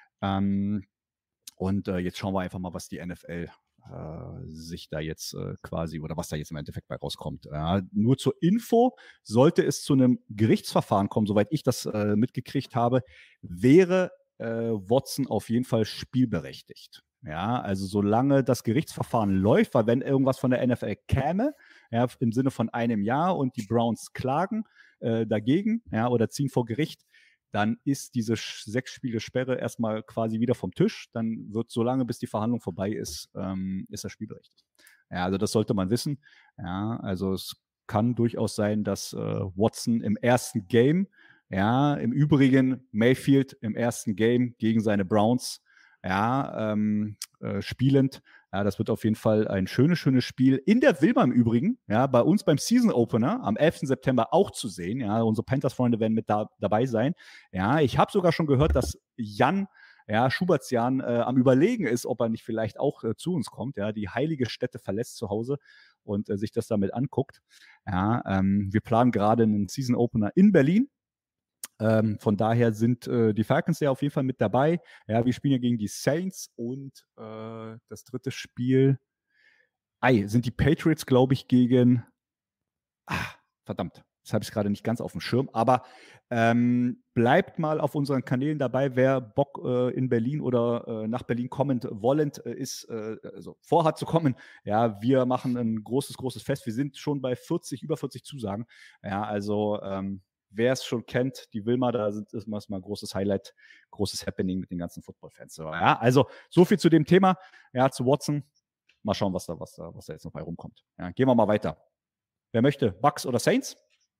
Und jetzt schauen wir einfach mal, was die NFL sich da jetzt quasi oder was da jetzt im Endeffekt bei rauskommt. Nur zur Info, sollte es zu einem Gerichtsverfahren kommen, soweit ich das mitgekriegt habe, wäre Watson auf jeden Fall spielberechtigt. Ja, also solange das Gerichtsverfahren läuft, weil wenn irgendwas von der NFL käme, ja, im Sinne von einem Jahr und die Browns klagen dagegen, ja, oder ziehen vor Gericht, dann ist diese 6 Spiele Sperre erstmal quasi wieder vom Tisch. Dann wird so lange, bis die Verhandlung vorbei ist, ist er spielberechtigt. Ja, also das sollte man wissen. Ja, also es kann durchaus sein, dass Watson im ersten Game, ja, im Übrigen Mayfield im ersten Game gegen seine Browns, ja, spielend. Ja, das wird auf jeden Fall ein schönes Spiel. In der Wilma im Übrigen, ja, bei uns beim Season Opener am 11. September auch zu sehen. Ja, unsere Panthers-Freunde werden mit dabei sein. Ja, ich habe sogar schon gehört, dass Jan, ja, Schubertsjan am Überlegen ist, ob er nicht vielleicht auch zu uns kommt. Ja, die heilige Stätte verlässt zu Hause und sich das damit anguckt. Ja, wir planen gerade einen Season Opener in Berlin. Von daher sind die Falcons ja auf jeden Fall mit dabei. Ja, wir spielen ja gegen die Saints und das dritte Spiel sind die Patriots, glaube ich, gegen verdammt, das habe ich gerade nicht ganz auf dem Schirm, aber bleibt mal auf unseren Kanälen dabei, wer Bock in Berlin oder nach Berlin kommend wollend ist, also vorhat zu kommen. Ja, wir machen ein großes Fest. Wir sind schon bei über 40 Zusagen. Ja, also wer es schon kennt, die Wilma, da ist mal ein großes Highlight, großes Happening mit den ganzen Football-Fans. Ja, also so viel zu dem Thema. Ja, zu Watson. Mal schauen, was da jetzt noch bei rumkommt. Ja, gehen wir mal weiter. Wer möchte? Bucks oder Saints?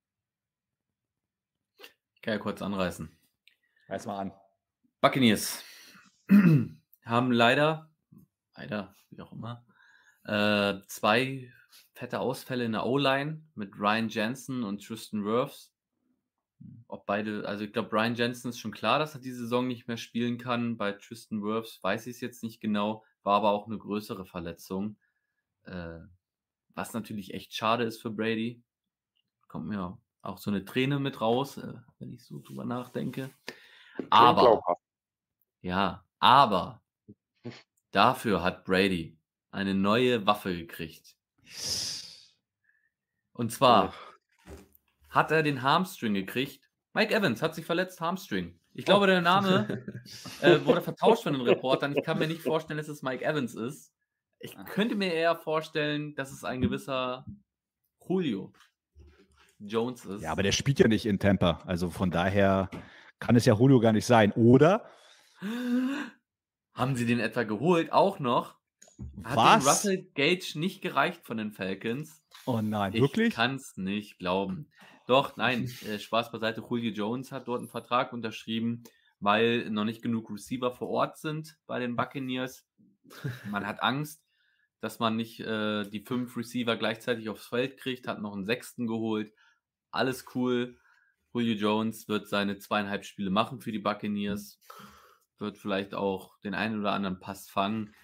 Ich kann ja kurz anreißen. Reiß mal an. Buccaneers haben leider, wie auch immer, 2 fette Ausfälle in der O-Line mit Ryan Jensen und Tristan Wirfs. Ob beide, also ich glaube, Ryan Jensen ist schon klar, dass er die Saison nicht mehr spielen kann. Bei Tristan Wirfs weiß ich es jetzt nicht genau, war aber auch eine größere Verletzung. Was natürlich echt schade ist für Brady. Kommt mir auch so eine Träne mit raus, wenn ich so drüber nachdenke. Aber dafür hat Brady eine neue Waffe gekriegt. Und zwar hat er den Hamstring gekriegt. Mike Evans hat sich verletzt, Hamstring. Ich glaube, der Name wurde vertauscht von den Reportern. Ich kann mir nicht vorstellen, dass es Mike Evans ist. Ich könnte mir eher vorstellen, dass es ein gewisser Julio Jones ist. Ja, aber der spielt ja nicht in Tampa. Also von daher kann es ja Julio gar nicht sein. Oder? Haben sie den etwa geholt? Auch noch? Hat Was? den Russell Gage nicht gereicht von den Falcons? Oh nein, Ich wirklich? kann es nicht glauben. Doch, nein, Spaß beiseite. Julio Jones hat dort einen Vertrag unterschrieben, weil noch nicht genug Receiver vor Ort sind bei den Buccaneers. Man hat Angst, dass man nicht die 5 Receiver gleichzeitig aufs Feld kriegt, hat noch einen 6. geholt. Alles cool. Julio Jones wird seine 2,5 Spiele machen für die Buccaneers. Wird vielleicht auch den einen oder anderen Pass fangen.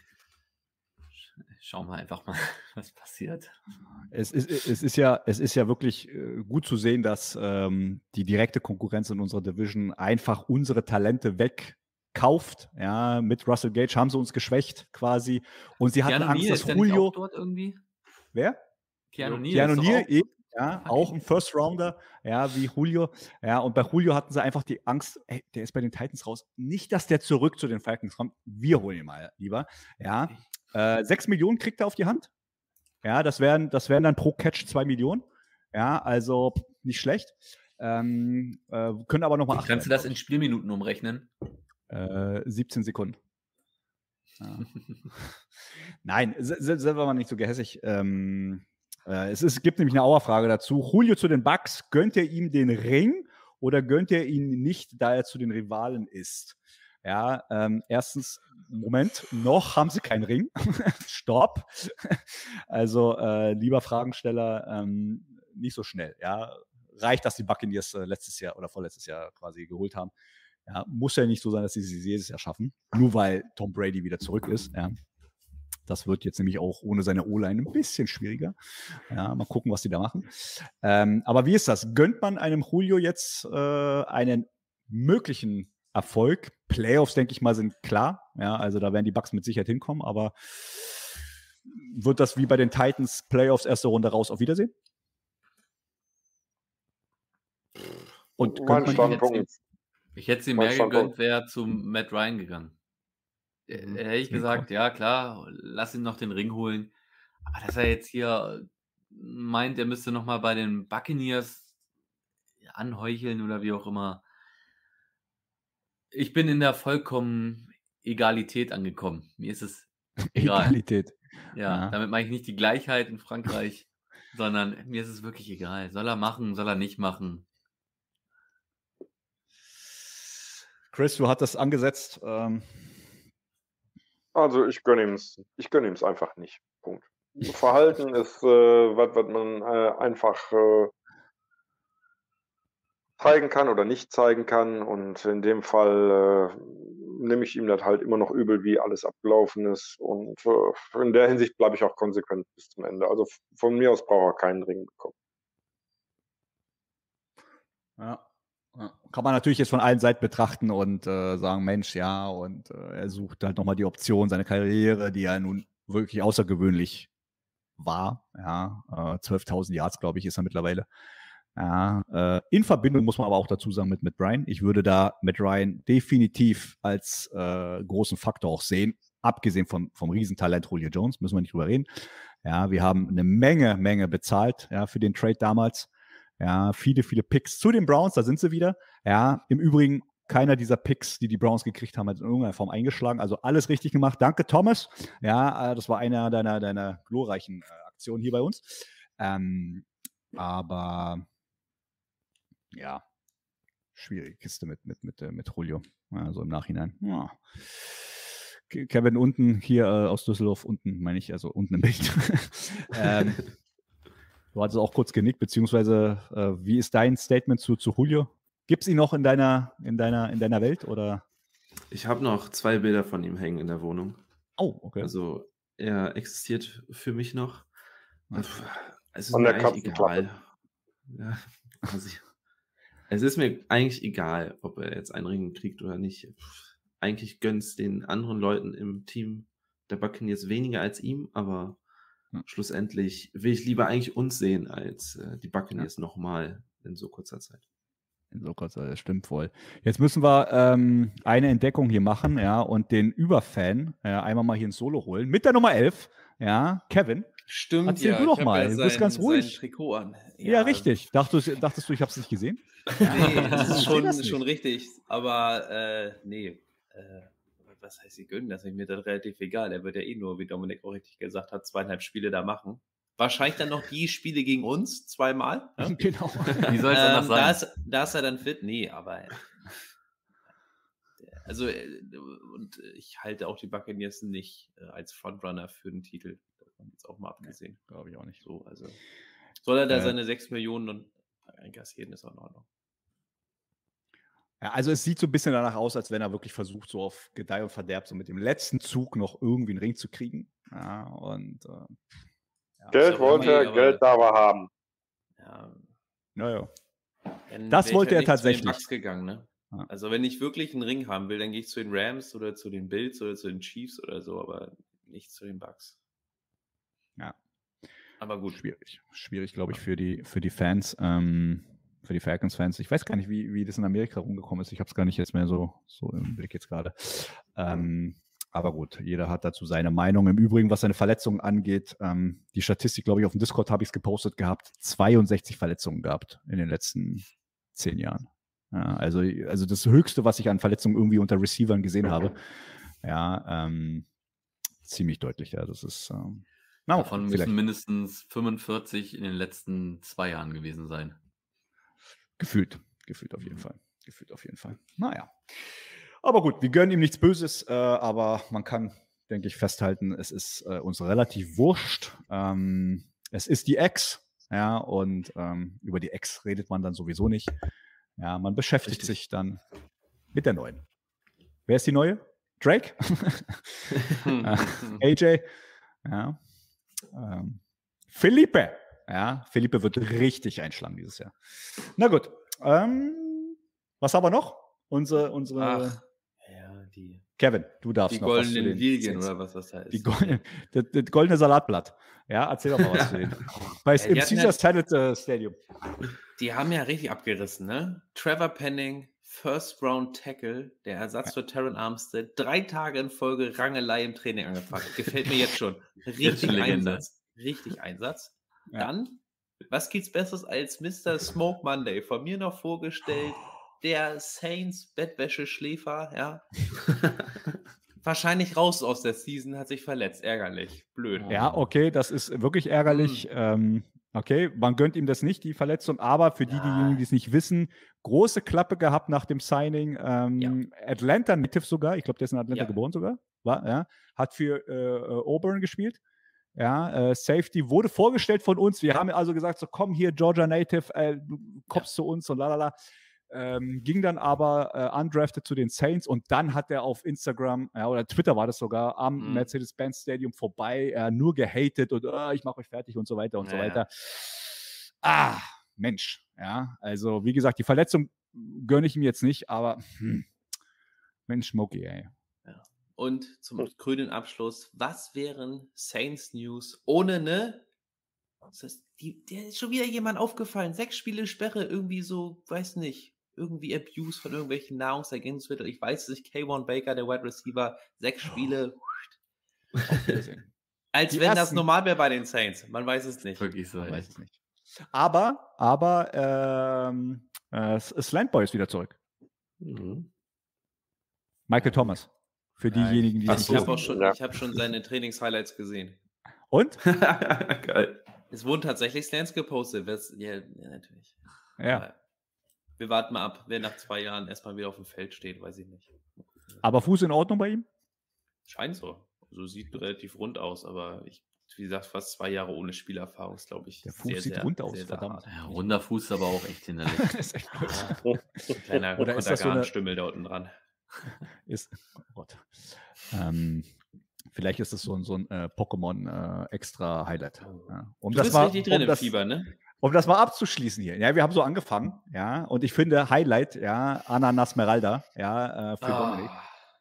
Schauen wir einfach mal, was passiert. Es ist ja wirklich gut zu sehen, dass die direkte Konkurrenz in unserer Division einfach unsere Talente wegkauft. Ja, mit Russell Gage haben sie uns geschwächt quasi. Und sie hatten Keanu Angst, Neal dass ist der nicht Julio. auch dort irgendwie? Wer? Keanu Neal Keanu ist doch Neal, auch eben, ja, auch ein First Rounder, ja, wie Julio. Ja, und bei Julio hatten sie einfach die Angst, ey, der ist bei den Titans raus. Nicht, dass der zurück zu den Falcons kommt. Wir holen ihn mal lieber. Ja, 6 Millionen kriegt er auf die Hand. Ja, das wären dann pro Catch 2 Millionen. Ja, also nicht schlecht. Können aber nochmal 8. Kannst du das in Spielminuten umrechnen? 17 Sekunden. Ja. Nein, selber mal nicht so gehässig. Es gibt nämlich eine Auerfrage dazu. Julio zu den Bucks, gönnt ihr ihm den Ring oder gönnt ihr ihn nicht, da er zu den Rivalen ist? Ja, erstens, Moment, noch haben sie keinen Ring. Stopp. Also, lieber Fragensteller, nicht so schnell. Ja, reicht, dass die Buccaneers letztes Jahr oder vorletztes Jahr quasi geholt haben. Ja, muss ja nicht so sein, dass sie es jedes Jahr schaffen, nur weil Tom Brady wieder zurück ist. Ja. Das wird jetzt nämlich auch ohne seine O-Line ein bisschen schwieriger. Ja, mal gucken, was die da machen. Aber wie ist das? Gönnt man einem Julio jetzt einen möglichen Erfolg? Playoffs, denke ich mal, sind klar. Ja, also da werden die Bucks mit Sicherheit hinkommen. Aber wird das wie bei den Titans Playoffs erste Runde raus, auf Wiedersehen? Und mein Standpunkt. Ich hätte sie mehr gegönnt, wäre zu Matt Ryan gegangen. Hätte ich gesagt, ja klar, lass ihn noch den Ring holen. Aber dass er jetzt hier meint, er müsste noch mal bei den Buccaneers anheucheln oder wie auch immer. Ich bin in der vollkommen Egalität angekommen. Mir ist es egal. Egalität. Ja, damit meine ich nicht die Gleichheit in Frankreich, sondern mir ist es wirklich egal. Soll er machen, soll er nicht machen? Chris, du hattest angesetzt. Also ich gönne ihm es einfach nicht. Punkt. Verhalten ist, was man einfach zeigen kann oder nicht zeigen kann. Und in dem Fall nehme ich ihm das halt immer noch übel, wie alles abgelaufen ist. Und in der Hinsicht bleibe ich auch konsequent bis zum Ende. Also von mir aus braucht er keinen Ring bekommen. Ja. Kann man natürlich jetzt von allen Seiten betrachten und sagen, Mensch, ja, und er sucht halt nochmal die Option, seine Karriere, die ja nun wirklich außergewöhnlich war. Ja, 12.000 Yards, glaube ich, ist er mittlerweile. Ja, in Verbindung muss man aber auch dazu sagen mit Matt Ryan. Ich würde da Matt Ryan definitiv als großen Faktor auch sehen, abgesehen vom Riesentalent Julio Jones, müssen wir nicht drüber reden. Ja, wir haben eine Menge bezahlt, ja, für den Trade damals. Ja, viele Picks zu den Browns, da sind sie wieder. Ja, im Übrigen, keiner dieser Picks, die Browns gekriegt haben, hat in irgendeiner Form eingeschlagen. Also alles richtig gemacht. Danke, Thomas. Ja, das war einer deiner glorreichen Aktionen hier bei uns. Aber ja, schwierige Kiste mit Julio. Also im Nachhinein. Ja. Kevin unten hier aus Düsseldorf, unten meine ich, also unten im Bild. Du hattest auch kurz genickt, beziehungsweise wie ist dein Statement zu Julio? Gibt es ihn noch in deiner Welt oder? Ich habe noch 2 Bilder von ihm hängen in der Wohnung. Oh, okay. Also er existiert für mich noch. Es ist Von mir der eigentlich egal. Ja, quasi. Es ist mir eigentlich egal, ob er jetzt einen Ring kriegt oder nicht. Eigentlich gönnt es den anderen Leuten im Team der Buccaneers weniger als ihm, aber schlussendlich will ich lieber eigentlich uns sehen, als die Buccaneers nochmal in so kurzer Zeit. In so kurzer Zeit, das stimmt voll. Jetzt müssen wir eine Entdeckung hier machen, ja, und den Überfan einmal mal hier ins Solo holen. Mit der Nummer 11, ja, Kevin. Stimmt, erzähl du doch mal, du bist ganz ruhig. Sein Trikot an. Ja, richtig. Dachtest du, ich habe es nicht gesehen? Nee, das ist schon richtig. Aber nee, was heißt, sie gönnen das nicht? Mir das relativ egal. Er wird ja eh nur, wie Dominik auch richtig gesagt hat, 2,5 Spiele da machen. Wahrscheinlich dann noch die Spiele gegen uns, 2-mal. Ja? Genau. Wie soll es anders sein? Da ist er dann fit? Nee, aber also, und ich halte auch die Buccaneers nicht als Frontrunner für den Titel. Davon jetzt auch mal abgesehen. Glaube ich auch nicht. So, also soll er da seine 6 Millionen und einkassieren, ist auch in Ordnung. Ja, also es sieht so ein bisschen danach aus, als wenn er wirklich versucht, so auf Gedeih und Verderb so mit dem letzten Zug noch irgendwie einen Ring zu kriegen. Ja, und Geld wollte er, Geld darf er haben. Ja. Naja. Dann Das wäre ich wollte er nicht zu den tatsächlich. Bucks gegangen, ne? Ja. Also wenn ich wirklich einen Ring haben will, dann gehe ich zu den Rams oder zu den Bills oder zu den Chiefs oder so, aber nicht zu den Bucks. Ja. Aber gut. Schwierig, glaube ich, für die Fans, für die Falcons-Fans. Ich weiß gar nicht, wie das in Amerika rumgekommen ist. Ich habe es gar nicht jetzt mehr so im Blick jetzt gerade. Aber gut, jeder hat dazu seine Meinung. Im Übrigen, was seine Verletzungen angeht, die Statistik, glaube ich, auf dem Discord habe ich es gepostet gehabt, 62 Verletzungen gehabt in den letzten 10 Jahren. Ja, also das Höchste, was ich an Verletzungen irgendwie unter Receivern gesehen habe. Ja, ziemlich deutlich, ja. Das ist davon müssen mindestens 45 in den letzten 2 Jahren gewesen sein. Gefühlt auf jeden Fall. Naja. Aber gut, wir gönnen ihm nichts Böses, aber man kann, denke ich, festhalten, es ist uns relativ wurscht. Es ist die Ex, ja, und über die Ex redet man dann sowieso nicht. Ja, man beschäftigt sich dann mit der neuen. Wer ist die neue? Drake? AJ? Ja. Felipe. Ja, Felipe wird richtig einschlagen dieses Jahr. Na gut. Was haben wir noch? Unsere die Kevin, du darfst die noch was zu goldenen den Lilien Saints. oder was das heißt. Das goldene Salatblatt. Ja, erzähl doch mal was zu denen. Im Caesars Talent Stadium. Die haben ja richtig abgerissen, ne? Trevor Penning, First Round Tackle, der Ersatz für Terron Armstead, 3 Tage in Folge Rangelei im Training angefangen. Gefällt mir jetzt schon. Richtig Einsatz. Ja. Dann, was gibt's Besseres als Mr. Smoke Monday? Von mir noch vorgestellt, der Saints Bettwäsche-Schläfer, ja. Wahrscheinlich raus aus der Season, hat sich verletzt. Ärgerlich. Blöd. Ja, okay, das ist wirklich ärgerlich. Okay, man gönnt ihm das nicht, die Verletzung, aber für diejenigen, die es nicht wissen, große Klappe gehabt nach dem Signing. Atlanta Native sogar, ich glaube, der ist in Atlanta geboren sogar, hat für Auburn gespielt. Ja, Safety wurde vorgestellt von uns. Wir haben also gesagt, so komm hier, Georgia Native, du kommst zu uns und lalala. Ging dann aber undrafted zu den Saints und dann hat er auf Instagram oder Twitter war das sogar am Mercedes-Benz Stadium vorbei, nur gehatet und ich mache euch fertig und so weiter und so weiter. Mensch, ja, also wie gesagt, die Verletzung gönne ich ihm jetzt nicht, aber Mensch, Smokey, ey. Ja. Und zum grünen Abschluss, was wären Saints News ohne der ist schon wieder jemand aufgefallen, 6 Spiele Sperre, irgendwie so, weiß nicht, irgendwie Abuse von irgendwelchen Nahrungsergänzungsmitteln. Ich weiß es nicht, K1 Baker, der Wide Receiver, 6 Spiele. Als wenn das normal wäre bei den Saints. Man weiß es nicht. Wirklich so. Man weiß es nicht. Aber Slantboy ist wieder zurück. Michael Thomas. Für diejenigen, die es nicht wissen. Ich habe schon seine Trainings-Highlights gesehen. Und? Geil. Es wurden tatsächlich Slants gepostet. Ja, natürlich. Ja. Aber wir warten mal ab, wer nach 2 Jahren erstmal wieder auf dem Feld steht, weiß ich nicht. Aber Fuß in Ordnung bei ihm? Scheint so. Also sieht relativ rund aus, aber wie gesagt, fast 2 Jahre ohne Spielerfahrung ist, glaube ich. Der Fuß sieht rund aus, verdammt. Ja, runder Fuß ist aber auch echt hinderlich. Das ist echt blöd. Ein kleiner Oder ist das so eine Stümmel da unten dran. Oh Gott. Vielleicht ist es so ein Pokémon extra Highlight. Ja. Du bist richtig drin im Fieber, ne? Um das mal abzuschließen hier. Ja, wir haben so angefangen, ja, und ich finde Highlight, ja, Ananas Meralda, ja, für Dominik.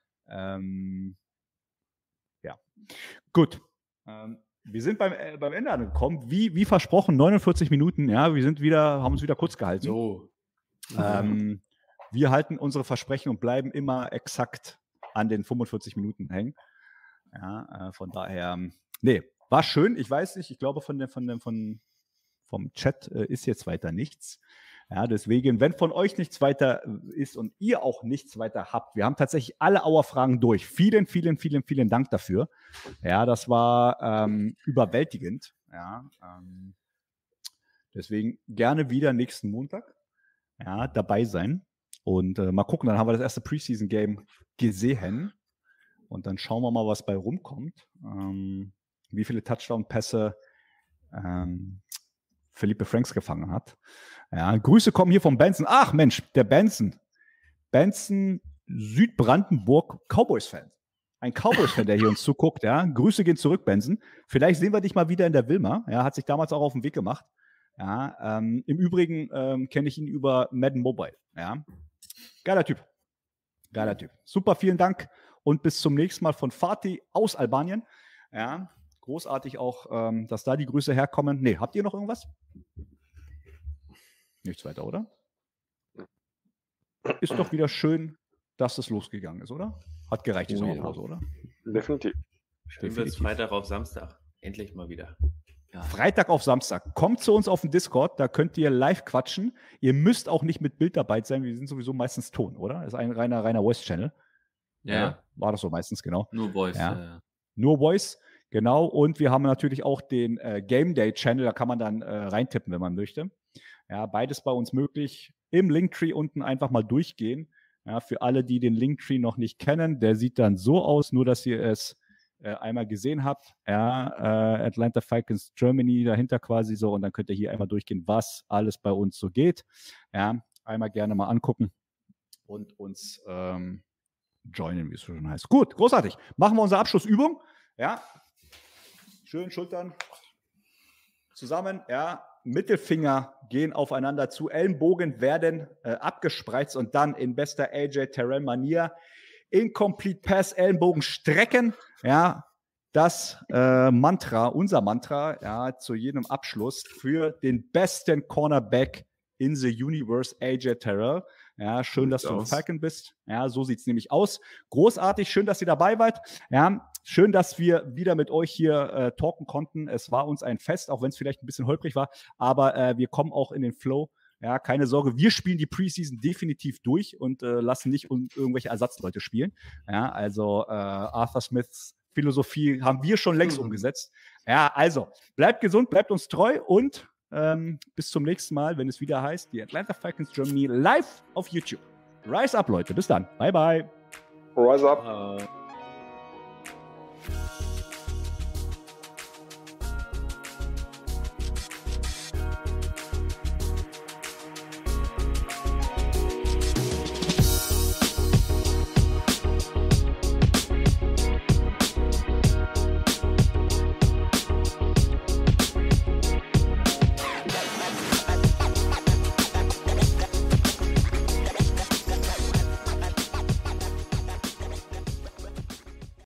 Ja. Gut. Wir sind beim Ende angekommen. Wie versprochen, 49 Minuten, ja, haben uns wieder kurz gehalten. So. Wir halten unsere Versprechen und bleiben immer exakt an den 45 Minuten hängen. Ja, von daher, war schön. Ich weiß nicht, ich glaube vom Chat ist jetzt weiter nichts. Ja, deswegen, wenn von euch nichts weiter ist und ihr auch nichts weiter habt, wir haben tatsächlich alle Auer-Fragen durch. Vielen, vielen, vielen, vielen Dank dafür. Ja, das war überwältigend. Ja, deswegen gerne wieder nächsten Montag dabei sein. Und mal gucken, dann haben wir das erste Preseason-Game gesehen. Und dann schauen wir mal, was bei rumkommt. Wie viele Touchdown-Pässe Felipe Franks gefangen hat. Ja, Grüße kommen hier vom Benson. Ach Mensch, der Benson. Benson, Südbrandenburg, Cowboys-Fan. Ein Cowboys-Fan, der hier uns zuguckt. Ja. Grüße gehen zurück, Benson. Vielleicht sehen wir dich mal wieder in der Wilma. Ja, hat sich damals auch auf den Weg gemacht. Ja, im Übrigen kenne ich ihn über Madden Mobile. Ja. Geiler Typ. Geiler Typ. Super, vielen Dank und bis zum nächsten Mal von Fatih aus Albanien. Ja, großartig auch, dass da die Grüße herkommen. Nee, habt ihr noch irgendwas? Nichts weiter, oder? Ist doch wieder schön, dass es losgegangen ist, oder? Hat gereicht, die Sommerpause, oder? Definitiv. Schön bis Freitag auf Samstag. Endlich mal wieder. Ja. Freitag auf Samstag. Kommt zu uns auf den Discord, da könnt ihr live quatschen. Ihr müsst auch nicht mit Bild dabei sein, wir sind sowieso meistens Ton, oder? Das ist ein reiner Voice-Channel. Ja. War das so meistens, genau. Nur Voice. Ja. Nur Voice, genau. Und wir haben natürlich auch den Game Day Channel, da kann man dann reintippen, wenn man möchte. Ja, beides bei uns möglich. Im Linktree unten einfach mal durchgehen. Ja, für alle, die den Linktree noch nicht kennen, der sieht dann so aus, nur dass ihr es einmal gesehen habt. Ja, Atlanta Falcons Germany dahinter quasi so. Und dann könnt ihr hier einmal durchgehen, was alles bei uns so geht. Ja, einmal gerne mal angucken und uns joinen, wie es schon heißt. Gut, großartig. Machen wir unsere Abschlussübung. Ja, schön Schultern zusammen. Ja, Mittelfinger gehen aufeinander zu. Ellenbogen werden abgespreizt und dann in bester AJ Terrell-Manier Incomplete Pass, Ellenbogen strecken. Ja, das Mantra, unser Mantra, ja, zu jedem Abschluss für den besten Cornerback in the Universe, AJ Terrell. Ja, schön, dass du ein Falcon bist. Ja, so sieht es nämlich aus. Großartig, schön, dass ihr dabei wart. Ja, schön, dass wir wieder mit euch hier talken konnten. Es war uns ein Fest, auch wenn es vielleicht ein bisschen holprig war, aber wir kommen auch in den Flow. Ja, keine Sorge, wir spielen die Preseason definitiv durch und lassen nicht irgendwelche Ersatzleute spielen. Ja, also Arthur Smiths Philosophie haben wir schon längst umgesetzt. Ja, also bleibt gesund, bleibt uns treu und bis zum nächsten Mal, wenn es wieder heißt, die Atlanta Falcons Germany live auf YouTube. Rise up, Leute. Bis dann. Bye, bye. Rise up.